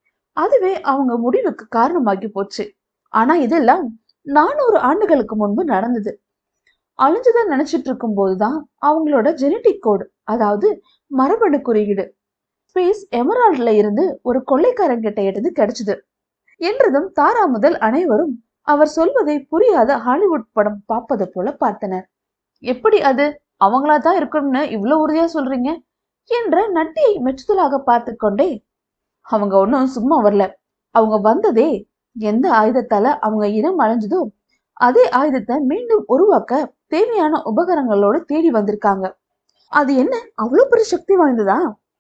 அதுவே அவங்க முடிவுக்கு காரணமாகி போச்சு. ஆனா இதெல்லாம் நானூறு ஆண்டுகளுக்கு முன்பு நடந்தது. அழிஞ்சுதான் நினைச்சிட்டு இருக்கும் போதுதான் அவங்களோட ஜெனட்டிக் கோடு, அதாவது மரபணு குறியீடு ஸ்பேஸ் எமரால்ட்ல இருந்து ஒரு கொள்ளைக்காரங்கிட்ட எடுத்து கிடைச்சது என்றதும் தாரா முதல் அனைவரும் அவர் சொல்வதை புரியாத ஹாலிவுட் படம் பார்ப்பது போல பார்த்தனர். எப்படி அது அவங்களா தான் இருக்கணும்னு இவ்வளவு உறுதியா சொல்றீங்க என்ற நட்டியை மெச்சுதலாக பார்த்து கொண்டே, அவங்க ஒன்னும் சும்மா வரல. அவங்க வந்ததே எந்த ஆயுதத்தால அவங்க இனம் அழிஞ்சதோ அதே ஆயுதத்தை மீண்டும் உருவாக்க தேவையான உபகரணங்களோடு தேடி வந்திருக்காங்க. அது என்ன அவ்வளவு பெரிய சக்தி வாய்ந்ததா?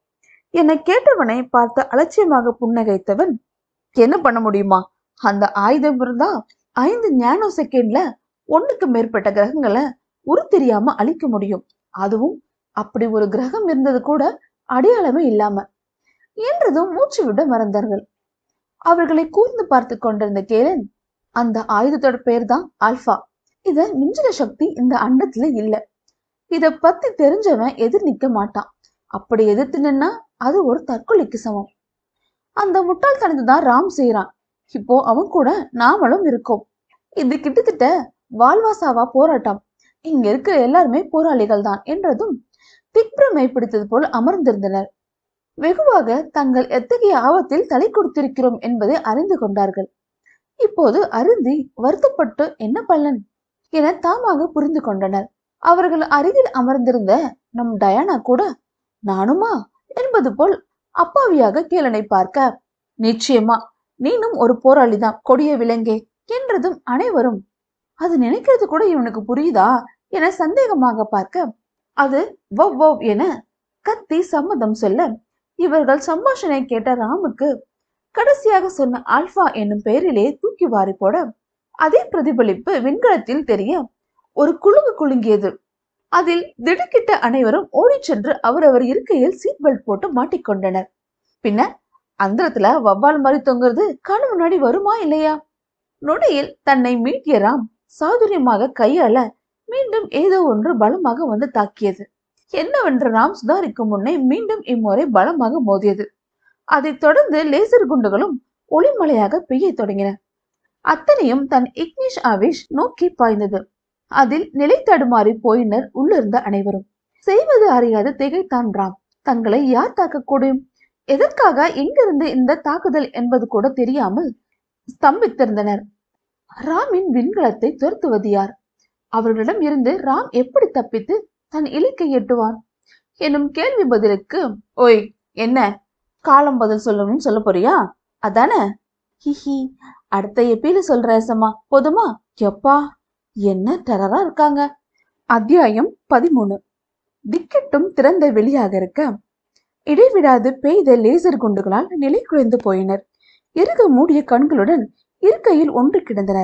என்னை கேட்டவனை பார்த்து அலட்சியமாக புன்னகைத்தவன், என்ன பண்ண முடியுமா? அந்த ஆயுதம் இருந்தா ஐந்து ஞானோ செகண்ட்ல ஒண்ணுக்கு மேற்பட்ட கிரகங்களை உரு தெரியாம அழிக்க முடியும். அதுவும் அப்படி ஒரு கிரகம் இருந்தது கூட அடையாளமே இல்லாம என்றதும் மூச்சு விட மறந்தார்கள். அவர்களை கூர்ந்து பார்த்து கொண்டிருந்த கேலன், அந்த ஆயுதத்தோட பேர் தான் ஆல்பா. இத மிஞ்சின சக்தி இந்த அண்டத்துல இல்ல. இத பத்தி தெரிஞ்சவன் எதிர் நிக்க மாட்டான். அப்படி எதிர்த்து நின்னா அது ஒரு தற்கொலைக்கு சமம். அந்த முட்டாள்தனத்தை தான் ராம் செய்யறான். இப்போ அவன் கூட நாமளும் இருக்கோம். இது கிட்டத்தட்ட வாழ்வாசாவா போராட்டம். இங்க இருக்கிற எல்லாருமே போராளிகள் தான் என்றதும் திக்பிரமை பிடித்தது போல் அமர்ந்திருந்தனர். வெகுவாக தங்கள் எத்தகைய ஆபத்தில் தலை கொடுத்திருக்கிறோம் என்பதை அறிந்து கொண்டார்கள். இப்போது அருந்தி வருத்தப்பட்டு என்ன பலன் என தாமாக புரிந்து கொண்டனர். அவர்கள் அருகில் அமர்ந்திருந்த நம் டயானா கூட நானுமா என்பது போல் அப்பாவியாக கேலனை பார்க்க, நிச்சயமா நீனும் ஒரு போராளிதான் கொடிய விலங்கே என்றதும் அனைவரும், அது நினைக்கிறது கூட இவனுக்கு புரியுதா என சந்தேகமாக பார்க்க, அது வவ் வவ் என கத்தி சம்மதம் சொல்ல, இவர்கள் சம்பாஷணை கேட்ட ராமுக்கு கடைசியாக சொன்ன ஆல்பா என்னும் பெயரிலே தூக்கி வாரி போட, அதே பிரதிபலிப்பு விண்கலத்தில் தெரிய ஒரு குலுங்கு குலுங்கியது. அதில் திடுக்கிட்ட அனைவரும் ஓடி சென்று அவரவர் இருக்கையில் சீட் பெல்ட் போட்டு மாட்டிக்கொண்டனர். பின்ன அந்தரத்துல வவ்வால் மாதிரி தொங்குறது கண் முன்னாடி வருமா இல்லையா? நொடியில் தன்னை மீட்டிய ராம் சாதுரியமாக கையாள மீண்டும் ஏதோ ஒன்று பலமாக வந்து தாக்கியது. என்னவென்று ராம் சுதாரிக்கும் முன்னே மீண்டும் இம்முறை பலமாக மோதியது. அதைத் தொடர்ந்து லேசர் குண்டுகளும் ஒளிமலையாக பெய்ய தொடங்கின. அத்தனையும் தன் இக்னிஷ் ஆவேஷ் நோக்கி பாய்ந்தது. அதில் நிலை தடுமாறி போயினர் உள்ளிருந்த அனைவரும். செய்வது அறியாது திகைத்தான் ராம். தங்களை யார் தாக்கக்கூடும், எதற்காக எங்கிருந்து இந்த தாக்குதல் என்பது கூட தெரியாமல் ஸ்தம்பித்திருந்தனர். ராமின் விண்கலத்தை துரத்துவது யார்? அவர்களிடம் இருந்து ராம் எப்படி தப்பித்து தன் இலக்கை எட்டுவான் எனும் கேள்வி பதிலுக்கு, ஓய் என்ன காலம் பதில் சொல்லணும்னு சொல்ல போறியா? அதானே? ஹிஹி, அடுத்த எப்பில சொல்ற சமா போதுமா? எப்பா என்ன டெரரா இருக்காங்க. அத்தியாயம் பதிமூணு. திக்கெட்டும் திறந்த வெளியாக இருக்க இடைவிடாது பெய்த லேசர் குண்டுகளால் நிலை குறைந்து போயினர். இறுக மூடிய கண்களுடன் இருக்கையில் ஒன்று கிடந்தனர்.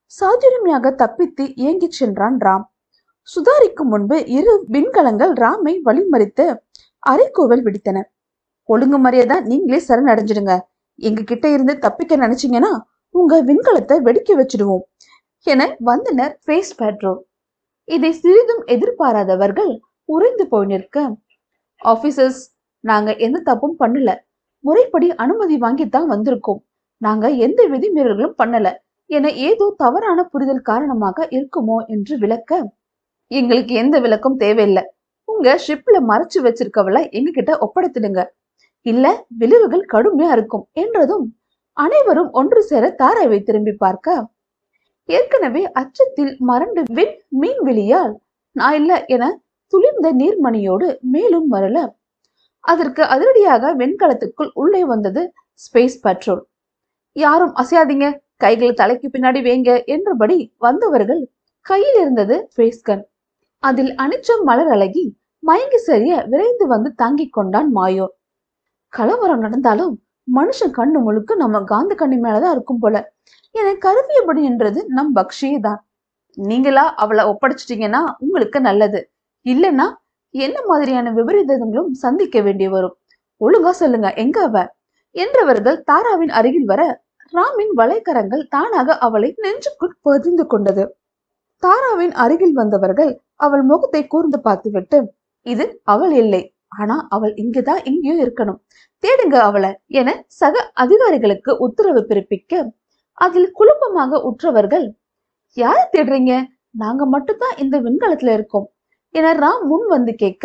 சாதுரியமாக தப்பித்து இயங்கிச் சென்றான் ராம். சுதாரிக்கும் முன்பு இரு விண்கலங்கள் ராமை வழிமறித்து அரைக்கூவல் விடுத்தன. ஒழுங்கு மரியாதை நீங்களே சரணடைஞ்சிடுங்க. எங்க கிட்ட இருந்து தப்பிக்க நினைச்சீங்கன்னா உங்க விண்கலத்தை வெடிக்க வச்சிடுவோம் என வந்தனர் ஸ்பேஸ் பெட்ரோல். இதை சிறிதும் எதிர்பாராதவர்கள் உறைந்து போய் நிற்க, ஆபீசர்ஸ், நாங்க எந்த தப்பும் பண்ணல, முறைப்படி அனுமதி வாங்கித்தான் வந்திருக்கோம், நாங்க எந்த விதிமீறல்களும் பண்ணல என ஏதோ தவறான புரிதல் காரணமாக இருக்குமோ என்று விளக்க, எங்களுக்கு எந்த விளக்கம் தேவையில்லை, உங்க ஷிப்ல மறைச்சு வச்சிருக்கவளை எங்க கிட்ட ஒப்படைத்துடுங்க, இல்ல விளைவுகள் கடுமையா இருக்கும் என்றதும் அனைவரும் ஒன்று சேர தாராவை திரும்பி பார்க்க, ஏற்கனவே அச்சத்தில் மறந்து விண் மீன்வெளியால் நான் இல்ல என துளிர்ந்த நீர்மணியோடு மேலும் மரள, அதற்கு அதிரடியாக வெண்கலத்துக்குள் உள்ளே வந்தது ஸ்பேஸ் பெட்ரோல். யாரும் அசையாதீங்க, கைகளை தலைக்கு பின்னாடி வேங்க என்றபடி வந்தவர்கள் கையில் இருந்தது ஸ்பேஸ் கன். அதில் அனிச்சம் மலர் அழகி மயங்கி சரிய விரைந்து வந்து தாங்கிக் கொண்டான் மாயோர். கலவரம் நடந்தாலும் மனுஷன் கண்ணு முழுக்க நம்ம காந்த கண்ணி மேலதான் இருக்கும் போல என கருவியபடி என்றது நம் பக்ஷியே தான். நீங்களா அவளை ஒப்படைச்சிட்டீங்கன்னா உங்களுக்கு நல்லது, இல்லைன்னா என்ன மாதிரியான விபரீதங்களும் சந்திக்க வேண்டி வரும். ஒழுங்கா சொல்லுங்க, எங்க அவ என்றவர்கள் தாராவின் அருகில் வர, ராமின் வளைக்கரங்கள் தானாக அவளை நெஞ்சுக்குள் பதிந்து கொண்டது. தாராவின் அருகில் வந்தவர்கள் அவள் முகத்தை கூர்ந்து பார்த்துவிட்டு, இது அவள் இல்லை, ஆனா அவள் இங்கதான் எங்கேயோ இருக்கணும், தேடுங்க அவளை என சக அதிகாரிகளுக்கு உத்தரவு பிறப்பிக்க, அதில் குழப்பமாக உற்றவர்கள், யாரை தேடுறீங்க, நாங்க மட்டும்தான் இந்த விண்கலத்துல இருக்கோம் என ராம் முன் வந்து கேட்க,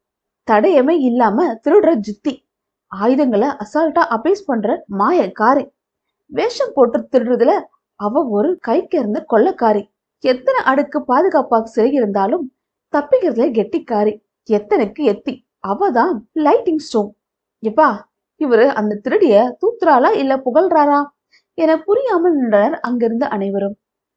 தடையமே இல்லாம திருடுற ஜித்தி, ஆயுதங்களை அசால்ட்டா அபேஸ் பண்ற மாயக்காரி, வேஷம் போட்டு திருடுறதுல அவ ஒரு கைக்கேர்ந்த கொள்ளக்காரி, எத்தனை அடுக்கு பாதுகாப்பாக சிறை இருந்தாலும் தப்பிக்கிறதுல கெட்டிக்காரி, எத்தனைக்கு எத்தி, அவதான் லைட்டிங் ஸ்டோன். எப்பா, இவரு அந்த திருடிய தூத்துறாளா இல்ல புகழ்றாரா என புரியாமல் நின்றனர் அங்கிருந்த அனைவரும்.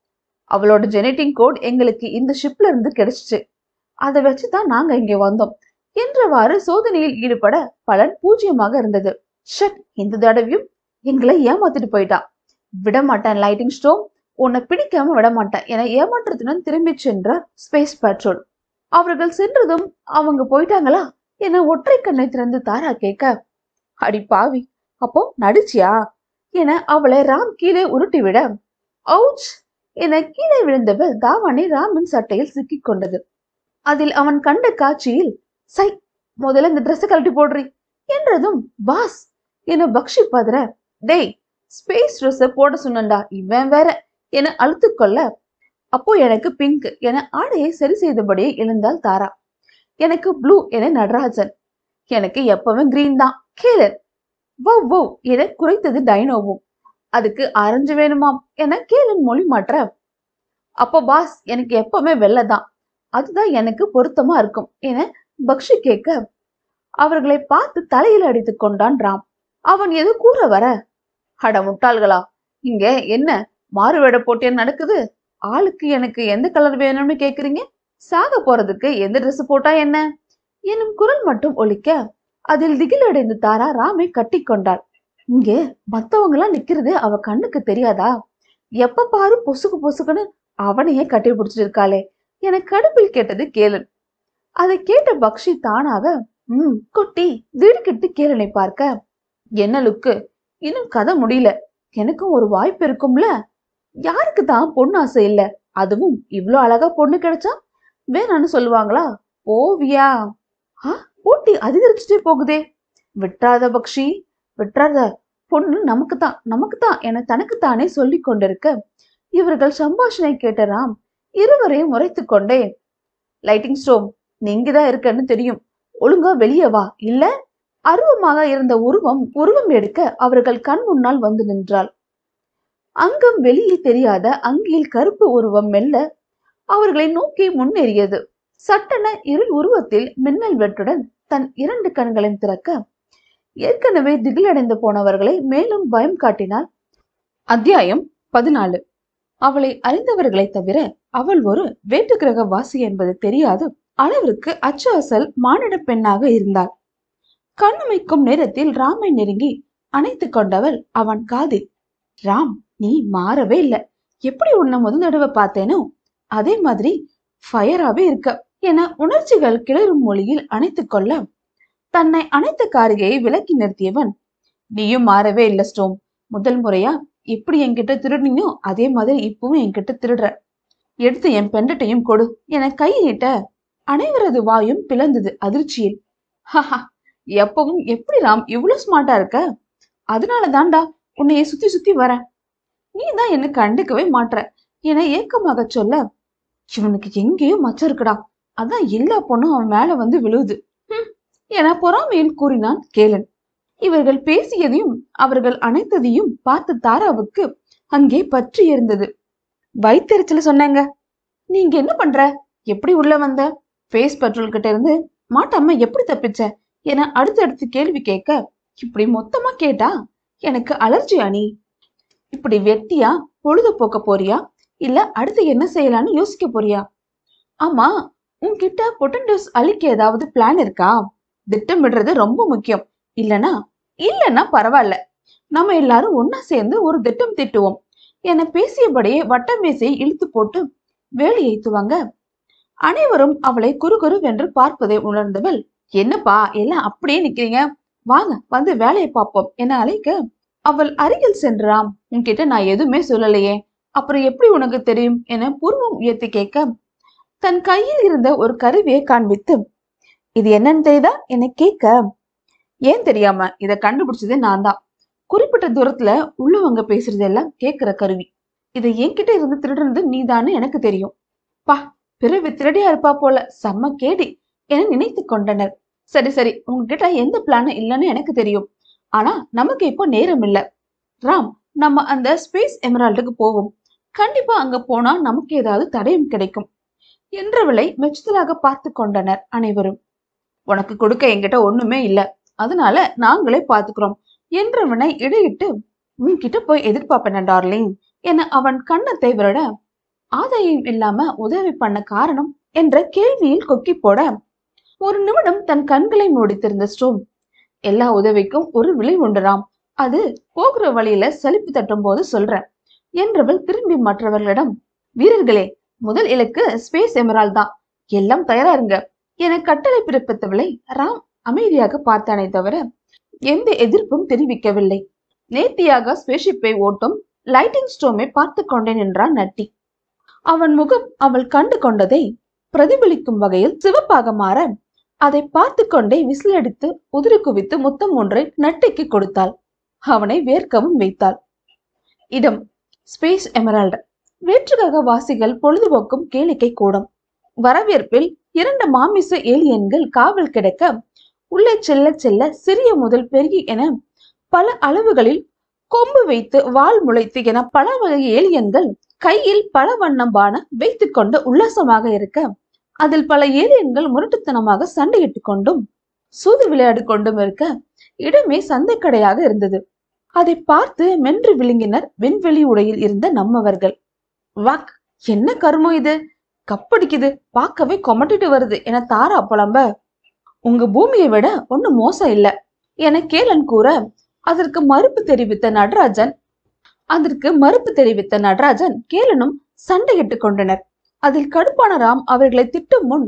அவளோட ஜெனட்டிக் கோட் எங்களுக்கு இந்த ஷிப்ல இருந்து கிடைச்சிச்சு, அதை வச்சுதான் நாங்க இங்க வந்தோம் என்றவாறு சோதனையில் ஈடுபட பலன் பூஜ்யமாக இருந்தது. ஷட், இந்த தடவையும் எங்களை ஏமாத்திட்டு போயிட்டா, விடமாட்டேன் லைட்டிங் ஸ்டோன், உன்னை பிடிக்காம விடமாட்டேன் என ஏமாற்றத்துடன் திரும்பி சென்றார் ஸ்பேஸ் பெட்ரோல். அவர்கள் சென்றதும் அவங்க போயிட்டாங்களா என ஒற்றை கண்ணை திறந்து தாரா கேட்க, அடி பாவி, அப்போ நடிச்சியா என அவளை ராம் கீழே உருட்டிவிட, அவுச் என கீழே விழுந்தவள் தாவாணி ராமின் சட்டையில் சிக்கிக் கொண்டது. அதில் அவன் கண்ட காட்சியில், சை, முதல்ல இந்த ட்ரெஸ் கழட்டி போடுறி என்றதும், பாஸ் என பக்ஷி பதற, டேய் ஸ்பேஸ் ட்ரெஸ் போட சொன்னண்டா இவன் வேற என அழுத்து கொள்ள, அப்போ எனக்கு பிங்க் என ஆடையை சரி செய்தபடியே எழுந்தாள் தாரா. எனக்கு ப்ளூ என நடராஜன், எனக்கு எப்பவும் கிரீன் தான் கேலர், வௌ வௌ என குறைத்தது டைனோவும், அதுக்கு ஆரஞ்சு வேணுமாம் என கேலன் மொழி மாற்ற, அப்போ பாஸ் எனக்கு எப்பவுமே வெள்ளதான், அதுதான் எனக்கு பொருத்தமா இருக்கும் என பக்ஷி கேட்க, அவர்களை பார்த்து தலையில் அடித்து கொண்டான் ராம். அவன் எது கூற வர, அட முட்டாள்களா, இங்க என்ன மாறுவேட போட்டியா நடக்குது, ஆளுக்கு எனக்கு எந்த கலர் வேணும்னு கேக்குறீங்க, சாக போறதுக்கு எந்த ட்ரெஸ் போட்டா என்ன எனும் குரல் மட்டும் ஒலிக்க, அதில் திகிலடைந்து தாரா ராமை கட்டி கொண்டாள். இங்க மத்தவங்க எல்லாம் நிக்கிறது அவ கண்ணுக்கு தெரியாதா, எப்ப பாரு பொசுக்கு பொசுக்குன்னு அவனையே கட்டி பிடிச்சிட்டு இருக்காளே என கடுப்பில் கேட்டது கேளன். அதை கேட்ட பக்ஷி தானாக உம் கொட்டி திடுக்கிட்டு கேளனை பார்க்க, என்ன லுக்கு, இன்னும் கதை முடியல, எனக்கும் ஒரு வாய்ப்பு இருக்கும்ல, யாருக்கு தான் பொண்ணு ஆசை இல்ல, அதுவும் இவ்வளவு அழகா பொண்ணு கிடைச்சா வேணான்னு சொல்லுவாங்களா, ஓவியா, ஆ போட்டி அதிகரிச்சுட்டே போகுதே, விட்டுறாத பக்ஷி விட்டுறாத, பொண்ணு நமக்கு தான் நமக்கு தான் என தனக்குத்தானே சொல்லி கொண்டிருக்க, இவர்கள் சம்பாஷணை கேட்ட ராம் இருவரையும் முறைத்து கொண்டே, லைட்டிங் ஸ்டோம், நீங்கதான் இருக்கன்னு தெரியும், ஒழுங்கா வெளியே வா, இல்ல அருவமாக இருந்த உருவம் உருவம் எடுக்க அவர்கள் கண் முன்னால் வந்து நின்றாள். அங்கம் வெளியே தெரியாத அங்கியில் கருப்பு உருவம் மெல்ல அவர்களை நோக்கி முன்னேறியது. சட்டென இருள் உருவத்தில் மின்னல் வெட்டுடன் தன் இரண்டு கண்களையும் திறக்க, ஏற்கனவே திகிலடைந்து போனவர்களை மேலும் பயம் காட்டினாள். அத்தியாயம் பதினாலு. அவளை அறிந்தவர்களை தவிர அவள் ஒரு வேற்று கிரக வாசி என்பது தெரியாது அளவிற்கு அச்சு அசல் மானிட பெண்ணாக இருந்தாள். கண்ணுமைக்கும் நேரத்தில் ராமை நெருங்கி அணைத்து கொண்டவள் அவன் காதில், ராம், நீ மாறவே இல்லை, எப்படி உன்னை முதல் தடவை பார்த்தேனோ அதே மாதிரி ஃபயராவே இருக்க என உணர்ச்சிகள் கிளறும் மொழியில் அணைத்துக் கொள்ள தன்னை அனைத்த காரிகையை விலக்கி நிறுத்தியவன், நீயும் மாறவே இல்ல ஸ்டோம். முதல் முறையா எப்படி என்கிட்ட திருடினோ அதே மாதிரி இப்பவும் என்கிட்ட திருடுற. எடுத்து என் பெண்டட்டையும் கொடு என கை நீட்ட அனைவரது வாயும் பிளந்தது அதிர்ச்சியில். ஹஹா, எப்பவும் எப்படி ராம் இவ்வளவு ஸ்மார்ட்டா இருக்க? அதனால தான்டா உன்னைய சுத்தி சுத்தி வர. நீ தான் என்ன கண்டுக்கவே மாட்ற என ஏக்கமாக சொல்ல, இவனுக்கு எங்கேயோ மச்சம் இருக்குடா, அதான் எல்லா பொண்ணும் அவன் மேல வந்து விழுவுது என பொறாமையில் கூறினான் கேளன். இவர்கள் பேசியதையும் அவர்கள் அனைத்ததையும் பார்த்து தாராவுக்கு அங்கே பற்றி இருந்தது. வயிற்றுல சொன்னாங்க, நீங்க என்ன பண்ற? எப்படி உள்ள வந்த? ஃபேஸ் பெட்ரோல் கிட்ட இருந்து மாட்டாம எப்படி தப்பிச்ச என அடுத்தடுத்து கேள்வி கேட்க, இப்படி மொத்தமா கேட்டா எனக்கு அலர்ஜி அணி. இப்படி வெட்டியா பொழுது போக்க போறியா இல்ல அடுத்து என்ன செய்யலான்னு யோசிக்க போறியா? ஆமா, உன்கிட்ட பொட்டன்டோஸ் அழிக்க ஏதாவது பிளான் இருக்கா? திட்டமிடுறது ரொம்ப முக்கியம். இல்லனா இல்லன்னா பரவாயில்ல, நம்ம எல்லாரும் ஒன்னா சேர்ந்து ஒரு திட்டம் திட்டுவோம் என பேசியபடியே வட்டம் மேசையை இழுத்து போட்டு வேலையை துவங்க அனைவரும் அவளை குறுகுறு வென்று பார்ப்பதை உணர்ந்தவள், என்னப்பா எல்லாம் அப்படியே நிக்கிறீங்க, வாங்க வந்து வேலையை பார்ப்போம் என அழைக்க அவள் அருகில் சென்றாம். உன்கிட்ட நான் எதுவுமே சொல்லலையே, அப்புறம் எப்படி உனக்கு தெரியும் என பூர்வம் உயர்த்தி கேட்க தன் கையில் இருந்த ஒரு கருவியை காண்பித்து, இது என்னன்னு தெரியுதா என கேட்க, ஏன் தெரியாம இதை கண்டுபிடிச்சதே நான் தான். குறிப்பிட்ட தூரத்துல உள்ளவங்க பேசுறதெல்லாம் கேட்கிற கருவி. இதை என்கிட்ட இருந்து திருடுறது நீதான்னு எனக்கு தெரியும். பா, பிறவி திருடியா இருப்பா போல, செம்ம கேடி என நினைத்து கொண்டனர். சரி சரி, உங்ககிட்ட எந்த பிளானும் இல்லைன்னு எனக்கு தெரியும். ஆனா நமக்கு இப்போ நேரம் இல்ல. ராம், நம்ம அந்த ஸ்பேஸ் எமரால்டுக்கு போவோம். கண்டிப்பா அங்க போனா நமக்கு ஏதாவது தடயம் கிடைக்கும் என்றவளை மெச்சுதலாக பார்த்து கொண்டனர் அனைவரும். உனக்கு கொடுக்க என்கிட்ட ஒண்ணுமே இல்ல, அதனால நாங்களே பாத்துக்கிறோம் என்றவனை இடையிட்டு, உன்கிட்ட போய் எதிர்பார்ப்பேன் டார்லிங் என அவன் கண்ணத்தை விரட, ஆதாயம் இல்லாம உதவி பண்ண காரணம் என்ற கேள்வியில் கொக்கி போட ஒரு நிமிடம் தன் கண்களை மூடித்திருந்த ஸ்டோம், எல்லா உதவிக்கும் ஒரு விலை உண்டுராம், அது போகிற வழியில சலிப்பு தட்டும் போது சொல்ற என்றவள் திரும்பி மற்றவர்களிடம், வீரர்களே, முதல் இலக்கு ஸ்பேஸ் எமரால் தான், எல்லாம் தயாராருங்க என கட்டளை பிறப்பித்தவளை ராம் அமைதியாக பார்த்தானே தவிர எந்த எதிர்ப்பும் தெரிவிக்கவில்லை. நேர்த்தியாக ஸ்பேஸ்ஷிப்பை ஓட்டும் லைட்டிங் ஸ்டோமை பார்த்து கொண்டே நின்றான் நட்டி. அவன் முகம் அவள் கண்டு கொண்டதை பிரதிபலிக்கும் வகையில் சிவப்பாக மாற அதை பார்த்து கொண்டே விசிலடித்து உதிரி குவித்து முத்தம் ஒன்றை நட்டிக்கு கொடுத்தாள். அவனை வேர்க்கவும் வைத்தாள். இடம் ஸ்பேஸ் எமரால்டு. வேற்றுக்காக வாசிகள் பொழுதுபோக்கும் கேளிக்கை கூடம். வரவேற்பில் இரண்டு மாமிச ஏலியன்கள் காவல் கிடக்க உள்ளே செல்ல செல்ல சிறிய முதல் பெரிய என பல அளவுகளில் கொம்பு வைத்து வால் முளைத்து என பல வகை ஏலியன்கள் கையில் பல வண்ணம் பான வைத்து கொண்டு உல்லாசமாக இருக்க, அதில் பல ஏலியன்கள் முரட்டுத்தனமாக சண்டையிட்டு கொண்டும் சூது விளையாடு கொண்டும் இருக்க இடமே சந்தைக்கடையாக இருந்தது. அதை பார்த்து மென்று விழுங்கினர் விண்வெளி உடையில் இருந்த நம்மவர்கள். வாக், என்ன கருமம் இது, கப்படிக்குது, பார்க்கவே கொமட்டிட்டு வருது என தாரா புலம்ப, உங்க பூமியை விட ஒண்ணு மோசம் இல்ல என கேளன் கூற அதற்கு மறுப்பு தெரிவித்த நடராஜன் அதற்கு மறுப்பு தெரிவித்த நடராஜன் கேளனும் சண்டையிட்டு கொண்டனர். அதில் கடுப்பான ராம் அவர்களை திட்டும் முன்,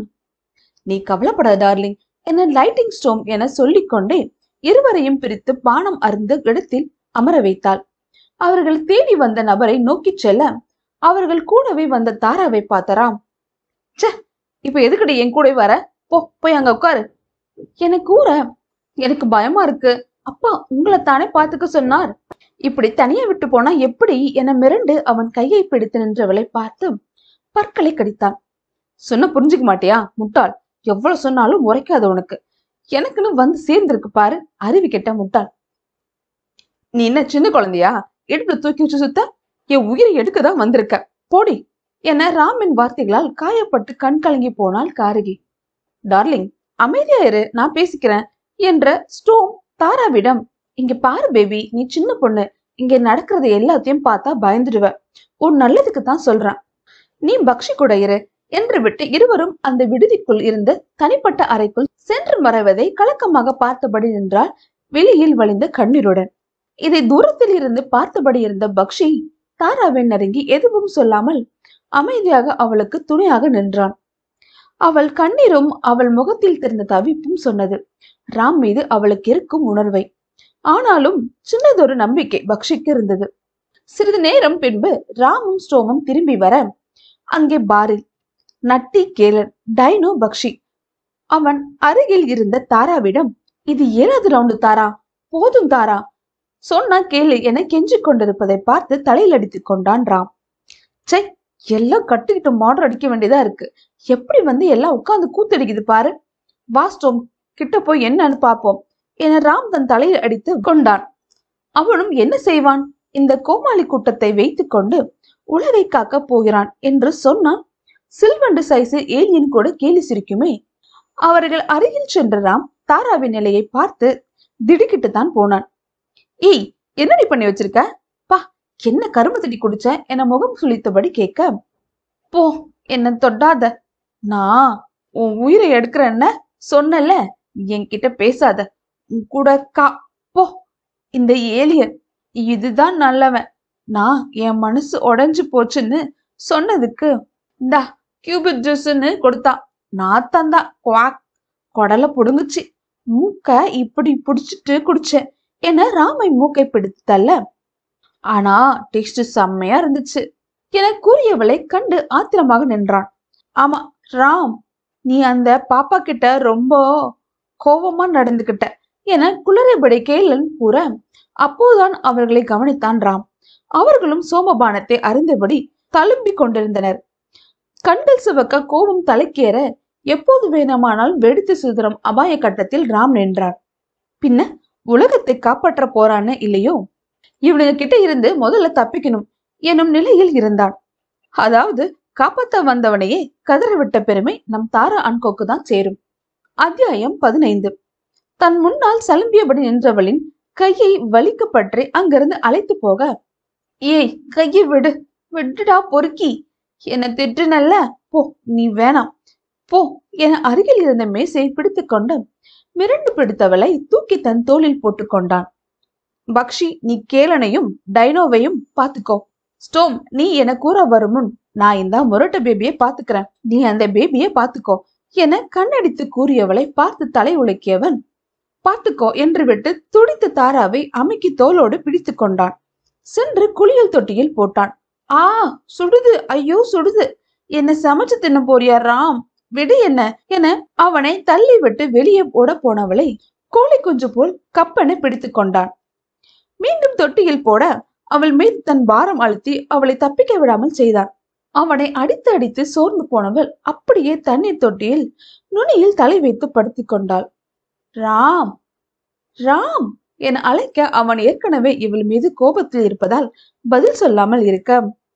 நீ கவலைப்படாத டார்லிங் என லைட்டிங் ஸ்டோம் என சொல்லிக்கொண்டே இருவரையும் பிரித்து பானம் அருந்து இடத்தில் அமர வைத்தாள். அவர்கள் தேடி வந்த நபரை நோக்கி செல்ல அவர்கள் கூடவே வந்த தாராவை பார்த்தராம். சே, இப்ப எதுக்கடி என் கூட வர, போ போய் அங்க உட்காரு என கூற, எனக்கு பயமா இருக்கு அப்பா, உங்களை தானே பாத்துக்க சொன்னார், இப்படி தனியா விட்டு போனா எப்படி என மிரண்டு அவன் கையை பிடித்து நின்றவளை பார்த்து பற்களை கடித்தான். சொன்ன புரிஞ்சுக்க மாட்டியா முட்டாள், எவ்வளவு சொன்னாலும் உரைக்காத உனக்கு, எனக்குன்னு வந்து சேர்ந்திருக்கு பாரு அறிவு கெட்ட முட்டாள். நீ என்ன சின்ன குழந்தையா, இடுப்புல தூக்கி வச்சு சுத்த, என் உயிரை எடுக்கதான் வந்திருக்க, போடி என ராமின் வார்த்தைகளால் காயப்பட்டு கண் கலங்கி போனாள் காரகி. டார்லிங், அமைதியா இரு, நான் பேசிக்கிறேன் என்ற ஸ்டோம் தாராவிடம், இங்க பாரு பேபி, நீ சின்ன பொண்ணு, இங்க நடக்கிறது எல்லாத்தையும் பார்த்தா பயந்துடுவ, உன் நல்லதுக்கு தான் சொல்றான், நீ பக்ஷி கூட இரு என்று விட்டு இருவரும் அந்த விடுதிக்குள் இருந்து தனிப்பட்ட அறைக்குள் சென்று மறைவதை கலக்கமாக பார்த்தபடி நின்றாள் வெளியில் வழிந்த கண்ணீருடன். இதை தூரத்தில் இருந்து பார்த்தபடி இருந்த பக்ஷி தாராவை நெருங்கி எதுவும் சொல்லாமல் அமைதியாக அவளுக்கு துணையாக நின்றான். அவள் கண்ணீரும் அவள் முகத்தில் தெரிந்த தவிப்பும் சொன்னது ராம் மீது அவளுக்கு இருக்கும் உணர்வை. ஆனாலும் சின்னதொரு நம்பிக்கை பக்ஷிக்கு இருந்தது. சிறிது நேரம் பின்பு ராமும் ஸ்டோமும் திரும்பி வர அங்கே பாரில் நட்டி, கேலன், டைனோ, பக்ஷி. அவன் அருகில் இருந்த தாராவிடம், இது ஏழாவது ரவுண்டு தாரா, போதும் தாரா, சொன்னா கேளு என கெஞ்சி கொண்டிருப்பதை பார்த்து தலையில் அடித்துக் கொண்டான் ராம். சை, எல்லாம் கட்டிக்கிட்டு மாடர் அடிக்க வேண்டியதா இருக்கு. எப்படி வந்து எல்லாம் உட்கார்ந்து கூத்தடிக்குது பாரு. வாஸ்டோம் கிட்ட போய் என்னன்னு பாப்போம் என ராம் தன் தலையில் அடித்து கொண்டான். அவனும் என்ன செய்வான்? இந்த கோமாளி கூட்டத்தை வைத்துக் கொண்டு உலகை காக்க போகிறான் என்று சொன்னான். சில்வண்டு சைஸு ஏலியன் கூட கேலி சிரிக்குமே. அவர்கள் அருகில் சென்ற ராம் தாராவின் நிலையை பார்த்து திடுக்கிட்டு தான் போனான். ஏய், என்னடி பண்ணி வச்சிருக்க? பா, என்ன கரும்பு தட்டி குடிச்ச என முகம் சுளித்தபடி கேட்க, போ, என்ன தொட்டாத, நான் உன் உயிரை எடுக்கிறேன்னு சொன்னல, என்கிட்ட பேசாத, உன் கூட கா போ. இந்த ஏலியன் இதுதான் நல்லவன், நான் என் மனசு உடைஞ்சு போச்சுன்னு சொன்னதுக்கு இந்தா கியூபிக் ஜூஸ்ன்னு கொடுத்தான். நான் தந்தா குவாக், கொடலை புடுங்குச்சு, மூக்க இப்படி புடிச்சிட்டு குடிச்சேன் என ராமை மூக்கை பிடித்து தள்ள, ஆனா டேஸ்ட் செம்மையா இருந்துச்சு என கூறியவளை கண்டு ஆத்திரமாக நின்றான். ஆமா ராம், நீ அந்த பாப்பா கிட்ட ரொம்ப கோபமா நடந்துகிட்ட என குளறுபடி கேளன் கூற, அப்போதுதான் அவர்களை கவனித்தான் ராம். அவர்களும் சோமபானத்தை அறிந்தபடி தழும்பி கொண்டிருந்தனர். கண்கள் சிவக்க கோபம் தலைக்கேற எப்போது வேணுமானால் வெடித்து சிதறும் அபாய கட்டத்தில் ராம் நின்றார். பின்ன உலகத்தை காப்பாற்ற போறான்னு இல்லையோ, இவனுங்க கிட்ட இருந்து முதல்ல தப்பிக்கணும் எனும் நிலையில் இருந்தான். அதாவது காப்பாற்ற வந்தவனையே கதறவிட்ட பெருமை நம் தாரா அன்கோக்கு தான் சேரும். அத்தியாயம் பதினைந்து. தன் முன்னால் சலும்பியபடி நின்றவளின் கையை வலிக்கப்பற்றி அங்கிருந்து அழைத்து போக, ஏய் கையை விடு, விட்டுடா பொறுக்கி, என திட்டுனல்ல, போ, நீ வேணாம் போ என அருகில் இருந்த மேசை பிடித்து கொண்டு மிரண்டு பிடித்தவளை தூக்கி தன் தோளில் போட்டு கொண்டான். பக்ஷி, நீ கேலனையும் டைனோவையும் பாத்துக்கோ. ஸ்டோம், நீ என கூற வரும் முன் நான் இந்த முரட்ட பேபியை பாத்துக்கிறேன், நீ அந்த பேபியை பாத்துக்கோ என கண்ணடித்து கூறியவளை பார்த்து தலை உலுக்கியவன், பாத்துக்கோ என்று விட்டு துடித்த தாராவை அமுக்கி தோளோடு பிடித்து கொண்டான். சென்று குளியல் தொட்டியில் போட்டான். ஆ, சுடுது, ஐயோ சுடுது, என்ன சமைச்சு தின்ன போறியா ராம், விடு என்ன என அவனை தள்ளி விட்டு வெளியே ஓட போனவளை கோழி குஞ்சு போல் கப்பனை பிடித்து கொண்டான். மீண்டும் தொட்டியில் போட அவள் மீது தன் பாரம் அழுத்தி அவளை தப்பிக்க விடாமல் செய்தான். அவனை அடித்து அடித்து சோர்ந்து போனவள் அப்படியே தண்ணீர் தொட்டியில் நுனியில் தலை வைத்து படுத்து கொண்டாள். ராம் ராம் என அழைக்க அவன் ஏற்கனவே இவள் மீது கோபத்தில் இருப்பதால் பதில் சொல்லாமல் இருக்க,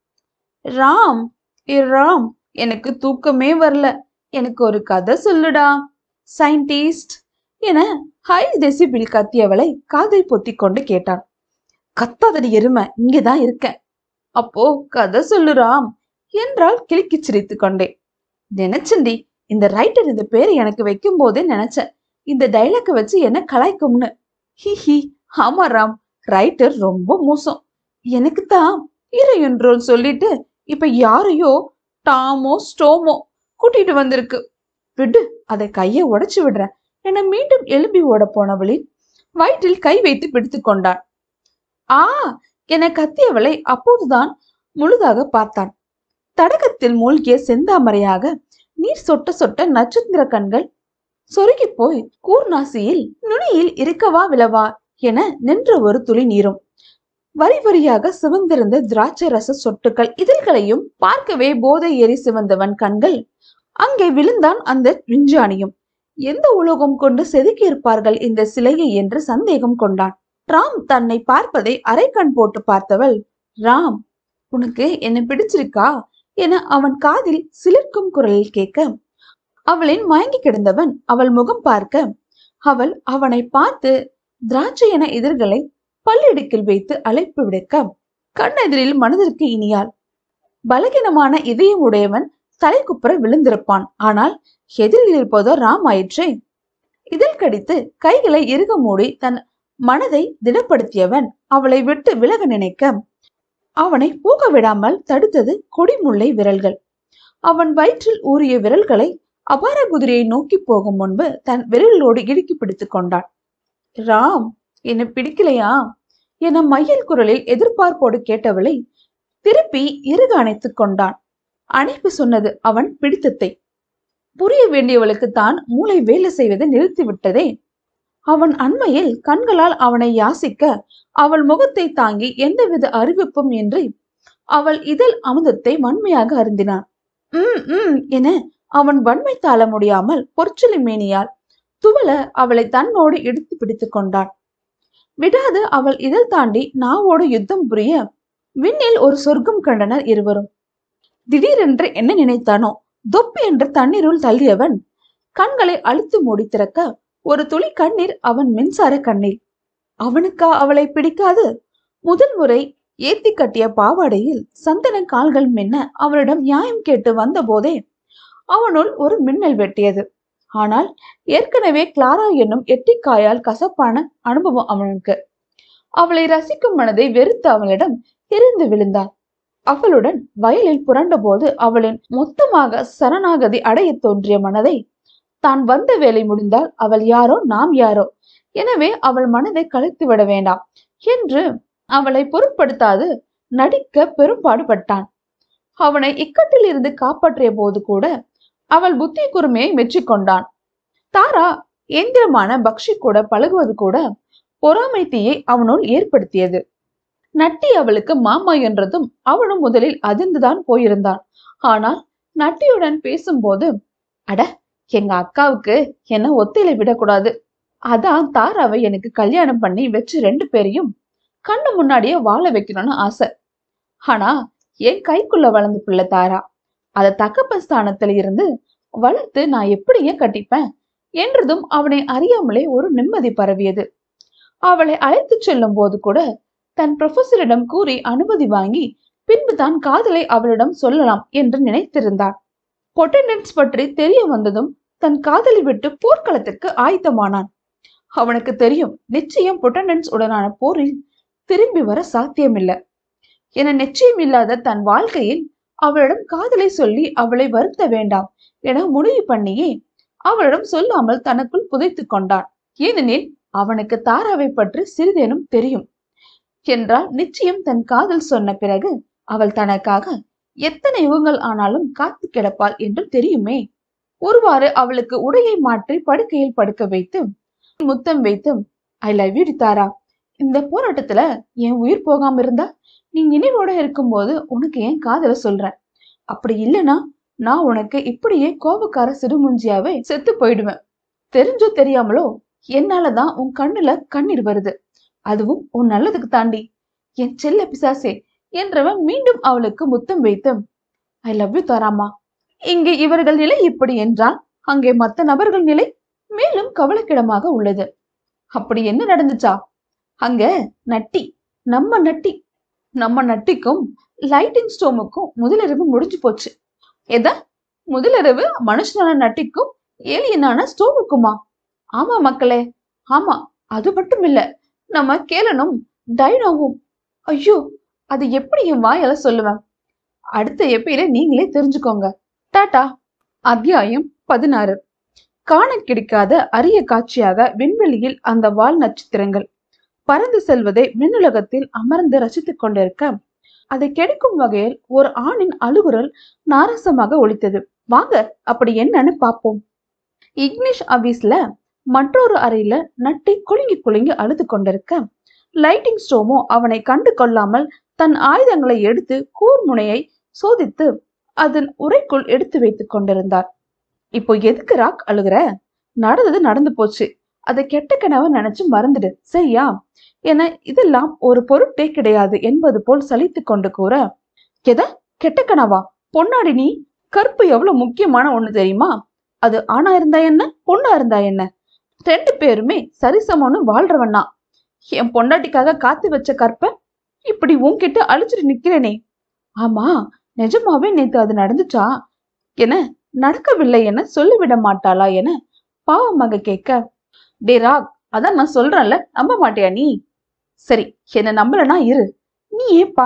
ராம் ராம் எனக்கு தூக்கமே வரல, எனக்கு ஒரு கதை சொல்லுடா சயின்டிஸ்ட் என ஹை டெசிபில் கத்தியவளை காதை பொத்தி கொண்டு கேட்டான். கத்தாதடி எருமை, இங்கேதான் இருக்கேன். அப்போ கதை சொல்லுறாம் என்றால் கிளிக்கி சிரித்து கொண்டே. நினைச்சண்டி, இந்த ரைட்டர் இந்த பேரை எனக்கு வைக்கும் போதே நினைச்சேன், இந்த டைலாக் வச்சு என்ன கலாய்க்கும்னு. ஹி ஹி, ஆமா ராம், ரைட்டர் ரொம்ப மோசம். எனக்கு தான் ஹீரோயின் ரோல் சொல்லிட்டு இப்ப யாரையோ டாமோ ஸ்டோமோ கூட்டிட்டு வந்திருக்கு, விடு, அதை கையை உடைச்சு விடுறேன் என மீண்டும் எழுப்பி ஓட போனவளின் வயிற்றில் கை வைத்து பிடித்து கொண்டான். ஆ என கத்தியவளை அப்போதுதான் முழுதாக பார்த்தான். தடகத்தில் மூழ்கிய செந்தாமரையாக நீர் சொட்ட சொட்ட நட்சத்திர கண்கள் சொருகி போய் கூர்நாசியில் நுனியில் இருக்கவா விழவா என நின்ற ஒரு துளி நீரும் வரி வரியாக சிவந்திருந்த திராட்சை ரச சொட்டுக்கள் இதழ்களையும் பார்க்கவே போதை ஏறி சிவந்தவன் கண்கள் அங்கே விழுந்தான். அந்த விஞ்ஞானியும் எந்த உலோகம் கொண்டு செதுக்கி இருப்பார்கள் இந்த சிலையை என்று சந்தேகம் கொண்டான். ராம் தன்னை பார்ப்பதை அரை கண் போட்டு பார்த்தவள், ராம் உனக்கு என்ன பிடிச்சிருக்கா என அவன் காதில் சிலிர்க்கும் குரலில் கேட்க, அவளின் மயங்கி கிடந்தவன் அவள் முகம் பார்க்க, அவள் அவனை பார்த்து திராட்சை என இதழ்களை பல்லிடுக்கில் வைத்து அழைப்பு விடுக்க, கண்ணெதிரில் மனதிற்கு இனியாள். பலகீனமான இதயம் உடையவன் தலை குப்புற விழுந்திருப்பான். ஆனால் எதிரில் இருப்பதோ ராம் ஆயிற்றே. இதழ் கடித்து கைகளை இறுக மூடி தன் மனதை திடப்படுத்தியவன் அவளை விட்டு விலக நினைக்க, அவனை போக விடாமல் தடுத்தது கொடிமுல்லை விரல்கள். அவன் வயிற்றில் ஊறிய விரல்களை அபார குதிரையை நோக்கி போகும் முன்பு தன் விரலோடு இடுக்கி பிடித்துக் கொண்டான். ராம், என்ன பிடிக்கலையா என மையல் குரலில் எதிர்பார்ப்போடு கேட்டவளை திருப்பி இறுக அணைத்துக் கொண்டான். அணைப்பு சொன்னது அவன் பிடித்தத்தை. புரிய வேண்டியவளுக்கு தான் மூளை வேலை செய்வதை நிறுத்திவிட்டதே. அவன் அண்மையில் கண்களால் அவனை யாசிக்க அவள் முகத்தை தாங்கி எந்தவித அறிவிப்பும் இன்றி அவள் இதழ் அமுதத்தை வன்மையாக அருந்தினான். உம் உம் என அவன் வன்மை தாள முடியாமல் பொற்சொலி மேனியால் துவள அவளை தன்னோடு இழுத்து பிடித்துக் கொண்டான். விடாது அவள் இதழ் தாண்டி நாவோடு யுத்தம் புரிய விண்ணில் ஒரு சொர்க்கம் கண்டனர் இருவரும். திடீரென்று என்ன நினைத்தானோ தொப்பு என்று தண்ணீருள் தள்ளியவன் கண்களை அழுத்து மூடி திறக்க ஒரு துளி கண்ணீர் அவன் மின்சார கண்ணீர். அவனுக்கா அவளை பிடிக்காது? முதல் முறை ஏத்தி கட்டிய பாவாடையில் சந்தன கால்கள் மின்ன அவளிடம் நியாயம் கேட்டு வந்த போதே அவனுள் ஒரு மின்னல் வெட்டியது. ஆனால் ஏற்கனவே கிளாரா என்னும் எட்டிக்காயால் கசப்பான அனுபவம் அவனுக்கு. அவளை ரசிக்கும் மனதை வெறுத்து அவளிடம் எரிந்து விழுந்தான். அவளுடன் வயலில் புரண்ட போது அவளின் மொத்தமாக சரணாகதி அடைய தோன்றிய மனதை தான் வந்த வேலை முடிந்தால் அவள் யாரோ நாம் யாரோ, எனவே அவள் மனதை கலைத்து விட வேண்டாம் என்று அவளை பொருட்படுத்தாது நடிக்க பெரும்பாடுபட்டான். அவனை இக்கட்டில் இருந்து காப்பாற்றிய போது கூட அவள் புத்தி கூர்மையை மெச்சிக்கொண்டான். தாரா எந்திரமான பக்ஷி கூட பழகுவது கூட பொறாமை தீயை அவனுள் ஏற்படுத்தியது. நட்டி அவளுக்கு மாமா என்றதும் அவனும் முதலில் அதிர்ந்துதான் போயிருந்தான். ஆனால் நட்டியுடன் பேசும்போது, அட எங்க அக்காவுக்கு என்ன ஒத்தையில விடக்கூடாது, அதான் தாராவை எனக்கு கல்யாணம் பண்ணி வச்சு ரெண்டு பேரையும் கண்ணு முன்னாடியே வாழ வைக்கணும்னு ஆசை. ஆனா என் கைக்குள்ள வளர்ந்த பிள்ளை தாரா, அதை தகப்பன் ஸ்தானத்துல இருந்து வளர்த்து நான் எப்படியே கட்டிப்பேன் என்றதும் அவனை அறியாமலே ஒரு நிம்மதி பரவியது. அவளை அழைத்து செல்லும் போது கூட தன் ப்ரொஃபஸரிடம் கூறி அனுமதி வாங்கி பின்பு தான் காதலை அவளிடம் சொல்லலாம் என்று நினைத்திருந்தான். பொட்டன்டன்ஸ் பற்றி தெரிய வந்ததும் தன் காதலை விட்டு போர்க்களத்திற்கு ஆயத்தமானான். அவனுக்கு தெரியும் நிச்சயம் பொட்டன்டன்ஸ் உடனான போரில் திரும்பி வர சாத்தியமில்லை என. நிச்சயம் இல்லாத தன் வாழ்க்கையில் அவளிடம் காதலை சொல்லி அவளை வருத்த வேண்டாம் என முடிவு பண்ணியே அவளிடம் சொல்லாமல் தனக்குள் புதைத்து கொண்டான். ஏனெனில் அவனுக்கு தாராவை பற்றி சிறிதேனும் தெரியும் என்றால் நிச்சயம் தன் காதல் சொன்ன பிறகு அவள் தனக்காக எத்தனை யுகங்கள் ஆனாலும் காத்து கிடப்பாள் என்று தெரியுமே. ஒருவாறு அவளுக்கு உடையை மாற்றி படுக்கையில் படுக்க வைத்து முத்தம் வைத்து, ஐ லவ் யூ தாரா, இந்த போராட்டத்துல என் உயிர் போகாம இருந்தா நீ நினைவோட இருக்கும் போது உனக்கு ஏன் காதல சொல்றேன், அப்படி இல்லைன்னா நான் உனக்கு இப்படியே கோபக்கார சிறுமுஞ்சியாவே செத்து போயிடுவேன். தெரிஞ்சோ தெரியாமலோ என்னாலதான் உன் கண்ணுல கண்ணீர் வருது, அதுவும் உன் நல்லதுக்கு தாண்டி என் செல்ல பிசாசே என்றவன் மீண்டும் அவளுக்கு முத்தம் வைத்து, ஐ லவ் யூ தாராமா. இங்கே இவர்கள் நிலை இப்படி என்றால் அங்கே மற்ற நபர்கள் நிலை மேலும் கவலைக்கிடமாக உள்ளது. அப்படி என்ன நடந்துச்சா? அங்க நட்டி, நம்ம நட்டி, நம்ம நட்டிக்கும் லைட்டிங் ஸ்டோமுக்கும் முதலிரவு முடிஞ்சு போச்சு. எதா முதலிரவு மனுஷனான நட்டிக்கும் ஏலியனான ஸ்டோமுக்குமா? ஆமா மக்களே, ஆமா. அது மட்டும் இல்ல, நம்ம கேலனும் டைனோவும். ஐயோ, அது எப்படி என் வாயால சொல்லுவேன்? அடுத்த எப்பில நீங்களே தெரிஞ்சுக்கோங்க. டாடா. அத்தியாயம் பதினாறு. காண கிடைக்காத அரிய காட்சியாக விண்வெளியில் அந்த வால் நட்சத்திரங்கள் பறந்து செல்வதை விண்ணுலகத்தில் அமர்ந்து ரசித்துக் கொண்டிருக்க அதை கெடுக்கும் வகையில் ஒரு ஆணின் அழுகுரல் நாரசமாக ஒலித்தது. வாங்க அப்படி என்னன்னு பாப்போம். இங்கிலீஷ் ஆபீஸ்ல மற்றொரு அறையில நட்டி குலுங்கி குலுங்கி அழுது கொண்டிருக்க லைட்டிங் ஸ்டோமோ அவனை கண்டு கொள்ளாமல் தன் ஆயுதங்களை எடுத்து கூர்முனையை சோதித்து அதன் உரைக்குள் எடுத்து வைத்துக் கொண்டிருந்தார். இப்போ எதுக்கு ராக் அழுகுற? நடந்தது நடந்து போச்சு, அதை கெட்ட கனவை நினைச்சு மறந்துடு சரியா என இதெல்லாம் ஒரு பொருட்டே கிடையாது என்பது போல் சலித்து கொண்டு கூற, எத கெட்ட கனவா? பொன்னாடி நீ, கற்பு எவ்வளவு முக்கியமான ஒண்ணு தெரியுமா? அது ஆணா இருந்தா என்ன, பொண்ணா இருந்தா என்ன, ரெண்டு பேருமே சரிசமம்னு வாழ்றவன்னா. என் பொண்டாட்டிக்காக காத்து வச்ச கற்ப இப்படி உன்கிட்ட அழிச்சிட்டு நிக்கிறேனே. ஆமா, நிஜமாவே நேத்து அது நடந்துச்சா என நடக்கவில்லை என சொல்லிவிட மாட்டாளா என பாவமாக கேட்க, டே ராக், அதான் நான் சொல்றேன்ல, நம்ப மாட்டியா நீ? சரி, என்ன நம்பலனா இரு, நீ ஏன் பாரு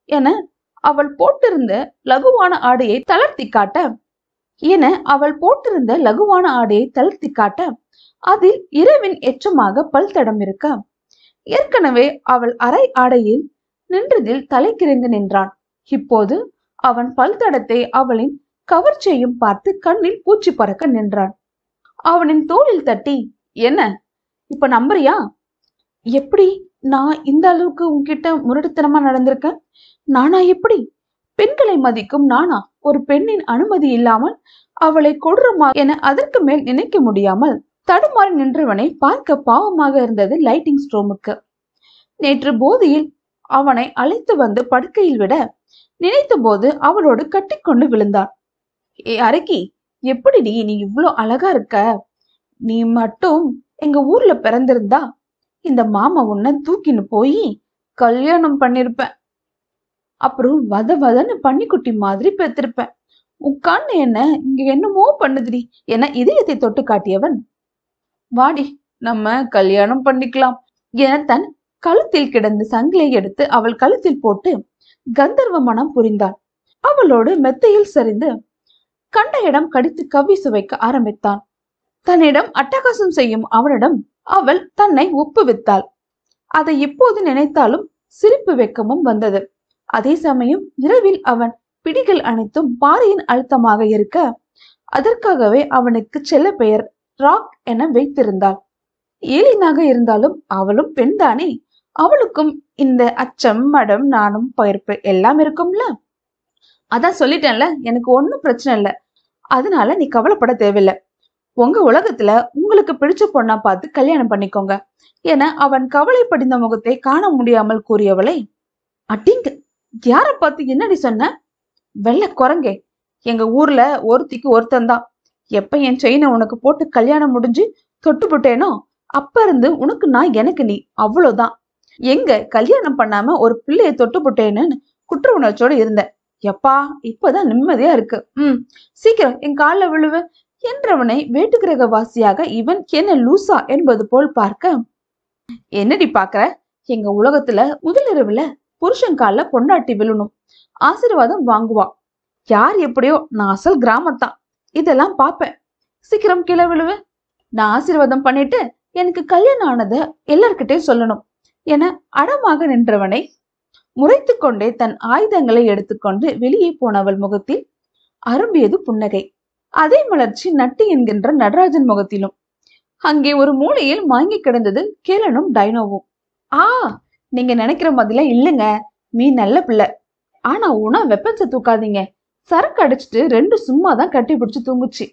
என அவள் போட்டிருந்த லகுவான ஆடையை தளர்த்தி காட்ட என அவள் போட்டிருந்த லகுவான ஆடையை தளர்த்தி காட்ட அதில் இரவின் எச்சமாக பல் தடம் இருக்க ஏற்கனவே அவள் அரை ஆடையில் நின்றதில் தலைக்கிறங்க நின்றான். இப்போது அவன் பல் தடத்தை அவளின் கவர்ச்சியையும் பார்த்து கண்ணில் பூச்சி பறக்க நின்றான். அவனின் தோளில் தட்டி, என்ன இப்ப நம்புறியா? எப்படி நான் இந்த அளவுக்கு உன்கிட்ட முரட்டுத்தனமா நடந்திருக்கேன்? நானா எப்படி? பெண்களை மதிக்கும் நானா ஒரு பெண்ணின் அனுமதி இல்லாமல் அவளை கொடூரமா என அதற்கு மேல் நினைக்க முடியாமல் தடுமாறி நின்றவனை பார்க்க பாவமாக இருந்தது லைட்டிங் ஸ்ட்ரோமுக்கு. நேற்று போதியில் அவனை அழைத்து வந்து படுக்கையில் விட நினைத்த போது அவளோடு கட்டிக்கொண்டு விழுந்தான். ஏ அரக்கி, எப்படி நீ நீ இவ்வளோ அழகா இருக்க? நீ மட்டும் எங்க ஊர்ல பிறந்திருந்தா இந்த மாமா உன்னை தூக்கின்னு போய் கல்யாணம் பண்ணிருப்பேன். அப்புறம் வத வதன்னு பன்னிக்குட்டி மாதிரி பெத்திருப்பேன். உட்கார்ந்து என்ன இங்க என்னமோ பண்ணுதுடி என இதயத்தை தொட்டு காட்டியவன், வாடி நம்ம கல்யாணம் பண்ணிக்கலாம் என தன் கழுத்தில் கிடந்த சங்கிலை எடுத்து அவள் கழுத்தில் போட்டு கந்தர்வ மனம் புரிந்தான். அவளோடு மெத்தையில் சரிந்து கண்ட இடம் கடித்து கவ்வி சுவைக்க ஆரம்பித்தான். தன்னிடம் அட்டகாசம் செய்யும் அவனிடம் அவள் தன்னை ஒப்புவித்தாள். அதை இப்போது நினைத்தாலும் சிரிப்பு வெக்கமும் வந்தது. அதே சமயம் இரவில் அவன் பிடிகள் அனைத்தும் பாறையின் அழுத்தமாக இருக்க அதற்காகவே அவனுக்கு செல்ல பெயர் ராக் என வைத்திருந்தாள். ஏலினாக இருந்தாலும் அவளும் பெண்தானே, அவளுக்கும் இந்த அச்சம் மடம் நானும் பயிர்ப்பு எல்லாம் இருக்கும்ல. அதான் சொல்லிட்டேன்ல, எனக்கு ஒன்னும் பிரச்சனை இல்லை, அதனால நீ கவலைப்பட தேவையில்லை. உங்க உலகத்துல உங்களுக்கு பிடிச்ச பொண்ணா பார்த்து கல்யாணம் பண்ணிக்கோங்க என அவன் கவலை படிந்த முகத்தை காண முடியாமல் கூறியவளை, அட்டிங்க யார பார்த்து என்னடி சொன்ன? வெள்ள குரங்கே, எங்க ஊர்ல ஒருத்திக்கு ஒருத்தந்தான். எப்ப என் செயினை உனக்கு போட்டு கல்யாணம் முடிஞ்சு தொட்டு போட்டேனோ அப்ப இருந்து உனக்கு நான் எனக்கு நீ, அவ்வளவுதான். எங்க கல்யாணம் பண்ணாம ஒரு பிள்ளைய தொட்டு போட்டேன்னு குற்ற உணர்ச்சியோட இருந்த. எப்பா இப்பதான் நிம்மதியா இருக்கு. உம் சீக்கிரம் என் காலில் விழுவ என்றவனை வேட்டுக்கிரக வாசியாக இவன் என்ன லூசா என்பது போல் பார்க்க, என்னடி பாக்குற? எங்க உலகத்துல முதலிரவுல புருஷன் கால பொண்டாட்டி விழணும், ஆசீர்வாதம் வாங்குவா. யார் எப்படியோ, நான் அசல் கிராமத்தான், இதெல்லாம் பாப்பேன். சீக்கிரம் கீழே விழுவ. நான் ஆசீர்வாதம் பண்ணிட்டு எனக்கு கல்யாணம் ஆனத எல்லார்கிட்டையும் சொல்லணும் என அடமாக நின்றவனை முறைத்து கொண்டே தன் ஆயுதங்களை எடுத்துக்கொண்டு வெளியே போனவள் முகத்தில் அரும்பியது புன்னகை. அதே மலர்ச்சி நட்டி என்கின்ற நடராஜன் முகத்திலும். அங்கே ஒரு மூலையில் மாங்கி கிடந்தது கேலனும் டைனோவும். ஆ, நீங்க நினைக்கிற மாதிரில இல்லைங்க, மீ நல்ல பிள்ளை. ஆனா உனா வெப்பன்ஸை தூக்காதீங்க. சரக்கு அடிச்சுட்டு ரெண்டு சும்மா தான் கட்டி பிடிச்சு தூங்குச்சு.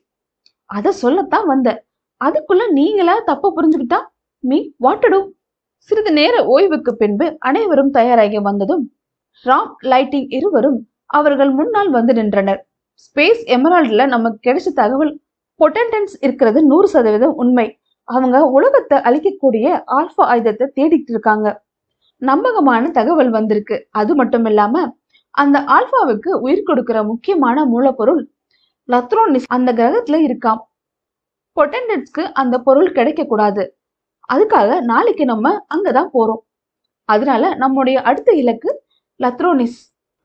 அத சொல்லத்தான் வந்த, அதுக்குள்ள நீங்களா தப்ப புரிஞ்சுக்கிட்டா மீ வாட்டடு. சிறிது நேர ஓய்வுக்கு பின்பு அனைவரும் தயாராகி வந்ததும் ராம் லைட்டிங் இருவரும் அவர்கள் முன்னால் வந்து நின்றனர். ஸ்பேஸ் எமரால்ட்ல நமக்கு கிடைச்ச தகவல் பொட்டன்டன்ஸ் இருக்கிறது நூறு சதவீதம் உண்மை. அவங்க உலகத்தை அழிக்கக்கூடிய ஆல்பா ஆயுதத்தை தேடிட்டு இருக்காங்க. நம்பகமான தகவல் வந்திருக்கு. அது மட்டும் இல்லாம அந்த ஆல்பாவுக்கு உயிர் கொடுக்கிற முக்கியமான மூலப்பொருள் லத்ரோனிஸ் அந்த கிரகத்துல இருக்காம். பொட்டன்டன்ஸ்க்கு அந்த பொருள் கிடைக்க கூடாது. அதுக்காக நாளைக்கு நம்ம அங்கதான் போறோம். அதனால நம்முடைய அடுத்த இலக்கு லத்ரோனிஸ்.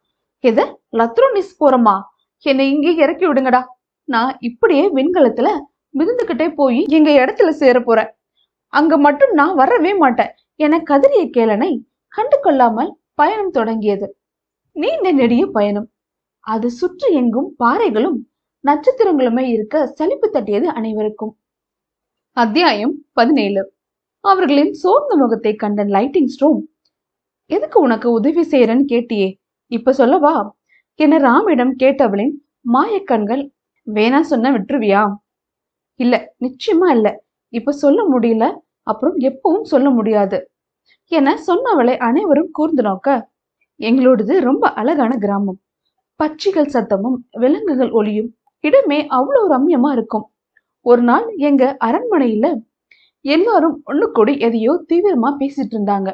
எத லத்ரோனிஸ் போறோமா? என்னை இங்கே இறக்கி விடுங்கடா. நான் இப்படியே விண்கலத்துல மிதந்துகிட்டே போய் எங்க இடத்துல சேர போறேன். அங்க மட்டும் நான் வரவே மாட்டேன் என கதறிய கேலனை கண்டு கொள்ளாமல் பயணம் தொடங்கியது. நீண்ட நெடிய பயணம். அது சுற்றி எங்கும் பாறைகளும் நட்சத்திரங்களுமே இருக்க சலிப்பு தட்டியது அனைவருக்கும். அத்தியாயம் பதினேழு. அவர்களின் சோர்ந்த முகத்தை கண்ட லைட்டிங் ஸ்ட்ரோம், எதுக்கு உனக்கு உதவி செய்யறன்னு கேட்டியே, இப்ப சொல்லவா என ராமிடம் கேட்டவளின் மாயக்கண்கள், வேணா சொன்ன விட்டுருவியா? இல்ல, நிச்சயமா இல்ல, இப்ப சொல்ல முடியல, அப்புறம் எப்பவும் சொல்ல முடியாது என சொன்னவளை அனைவரும் கூர்ந்து நோக்க, எங்களோடது ரொம்ப அழகான கிராமம். பட்சிகள் சத்தமும் விலங்குகள் ஒளியும் இடமே அவ்வளவு ரம்யமா இருக்கும். ஒரு நாள் எங்க அரண்மனையில எல்லாரும் ஒண்ணு கூடி எதையோ தீவிரமா பேசிட்டு இருந்தாங்க.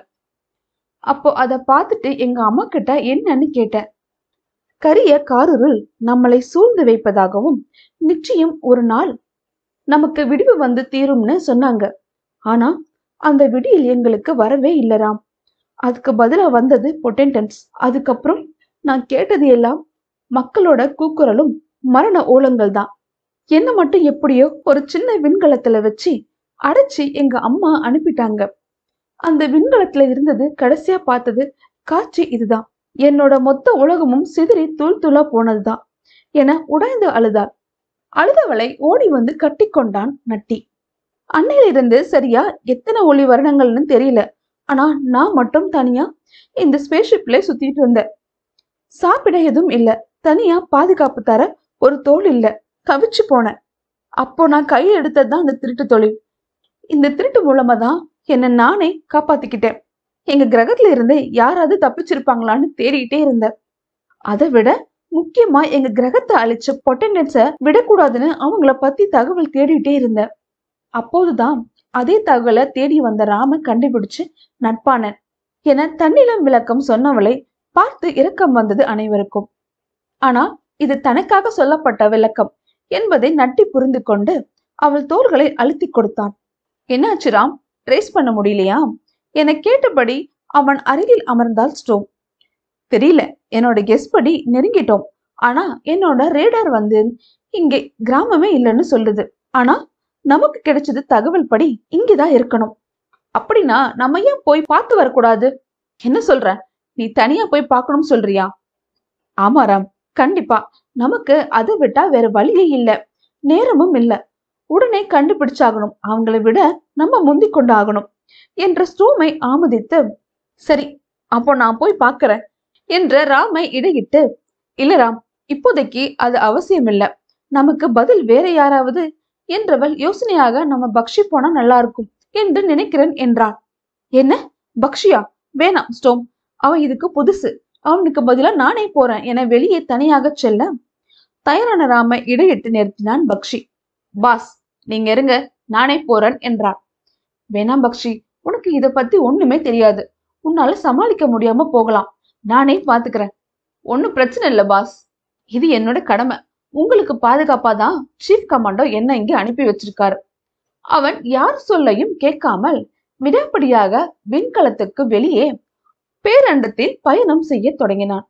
அப்போ அதை பார்த்துட்டு எங்க அம்மா கிட்ட என்னன்னு கேட்டேன். கரிய காருருள் நம்மளை சூழ்ந்து வைப்பதாகவும் நிச்சயம் ஒரு நாள் நமக்கு விடிவு வந்து தீரும்னு சொன்னாங்க. ஆனா அந்த விடியில் எங்களுக்கு வரவே இல்லராம். அதுக்கு பதிலா வந்தது பொட்டன்டன்ஸ். அதுக்கப்புறம் நான் கேட்டது எல்லாம் மக்களோட கூக்குரலும் மரண ஓலங்கள் தான். என்ன மட்டும் எப்படியோ ஒரு சின்ன விண்கலத்துல வச்சு அடைச்சி எங்க அம்மா அனுப்பிட்டாங்க. அந்த விண்கலத்துல இருந்தது கடைசியா பார்த்தது காட்சி இதுதான். என்னோட மொத்த உலகமும் சிதறி தூள் தூளா போனதுதான் என உடைந்து அழுதாள். அழுதவளை ஓடி வந்து கட்டி கொண்டான் நட்டி. அன்னையிலிருந்து சரியா எத்தனை ஒளி வருடங்கள்னு தெரியல. ஆனா நான் மட்டும் தனியா இந்த ஸ்பேஸ்ஷிப்ல சுத்திட்டு இருந்தேன். சாப்பிட எதுவும் இல்ல, தனியா பாதுகாப்பு தர ஒரு தோல் இல்ல. கவிச்சு போனேன். அப்போ நான் கையில் எடுத்ததுதான் அந்த திருட்டு தொழில். இந்த திருட்டு மூலமா தான் என்ன நானே காப்பாத்திக்கிட்டேன். எங்க கிரகத்துல இருந்து யாராவது தப்பிச்சிருப்பாங்களான்னு தேடிட்டே இருந்தேன். அதை விட முக்கியமா எங்க கிரகத்தை அழிச்ச பொட்டன்டன்ஸ விடக்கூடாதுன்னு அவங்கள பத்தி தகவல் தேடிட்டே இருந்தேன். அப்போதுதான் அதே தகவலை தேடி வந்த ராம கண்டுபிடிச்சு நட்பானன் என தன்னிலம் விளக்கம் சொன்னவளை பார்த்து இரக்கம் வந்தது அனைவருக்கும். ஆனா இது தனக்காக சொல்லப்பட்ட விளக்கம் என்பதை நட்டி புரிந்து கொண்டு அவள் தோள்களை அழுத்தி கொடுத்தான். என்னாச்சு ராம், ட்ரேஸ் பண்ண முடியலையா என கேட்டபடி அவன் அருகில் அமர்ந்தாள் ஸ்டோம். தெரியல, என்னோட கெஸ் படி நெருங்கிட்டோம். ஆனா என்னோட ரேடார் வந்து இங்கே கிராமமே இல்லைன்னு சொல்லுது. ஆனா நமக்கு கிடைச்சது தகவல் படி இங்கதான் இருக்கணும். அப்படின்னா நம்ம ஏன் போய் பார்த்து வரக்கூடாது? என்ன சொல்ற, நீ தனியா போய் பார்க்கணும் சொல்றியா? ஆமா ராம், கண்டிப்பா. நமக்கு அதை விட்டா வேற வழியே இல்ல, நேரமும் இல்ல. உடனே கண்டுபிடிச்சாகணும். அவங்களை விட நம்ம முந்தி கொண்டு ஆகணும் என்ற ஸ்டோமை ஆமதித்து, சரி அப்போ நான் போய் பார்க்கிறேன் என்ற ராமை இடையிட்டு, இல்ல ராம், இப்போதைக்கு அது அவசியம் இல்ல. நமக்கு பதில் வேற யாராவது என்றவள் யோசனையாக நம்ம பக்ஷி போனா நல்லா இருக்கும் என்று நினைக்கிறேன் என்றான். என்ன பக்ஷியா? வேணாம் ஸ்டோம், அவன் இதுக்கு புதுசு. அவனுக்கு பதிலா நானே போறேன் என வெளியே தனியாக செல்ல தயாரான ராம இடையிட்டு நிறுத்தினான் பக்ஷி. பாஸ் நீங்க இருங்க, நானே போறேன் என்றான். வேணாம் பக்ஷி, உனக்கு இத பத்தி ஒண்ணுமே தெரியாது. உன்னால சமாளிக்க முடியாம போகலாம். நானே பாத்துக்கிறேன். ஒன்னும் பிரச்சனை இல்ல பாஸ், இது என்னோட கடமை. உங்களுக்கு பாதுகாப்பாதான் சீஃப் கமாண்டோ என்ன இங்கே அனுப்பி வச்சிருக்காரு. அவன் யார் சொல்லையும் கேட்காமல் விடாப்படியாக விண்கலத்துக்கு வெளியே பேரண்டத்தில் பயணம் செய்ய தொடங்கினான்.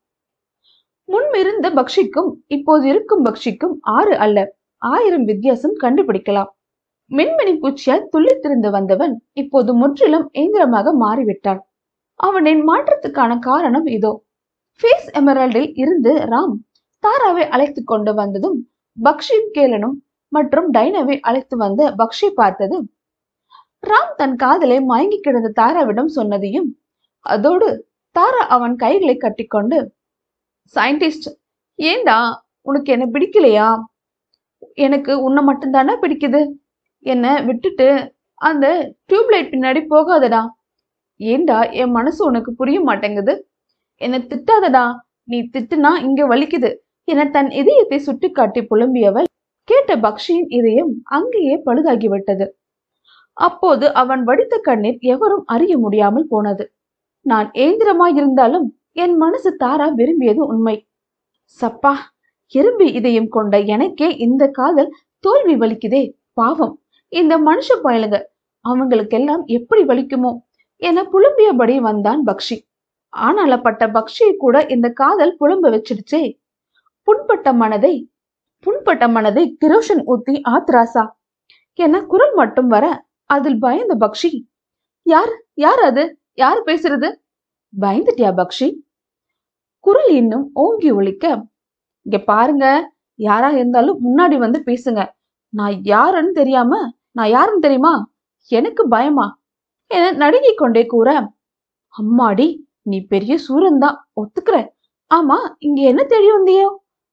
முன்பிருந்த பக்ஷிக்கும் இப்போது இருக்கும் பக்ஷிக்கும் ஆறு அல்ல ஆயிரம் வித்தியாசம் கண்டுபிடிக்கலாம். மின்மினி பூச்சியால் துள்ளித்திருந்து வந்தவன் இப்போது முற்றிலும் இயந்திரமாக மாறிவிட்டான். அவனின் மாற்றத்துக்கான காரணம் இதோ. ஃபேஸ் எமரால்டில் இருந்து ராம் தாராவை அழைத்து கொண்டு வந்ததும் பக்ஷியும் கேலனும் மற்றும் டைனாவை அழைத்து வந்து பக்ஷி பார்த்தது ராம் தன் காதலை மயங்கி கிடந்த தாராவிடம் சொன்னதையும், அதோடு தாரா அவன் கைகளை கட்டிக்கொண்டு, சயின்டிஸ்ட் ஏண்டா உனக்கு என்ன பிடிக்கலையா? எனக்கு உன்னை மட்டும்தானே பிடிக்குது. என்ன விட்டுட்டு அந்த டியூப்லைட் பின்னாடி போகாதடா. ஏண்டா என் மனசு உனக்கு புரிய மாட்டேங்குது. என்ன திட்டாதடா, நீ திட்டுனா இங்க வலிக்குது என தன் இதயத்தை சுட்டி காட்டி புலம்பியவள் கேட்ட பக்ஷியின் இதயம் அங்கேயே பழுதாகிவிட்டது. அப்போது அவன் வடித்த கண்ணீர் எவரும் அறிய முடியாமல் போனது. நான் ஏந்திரமாயிருந்தாலும் என் மனசு தாரா விரும்பியது உண்மை. சப்பா, எறும்பி இதயம் கொண்ட எனக்கே இந்த காதல் தோல்வி வலிக்குதே. பாவம் இந்த மனுஷ பயலுங்க, அவங்களுக்கெல்லாம் எப்படி வலிக்குமோ என புலம்பியபடி வந்தான் பக்ஷி. ஆனாலப்பட்ட பக்ஷியை கூட இந்த காதல் புலம்ப வச்சிடுச்சே. புண்பட்ட மனதை புண்பட்ட மனதை கிரோஷன் ஊத்தி ஆத்ராசா என குரல் மட்டும் வர அதில் பயந்த பக்ஷி, யார் யார் அது, யார் பேசுறது? பயந்துட்டியா பக்ஷி? குரல் இன்னும் ஓங்கி ஒலிக்க, இங்க பாருங்க, யாரா இருந்தாலும் முன்னாடி வந்து பேசுங்க. நான் யாருன்னு தெரியாம நான் யாருன்னு தெரியுமா? எனக்கு பயமா என நடுங்கி கொண்டே கூற, அம்மாடி நீ பெரிய சூரன்தான், ஒத்துக்கிற. ஆமா, இங்க என்ன தேடி வந்தியோ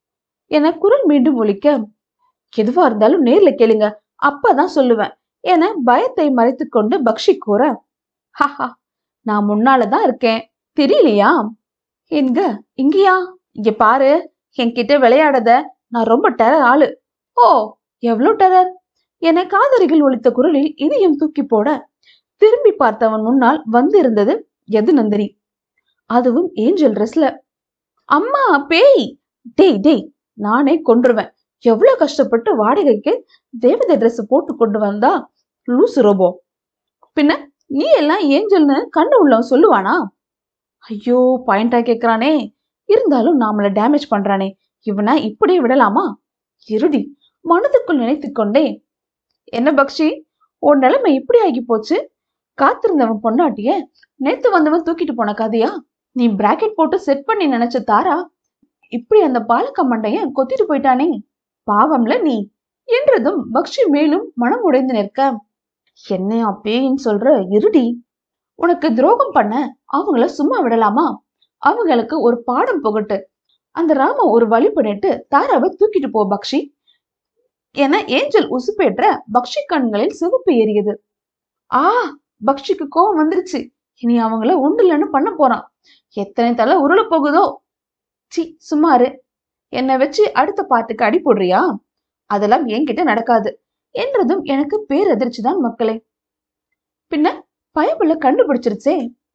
என குரல் மீண்டும் ஒலிக்க, எதுவா இருந்தாலும் நேர்ல கேளுங்க, அப்பதான் சொல்லுவேன் என பயத்தை மறைத்து கொண்டு பக்ஷி கூற, ஹஹா நான் முன்னாலதான் இருக்கேன், தெரியலையா? எங்க இங்கயா? இங்க பாரு, என்கிட்ட விளையாடாத, நான் ரொம்ப டெரர் ஆளு. ஓ எவ்வளவு டெரர் என காதருகில் ஒலித்த குரலில் இதையும் தூக்கி போட திரும்பி பார்த்தவன் முன்னால் வந்து இருந்தது யது நந்தினி, அதுவும் ஏஞ்சல் ட்ரெஸ்ல. அம்மா பேய்! டேய் டேய், நானே கொன்றுவேன். எவ்வளவு கஷ்டப்பட்டு வாடகைக்கு தேவதை ட்ரெஸ் போட்டு கொண்டு வந்தா லூசு ரோபோ. பின்ன நீ எல்லாம் ஏஞ்சல்னு கண்ணு உள்ளவன் சொல்லுவானா? ஐயோ, பாயிண்டா கேக்குறானே. இருந்தாலும் நாமள டேமேஜ் பண்றானே, இவனை இப்படியே விடலாமா? இருடி, மனதுக்குள் நினைத்து கொண்டே, என்ன பக்ஷி, உன் நிலைமை இப்படி ஆகி போச்சு. காத்திருந்தவன் பொண்டாட்டிய நேத்து வந்தவன் தூக்கிட்டு போன கதையா? நீ பிராக்கெட் போட்டு செட் பண்ணி நினைச்ச தாரா இப்படி அந்த பாலக்க மண்டைய கொத்திட்டு போயிட்டானே, பாவம்ல நீ என்றதும் பக்ஷி மேலும் மனம் உடைந்து நிற்க, என்னையா பேயின்னு சொல்ற? இருடி, உனக்கு துரோகம் பண்ண அவங்கள சும்மா விடலாமா? அவங்களுக்கு ஒரு பாடம் புகட்டு. அந்த ராம ஒரு வழி பண்ணிட்டு தாராவை தூக்கிட்டு போ பக்ஷி என ஏஞ்சல் உசுப்பேற்ற பக்ஷி கண்களில் சிவப்பு ஏறியது. ஆ, பக்ஷிக்கு கோவம் வந்துருச்சு. இனி அவங்கள உண்டுலன்னு பண்ண போறான். எத்தனை தலை உருள போகுதோ. சி, சும்மாரு. என்னை வச்சு அடுத்த பாட்டுக்கு அடி போடுறியா? அதெல்லாம் என்கிட்ட நடக்காது என்றதும் எனக்கு பேரதிர்ச்சி தான் மக்களே. பின்ன பயப்புல கண்டுபிடிச்சிருச்சே.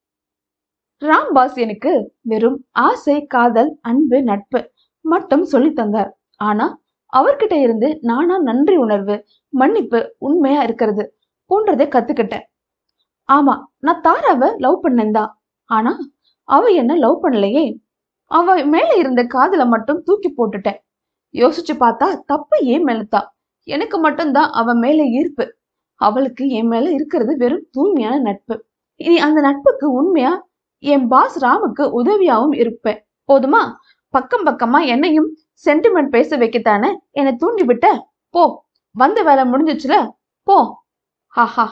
ராம்பாஸ் எனக்கு வெறும் ஆசை, காதல், அன்பு, நட்பு மட்டும் சொல்லி தந்தார். ஆனா அவர்கிட்ட இருந்து நானா நன்றி உணர்வு, மன்னிப்பு, உண்மையா இருக்கிறது போன்றதை கத்துக்கிட்டேன். ஆமா, நான் தாராவை லவ் பண்ணேன்தான். ஆனா அவ என்ன லவ் பண்ணலையே. அவ மேல இருந்த காதல மட்டும் தூக்கி போட்டுட்டேன். யோசிச்சு பார்த்தா தப்பு ஏன் மேலதான். எனக்கு மட்டும்தான் அவ மேல ஈர்ப்பு. அவளுக்கு என் மேல இருக்கிறது வெறும் தூய்மையான நட்பு. இனி அந்த நட்புக்கு உண்மையா என் பாஸ் ராமுக்கு உதவியாவும் இருப்பேன். போதுமா? பக்கம் பக்கமா என்னையும் சென்டிமெண்ட் பேச வைக்கத்தானே என்னை தூண்டி விட்ட. போ, வந்த வேலை முடிஞ்சிச்சுல, போ. ஹாஹா.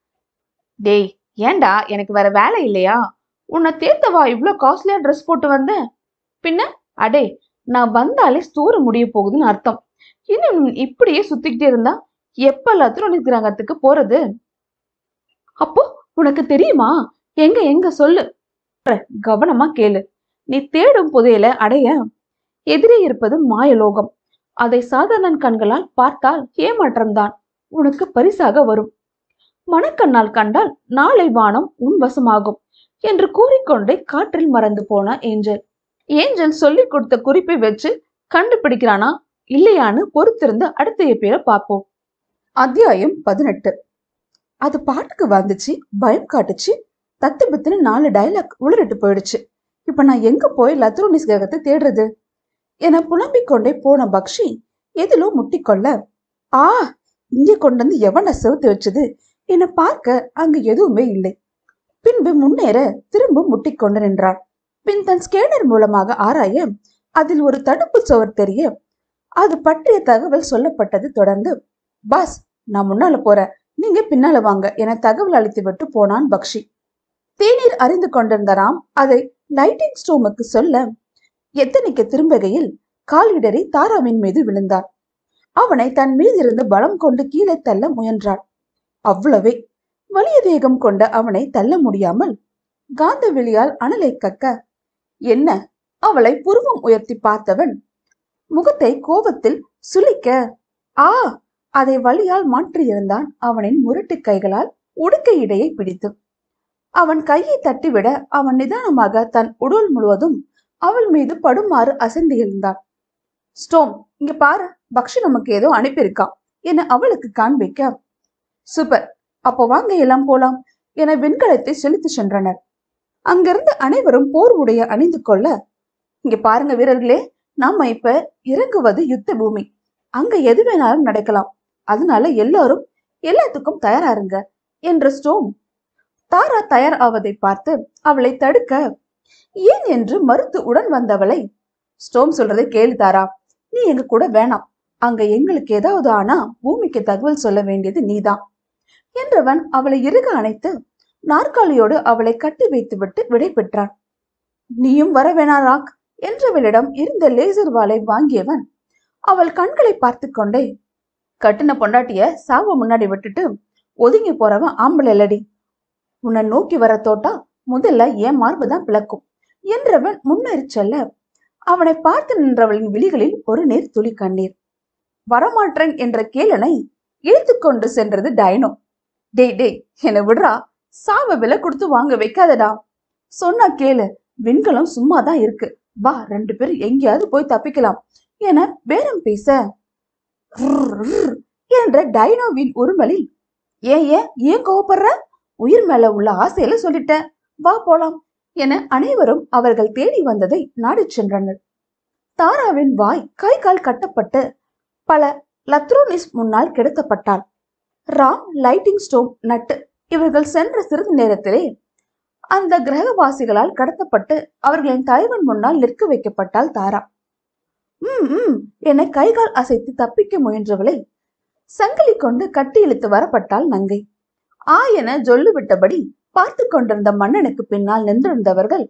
டேய், ஏண்டா, எனக்கு வேற வேலை இல்லையா? உன்னை தேர்த்தவா இவ்வளவு காஸ்ட்லியா ட்ரெஸ் போட்டு வந்த? பின்ன அடே, நான் வந்தாலே ஸ்டோர் முடிய போகுதுன்னு அர்த்தம். இன்னும் இப்படியே சுத்திக்கிட்டே இருந்தா எப்ப லத்துறத்துக்கு போறது? அப்போ உனக்கு தெரியுமா? எங்க எங்க சொல்லு, கவனமா கேளு. நீ தேடும் புதையல அடைய எதிரே இருப்பது மாயலோகம். அதை சாதாரண கண்களால் பார்த்தால் ஏமாற்றம்தான் உனக்கு பரிசாக வரும். மனக்கண்ணால் கண்டால் நாளை வானம் உன் வசமாகும் என்று கூறிக்கொண்டே காற்றில் மறந்து போன ஏஞ்சல். ஏஞ்சல் சொல்லி கொடுத்த குறிப்பை வச்சு கண்டுபிடிக்கிறானா இல்லையான்னு பொறுத்திருந்து அடுத்த பேரை பார்ப்போம். அத்தியாயம் பதினெட்டு. அது பாட்டுக்கு வந்துச்சு, பயம் காட்டுச்சு, தத்து பித்துன்னு நாலு டைலாக் உளறிட்டு போயிடுச்சு. இப்ப நான் எங்க போய் லத்ரோனிஸ் கிரகத்தை தேடுறது என புலம்பிக் கொண்டே போன பக்ஷி எதிலோ முட்டிக்கொள்ள, ஆ, இங்கே கொண்டு வந்து எவன செவுத்து வச்சது என பார்க்க அங்கு எதுவுமே இல்லை. பின்பு முன்னேற திரும்ப முட்டிக்கொண்டு நின்றான். பின் தன் ஸ்கேனர் மூலமாக ஆராய அதில் ஒரு தடுப்பு சுவர் தெரிய அது பற்றிய தகவல் சொல்லப்பட்டது. தொடர்ந்து, பாஸ், நான் முன்னால போறேன், நீங்க பின்னால வாங்க என தகவல் அளித்து விட்டு போனான் பக்ஷி. தேநீர் அறிந்து கொண்டிருந்த ராம் அதை லைட்டிங் ஸ்டோமுக்கு சொல்ல எத்தனைக்கு திரும்பகையில் காலிடறி தாராவின் மீது விழுந்தான். அவனை தன் மீது இருந்து பலம் கொண்டு கீழே தள்ள முயன்றான். அவ்வளவே. வலிய தேகம் கொண்ட அவனை தள்ள முடியாமல் காந்த வெளியால் அனலை கக்க, என்ன? அவளை புருவம் உயர்த்தி பார்த்தவன் முகத்தை கோபத்தில் சுளிக்க, ஆ, அதை வலியால் மாற்றியிருந்தான் அவனின் முரட்டு கைகளால் உடுக்கை இடையை பிடித்து. அவன் கையை தட்டிவிட அவன் நிதானமாக தன் உடல் முழுவதும் அவள் மீது படுமாறு அசைந்து இருந்தான். ஸ்டோம், இங்க பாரு, பக்ஷி நமக்கு ஏதோ அனுப்பியிருக்கான் என அவளுக்கு காண்பிக்க, சூப்பர், அப்போ வாங்க எல்லாம் போலாம் என வெண்கலத்தை செலுத்தி சென்றனர். அங்கிருந்து அனைவரும் போர் உடைய அணிந்து கொள்ள, இங்க பாருங்க வீரர்களே, நாம இப்ப இறங்குவது யுத்த பூமி, அங்க எது வேணாலும் நடக்கலாம், அதனால எல்லாரும் எல்லாத்துக்கும் தயாராருங்க என்ற ஸ்டோம் தாரா தயார் ஆவதை பார்த்து அவளை தடுக்க, ஏன் என்று மறுத்து உடன் வந்தவளை, ஸ்டோம் சொல்றதை கேளு தாரா, நீ எங்க கூட வேணாம், அங்க எங்களுக்கு ஏதாவது ஆனா பூமிக்கு தகவல் சொல்ல வேண்டியது நீதான் என்றவன் அவளை இறுக அணைத்து நாற்காலியோடு அவளை கட்டி வைத்து விட்டு விடை பெற்றான். நீயும் வர வேணா ராக் என்றவளிடம் இருந்த லேசர் வாளை வாங்கியவன் அவள் கண்களை பார்த்து கொண்டே, கட்டின பொண்டாட்டிய சாவ முன்னாடி விட்டுட்டு ஒதுங்கி போறவன் ஆம்பளை இல்லடி, உன்னை நோக்கி வர தோட்டா முதல்ல ஏன் மார்புதான் பிளக்கும் என்றவன் முன்னேறி செல்ல அவனை பார்த்து நின்றவளின் விழிகளில் ஒரு நேர் துளி கண்ணீர். வரமாற்றன் என்ற கேளனை இழுத்து கொண்டு சென்றது டைனோ. டேய் டேய், என்ன விடுறா, சாவ விலை கொடுத்து வாங்க வைக்காதடா, சொன்னா கேளு, விண்கலம் சும்மாதான் இருக்கு, வா ரெண்டு பேரும் எங்கேயாவது போய் தப்பிக்கலாம் என பேரம் பேச என்ற டைனோவின் உருமலில், ஏன் ஏன் ஏன் கோவப்படுற, உயிர் மேல உள்ள ஆசையில சொல்லிட்டேன், வா போலாம் என அனைவரும் அவர்கள் தேடி வந்ததை நாடிச் சென்றனர். தாராவின் வாய் கை கால் கட்டப்பட்டு பல லத்ரோனிஸ் முன்னால் கிடத்தப்பட்டாள். ராம், லைட்டிங் ஸ்டோன், நட்டு இவர்கள் சென்ற சிறிது நேரத்திலே அந்த கிரகவாசிகளால் கடத்தப்பட்டு அவர்களின் தலைவன் முன்னால் நிற்க வைக்கப்பட்டாள் தாரா. உம் உம் என கைகால் அசைத்து தப்பிக்க முயன்றவளை சங்கிலி கொண்டு கட்டி இழுத்து வரப்பட்டாள் நங்கை. ஆ என ஜொல்லு விட்டபடி பார்த்து கொண்டிருந்த மன்னனுக்கு பின்னால் நின்றிருந்தவர்கள்,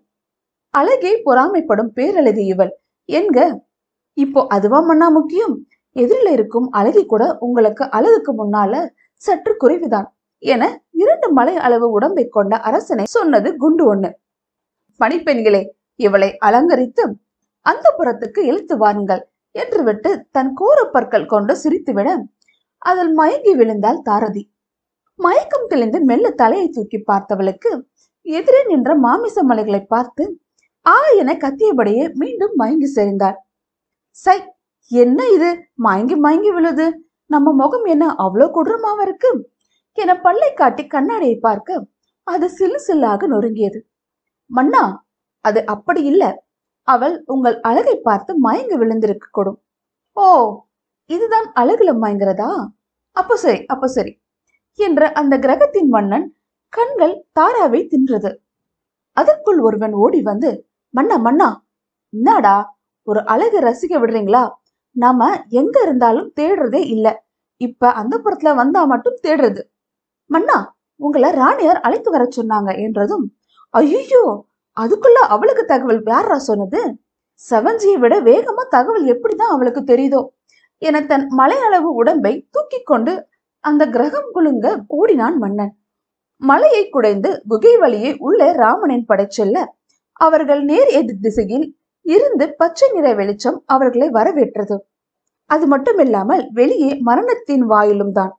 அழகே பொறாமைப்படும் பேரழகி இவள் என்க. இப்போ அதுவா மன்னா முக்கியம்? எதிரில் இருக்கும் அழகி கூட உங்களுக்கு அழகுக்கு முன்னால சற்று குறைவுதான் என இரண்டு மலை அளவு உடம்பை கொண்ட அரசனை சொன்னது குண்டு ஒண்ணு. பணிப்பெண்களே, இவளை அலங்கரித்து அந்த புறத்துக்கு இழுத்து வாருங்கள் என்று விட்டு தன் கோர பற்கள் கொண்டு சிரித்துவிட அதில் மயங்கி விழுந்தாள் தாரதி. மயக்கம் தெளிந்து மெல்ல தலையை தூக்கி பார்த்தவளுக்கு எதிரே நின்ற மாமிச மலைகளை பார்த்து ஆ என கத்தியபடியே மீண்டும் மயங்கி செறிந்தாள். சை, என்ன இது, மயங்கி மயங்கி விழுது, நம்ம முகம் என்ன அவ்வளோ கொடூரமாவ இருக்கு என பல்லை காட்டி கண்ணாடியை பார்க்க அது சில்லு சில்லாக நொறுங்கியது. மன்னா, அது அப்படி இல்ல, அவள் உங்கள் அழகை பார்த்து மயங்க விழுந்திருக்க கூடும். ஓ, இதுதான் அழகுல மயங்கிறதா? அப்போ சரி அப்போ சரி என்ற அந்த கிரகத்தின் மன்னன் கண்கள் தாராவை தின்றது. அதற்குள் ஒருவன் ஓடி வந்து, மன்னா மன்னா, என்னடா ஒரு அழகு ரசிக்க விடுறீங்களா? நாம எங்க இருந்தாலும் தேடுறதே இல்ல, இப்ப அந்த புறத்துல வந்தா மட்டும் தேடுறது. மன்னா, உங்களை ராணியார் அழைத்து வர சொன்னாங்க என்றதும், ஐயோ, அதுக்குள்ள அவளுக்கு தகவல் யாரா சொன்னது? செவஞ்சியை விட வேகமா தகவல் எப்படிதான் அவளுக்கு தெரியுதோ என தன் மலையளவு உடம்பை தூக்கி கொண்டு அந்த கிரகம் குலுங்க ஓடினான் மன்னன். மலையை குடைந்து குகை வழியே உள்ளே ராமனின் படை செல்ல அவர்கள் நேர் எதிர் திசையில் இருந்து பச்சை நிற வெளிச்சம் அவர்களை வரவேற்றது. அது மட்டுமில்லாமல் வெளியே மரணத்தின் வாயிலும் தான்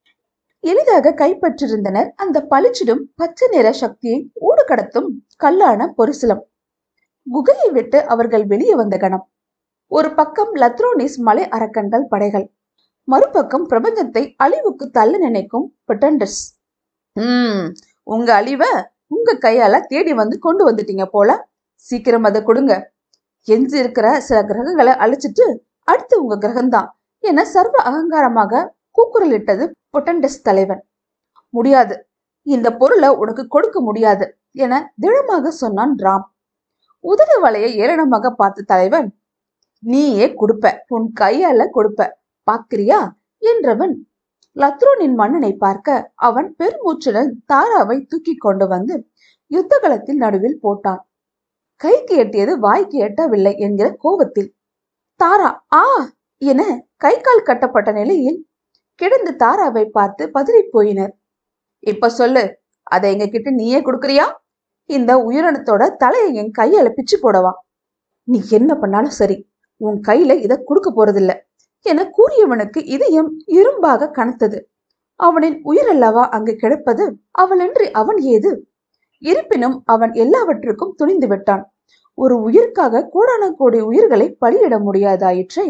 எளிதாக கைப்பற்றிருந்தனர் அந்த பளிச்சிடும் பச்சை நிற சக்தியை ஊடு கடத்தும் கல்லான பொரிசிலம். குகையை விட்டு அவர்கள் வெளியே வந்த கணம் ஒரு பக்கம் லத்ரோனிஸ் மலை அரக்கன்கள் படைகள், மறுபக்கம் பிரபஞ்சத்தை அழிவுக்கு தள்ள நினைக்கும் பெட்டண்டஸ். உம் உங்க அழிவ உங்க கையால தேடி வந்து கொண்டு வந்துட்டீங்க போல, சீக்கிரம் அதை கொடுங்க. எஞ்சி இருக்கிற சில கிரகங்களை அழிச்சிட்டு அடுத்து உங்க கிரகம்தான் என சர்வ அகங்காரமாக கூக்குரலிட்டது பொட்டண்டஸ் தலைவன். முடியாது, இந்த பொருளை உனக்கு கொடுக்க முடியாது என திடமாக சொன்னான் ராம். உதடு வலையை ஏளனமாக பார்த்த தலைவன், நீயே கொடுப்ப, உன் கையால கொடுப்ப, பாக்கிரியா என்றவன் லத்ரோனின் மன்னனை பார்க்க அவன் பெருமூச்சுடன் தாராவை தூக்கி கொண்டு வந்து யுத்த களத்தில் நடுவில் போட்டான். கைக்கு எட்டியது வாய்க்கு எட்டவில்லை என்கிற கோபத்தில் தாரா ஆ என கை கால் கட்டப்பட்ட நிலையில் கிடந்து தாராவை பார்த்து பதறி போயினர். இப்ப சொல்லு, அதை எங்க கிட்ட நீயே கொடுக்கறியா? இந்த உயிரினத்தோட தலையை என் கையால பிச்சு போடவா? நீ என்ன பண்ணாலும் சரி, உன் கையில இத கொடுக்க போறதில்ல என கூறியவனுக்கு இதயம் இரும்பாக கனத்தது. அவனின் உயிரல்லவா அங்கு கிடப்பது, அவளின்றி அவன் ஏது? இருப்பினும் அவன் எல்லாவற்றுக்கும் துணிந்து விட்டான். ஒரு உயிர்க்காக கோடான கோடி உயிர்களை பலியிட முடியாதாயிற்றே.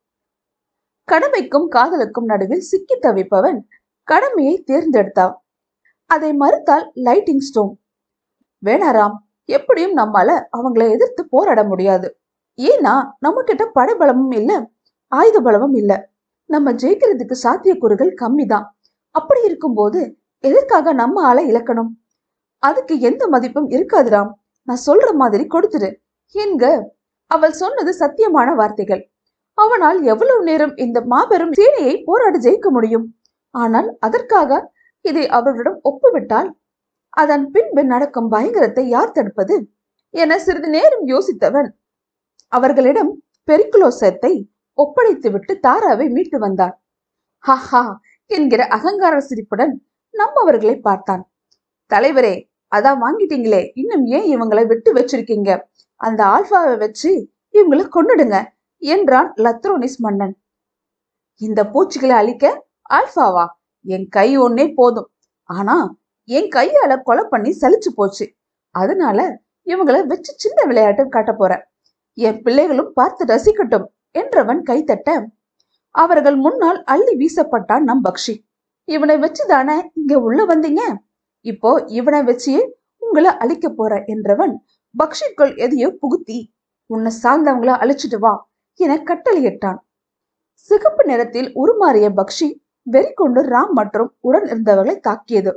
கடமைக்கும் காதலுக்கும் நடுவில் சிக்கி தவிப்பவன் கடமையை தேர்ந்தெடுத்தான். அதை மறுத்தால் லைட்டிங் ஸ்டோன். வேணாராம், எப்படியும் நம்மால அவங்களை எதிர்த்து போராட முடியாது. ஏன்னா நம்ம கிட்ட படைபலமும் இல்ல, ஆயுத பலமும் இல்ல. நம்ம ஜெயிக்கிறதுக்கு சாத்தியக்கூறுகள் கம்மி தான். அப்படி இருக்கும் போது எதற்காக நம்ம ஆளை இழக்கணும்? அதுக்கு எந்த மதிப்பும் இருக்காதுராம். நான் சொல்ற மாதிரி கொடுத்துரு என்க. அவள் சொன்னது சத்தியமான வார்த்தைகள். அவனால் எவ்வளவு நேரம் இந்த மாபெரும் சேனையை போராடி ஜெயிக்க முடியும்? ஆனால் அதற்காக இதை அவர்களிடம் ஒப்புவிட்டால் அதன் பின்பு நடக்கும் பயங்கரத்தை யார் தடுப்பது என சிறிது நேரம் யோசித்தவன் அவர்களிடம் பெரிக்குலோசத்தை ஒப்படைத்து விட்டு தாராவை மீட்டு வந்தான். ஹஹா என்கிற அகங்கார சிரிப்புடன் நம்மவர்களை பார்த்தான். தலைவரே, அதான் வாங்கிட்டீங்களே, இன்னும் ஏன் இவங்களை விட்டு வச்சிருக்கீங்க? அந்த ஆல்பாவை வச்சு இவங்களை கொன்னுடுங்க என்றான் லத்ரோனிஸ் மன்னன். இந்த பூச்சிகளை அழிக்க ஆல்பாவா? என் கை ஒன்னே போதும். ஆனா என் கையால கொலை பண்ணி சலிச்சு போச்சு. அதனால இவங்களை வச்சு சின்ன விளையாட்டு காட்ட போறேன். என் பிள்ளைகளும் பார்த்து ரசிக்கட்டும் என்றவன் கைத்தட்ட அவர்கள் முன்னால் அள்ளி வீசப்பட்டான் நம் பக்ஷி. இவனை வச்சுதானே இங்க உள்ள வந்தீங்க? இப்போ இவனை வச்சு உங்களை அழிக்க போற என்றவன் பக்ஷிக்குள் எதையோ புகுத்தி உன்னை சார்ந்தவங்கள அழிச்சிட்டு வா என கட்டளையிட்டான். சிகப்பு நிறத்தில் உருமாறிய பக்ஷி வெறி கொண்டு ராம் மற்றும் உடன் இருந்தவர்களை தாக்கியது.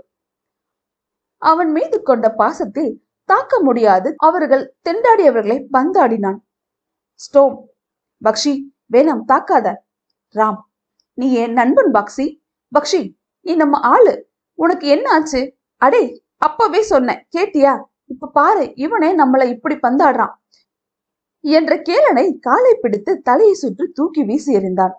அவன் மீது கொண்ட பாசத்தில் தாக்க முடியாது அவர்கள் தெண்டாடியவர்களை பந்தாடினான். ஸ்டோம், பக்ஷி வேணாம் தாக்காத. ராம், நீ என் நண்பன் பக்ஷி. பக்ஷி, நீ நம்ம ஆளு. உனக்கு என்ன ஆச்சு? அடே, அப்பவே சொன்ன கேட்டியா? இப்ப பாரு, இவனே நம்மளை இப்படி பந்தாடுறான் என்ற கேளனை காலை பிடித்து தலையை சுற்றி தூக்கி வீசி எறிந்தான்.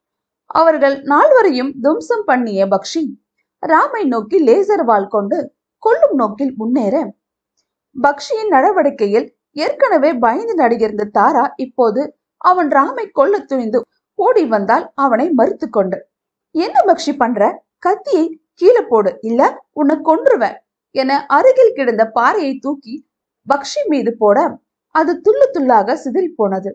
அவர்கள் நால்வரையும் துவம்சம் பண்ணிய பக்ஷி ராமை நோக்கி லேசர் வாள் கொண்டு கொல்லும் நோக்கில் முன்னேற, பக்ஷியின் நடவடிக்கையில் ஏற்கனவே பயந்து நடுகிருந்த தாரா இப்போது அவன் ராமை கொல்ல துணிந்து ஓடி வந்தால் அவனை மறுத்து கொண்டு, என்ன பக்ஷி பண்ற? கத்தியை கீழே போடு, இல்ல உன்னை கொன்றுவேன் என அருகில் கிடந்த பாறையை தூக்கி பக்ஷி மீது போட அது துள்ளு துள்ளாக சிதறி போனது.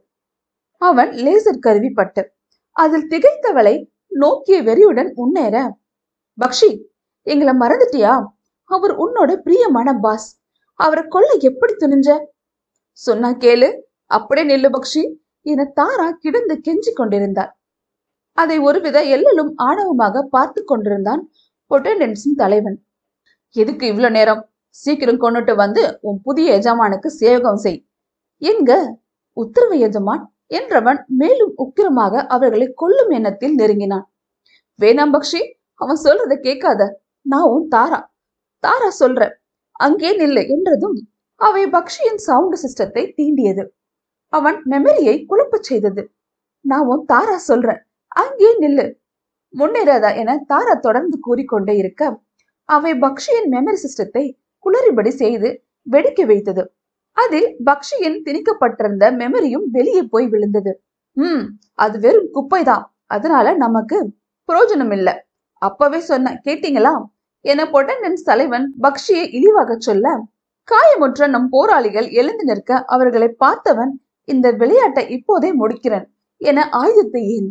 அவன் லேசர் கருவி பட்டு அதில் திகைத்தவளை நோக்கிய வெறியுடன் முன்னேற, பக்ஷி எங்களை மறந்துட்டியா? அவர் உன்னோட பிரியமான பாஸ். அவரை கொல்ல எப்படி துணிஞ்ச? சொன்னா கேளு, அப்படியே நில்லு பக்ஷி என தாரா கிடந்து கெஞ்சி கொண்டிருந்தார். அதை ஒருவித எல்லலும் ஆணவமாக பார்த்து கொண்டிருந்தான் பொட்டன்டன்ஸின் தலைவன். எதுக்கு இவ்வளவு நேரம்? சீக்கிரம் கொண்டுட்டு வந்து உன் புதிய எஜமானுக்கு சேவகம் செய். எங்க உத்தரவு எஜமான் என்றவன் மேலும் உக்கிரமாக அவர்களை கொல்லும் எண்ணத்தில் நெருங்கினான். வேணாம் பக்ஷி, அவன் சொல்றத கேட்காத. நான் உன் தாரா தாரா சொல்ற, அங்கே நில்லு என்றதும் அவை பக்ஷியின் சவுண்ட் சிஸ்டத்தை தீண்டியது. அவன் மெமரியை குழப்ப செய்தது. நான் உன் தாரா சொல்றேன், அங்கே நில்லு, முன்னேறாதா என தாரா தொடர்ந்து கூறிக்கொண்டே இருக்க அவை பக்ஷியின் மெமரி சிஸ்டத்தை குளறிபடி செய்து வெடிக்க வைத்தது. அதில் பக்ஷியின் திணிக்கப்பட்டிருந்த மெமரியும் வெளியே போய் விழுந்தது. உம் அது வெறும் குப்பைதான், அதனால நமக்கு பிரயோஜனம் இல்லை. அப்பவே சொன்ன கேட்டீங்களா என பொட்டன்டன்ஸ் தலைவன் பக்ஷியை இழிவாக சொல்ல, காயமுற்ற நம் போராளிகள் எழுந்து நிற்க அவர்களை பார்த்தவன், இந்த விளையாட்டை இப்போதே முடிக்கிறேன் என ஆயுதத்தை ஏந்த,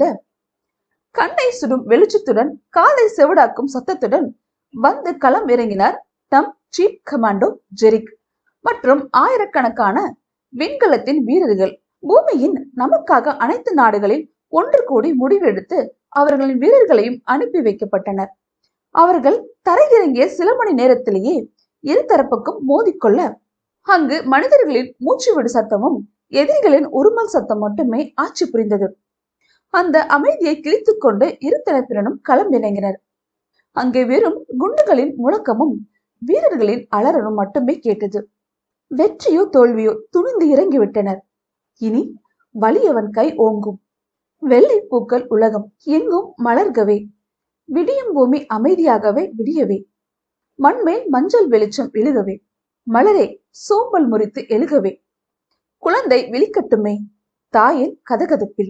கண்ணை சுடும் வெளிச்சத்துடன் காலை செவிடாக்கும் சத்தத்துடன் வந்து களம் இறங்கினார் நம் சீப் கமாண்டோ ஜெரிக் மற்றும் ஆயிரக்கணக்கான விண்கலத்தின் வீரர்கள். பூமியின் நமக்காக அனைத்து நாடுகளில் ஒன்று கூடி முடிவெடுத்து அவர்களின் வீரர்களையும் அனுப்பி வைக்கப்பட்டனர். அவர்கள் தரையிறங்கிய சில மணி நேரத்திலேயே இரு தரப்புக்கும் மோதிக்கொள்ள அங்கு மனிதர்களின் மூச்சு விடு சத்தமும் எதிரிகளின் உருமல் சத்தம் மட்டுமே ஆட்சி புரிந்தது. அந்த அமைதியை கிழித்து கொண்டு இரு தரப்பினரும் களம் இறங்கினர். அங்கே வெறும் குண்டுகளின் முழக்கமும் வீரர்களின் அலறலும் மட்டுமே கேட்டது. வெற்றியோ தோல்வியோ துணிந்து இறங்கிவிட்டனர். இனி வலியவன் கை ஓங்கும். வெள்ளை பூக்கள் உலகம் எங்கும் மலர்கவே, விடியும் பூமி அமைதியாகவே விடியவே, மண்மேல் மஞ்சள் வெளிச்சம் எழுகவே, மலரே சோம்பல் முறித்து எழுகவே, குழந்தை விழிக்கட்டுமே தாயின் கதகதப்பில்,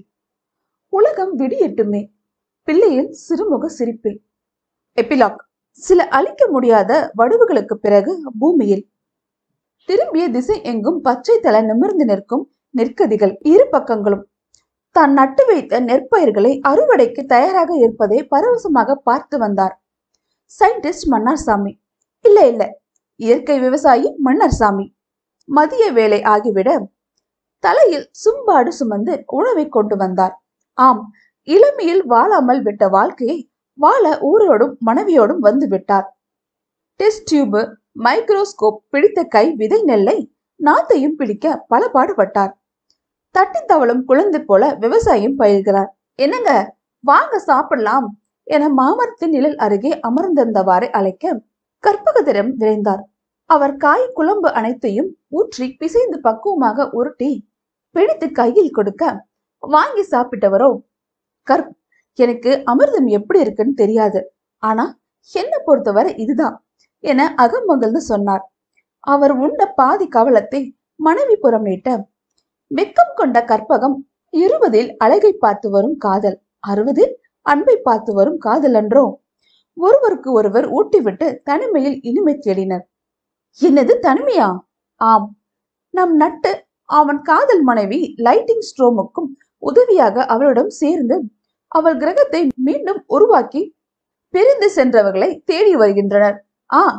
உலகம் விடியட்டுமே பிள்ளையின் சிறுமுக சிரிப்பில். எபிலாக். சில அழிக்க முடியாத வடுவுகளுக்கு பிறகு பூமியில் திரும்பிய திசை எங்கும் பச்சை தலை நிமிர்ந்து நிற்கும் நெற்கதிகள். இரு பக்கங்களும் தான் நட்டு வைத்த நெற்பயிர்களை அறுவடைக்கு தயாராக இருப்பதை பரவசமாக பார்த்து வந்தார் சயின்டிஸ்ட் மன்னார்சாமி. இல்ல இல்ல இயற்கை விவசாயி மன்னார்சாமி. மதிய வேலை ஆகிவிட தலையில் சும்பாடு சுமந்து உணவை கொண்டு வந்தார். ஆம், இளமையில் வாழாமல் விட்ட வாழ்க்கையை வாழ ஊரோடும் மனைவியோடும் வந்து விட்டார். டெஸ்ட் டியூபு, மைக்ரோஸ்கோப் பிடித்த கை விதை நெல்லை நாத்தையும் பிடிக்க பல பாடுபட்டார். தட்டி தவளும் குழந்தை போல விவசாயம் பயில்கிறார். என்னங்க வாங்க சாப்பிடலாம் என மாமரத்தின் நிழல் அருகே அமர்ந்திருந்தவாறு அழைக்க கற்பகத்திடம் விரைந்தார். அவர் காய் குழம்பு அனைத்தையும் ஊற்றி பிசைந்து பக்குவமாக உருட்டி பிடித்து கையில் கொடுக்க வாங்கி சாப்பிட்டவரோ, கற்ப எனக்கு அமிர்தம் எப்படி இருக்குன்னு தெரியாது, ஆனா என்ன பொறுத்தவரை இதுதான் என அகம் மகிழ்ந்து சொன்னார். அவர் உண்ட பாதி கவலத்தை மனைவி புறம் நீட்ட, வெக்கம் கொண்ட கற்பகம் இருபதில் அழகை பார்த்து வரும் காதல், அறுபதில் அன்பை பார்த்து வரும் காதல் அன்றோ. ஒருவருக்கு ஒருவர் ஊட்டிவிட்டு தனிமையில் இனிமை தேடினர். என்னது தனிமையா? ஆம், நம் நட்டு அவன் காதல் மனைவி லைட்டிங் ஸ்ட்ரோமுக்கும் உதவியாக அவளிடம் சேர்ந்து அவள் கிரகத்தை மீண்டும் உருவாக்கி பிரிந்து சென்றவர்களை தேடி வருகின்றனர். ஆ,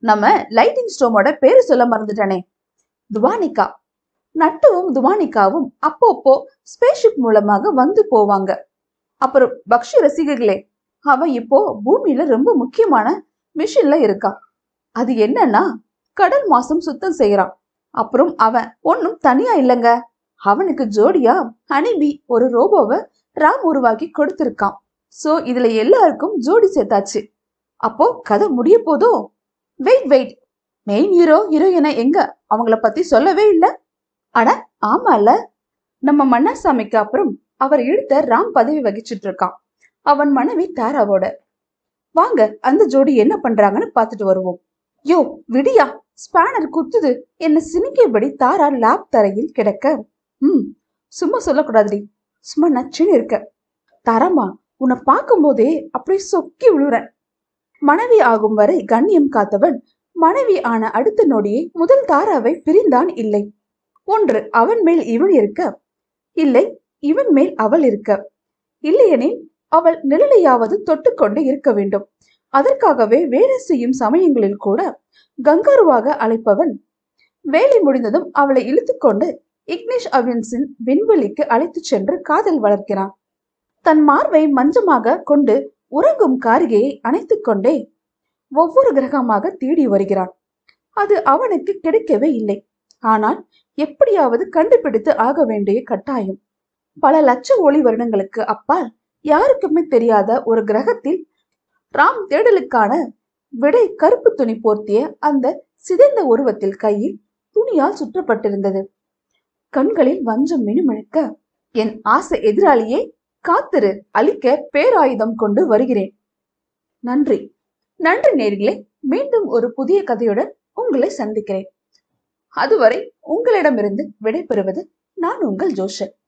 நம்ம லைட்டிங் ஸ்டோமோட பேரு சொல்ல மறந்துட்டானே, துவானிகா. நட்டுவும் துவானிகாவும் அப்பப்போ ஸ்பேஸ்ஷிப் மூலமாக வந்து போவாங்க. அப்புறம் பக்ஷி ரசிகர்களே, அவன் இப்போ பூமியில ரொம்ப முக்கியமான மிஷின்ல இருக்கான். அது என்னன்னா கடல் மாசம் சுத்தம் செய்யறான். அப்புறம் அவன் ஒன்னும் தனியா இல்லங்க, அவனுக்கு ஜோடியா ஹனிபி ஒரு ரோபோவை ராம் உருவாக்கி கொடுத்திருக்கான். சோ இதுல எல்லாருக்கும் ஜோடி சேர்த்தாச்சு. அப்போ கதை முடிய போதோ? வெயிட் வெயிட் மெயின் ஹீரோ ஹீரோயினை எங்க, அவங்கள பத்தி சொல்லவே இல்ல. அட ஆமால, நம்ம மன்னாசாமிக்கு அப்புறம் அவர் இழுத்த ராம் பதவி வகிச்சிட்டு இருக்கான் அவன் மனைவி தாராவோட. வாங்க அந்த ஜோடி என்ன பண்றாங்கன்னு பாத்துட்டு வருவோம். யோ விடியா, ஸ்பேனர் குத்துது என்ன சினிக்கியபடி தாரா லேப் தரையில் கிடக்க, ம் சும்மா சொல்லக்கூடாதுடி, சும்மா நச்சுன்னு இருக்க. தாராமா, உன்னை பார்க்கும் போதே அப்படியே சொக்கி விழுறேன். மனைவி ஆகும் வரை கண்ணியம் காத்தவன் மனைவி ஆன அடுத்த நொடியே முதல் தாராவை பிரிந்தான். இல்லை, ஒன்று அவன் மேல் இவன் இருக்க, இல்லை இவன் மேல் அவள் இருக்க, இல்லையெனில் அவள் நிழலையாவது தொட்டுக்கொண்டு இருக்க வேண்டும். அதற்காகவே வேலை செய்யும் சமயங்களில் கூட கங்காருவாக அழைப்பவன் வேலை முடிந்ததும் அவளை இழுத்துக்கொண்டு இக்னிஷ் அவின்ஸின் விண்வெளிக்கு அழைத்து சென்று காதல் வளர்க்கிறான். தன் மார்பை மஞ்சமாக கொண்டு உறங்கும் காரிகையை அணைத்துக் கொண்டே ஒவ்வொரு கிரகமாக தேடி வருகிறான். அது அவனுக்கு கிடைக்கவே இல்லை. ஆனால் எப்படியாவது கண்டுபிடித்து ஆக வேண்டிய கட்டாயம். பல லட்ச ஒளி வருடங்களுக்கு அப்பால் யாருக்குமே தெரியாத ஒரு கிரகத்தில் ராம் தேடலுக்கான விடை கருப்பு துணி போர்த்திய அந்த சிதைந்த உருவத்தில் கையில் துணியால் சுற்றப்பட்டிருந்தது. கண்களில் வஞ்சம் மினுமிழுக்க, என் ஆசை எதிராளியே காத்திரு, அழிக்க பேராயுதம் கொண்டு வருகிறேன். நன்றி நன்றி நேயர்களே, மீண்டும் ஒரு புதிய கதையுடன் உங்களை சந்திக்கிறேன். அதுவரை உங்களிடமிருந்து விடைபெறுவது நான் உங்கள் ஜோஷன்.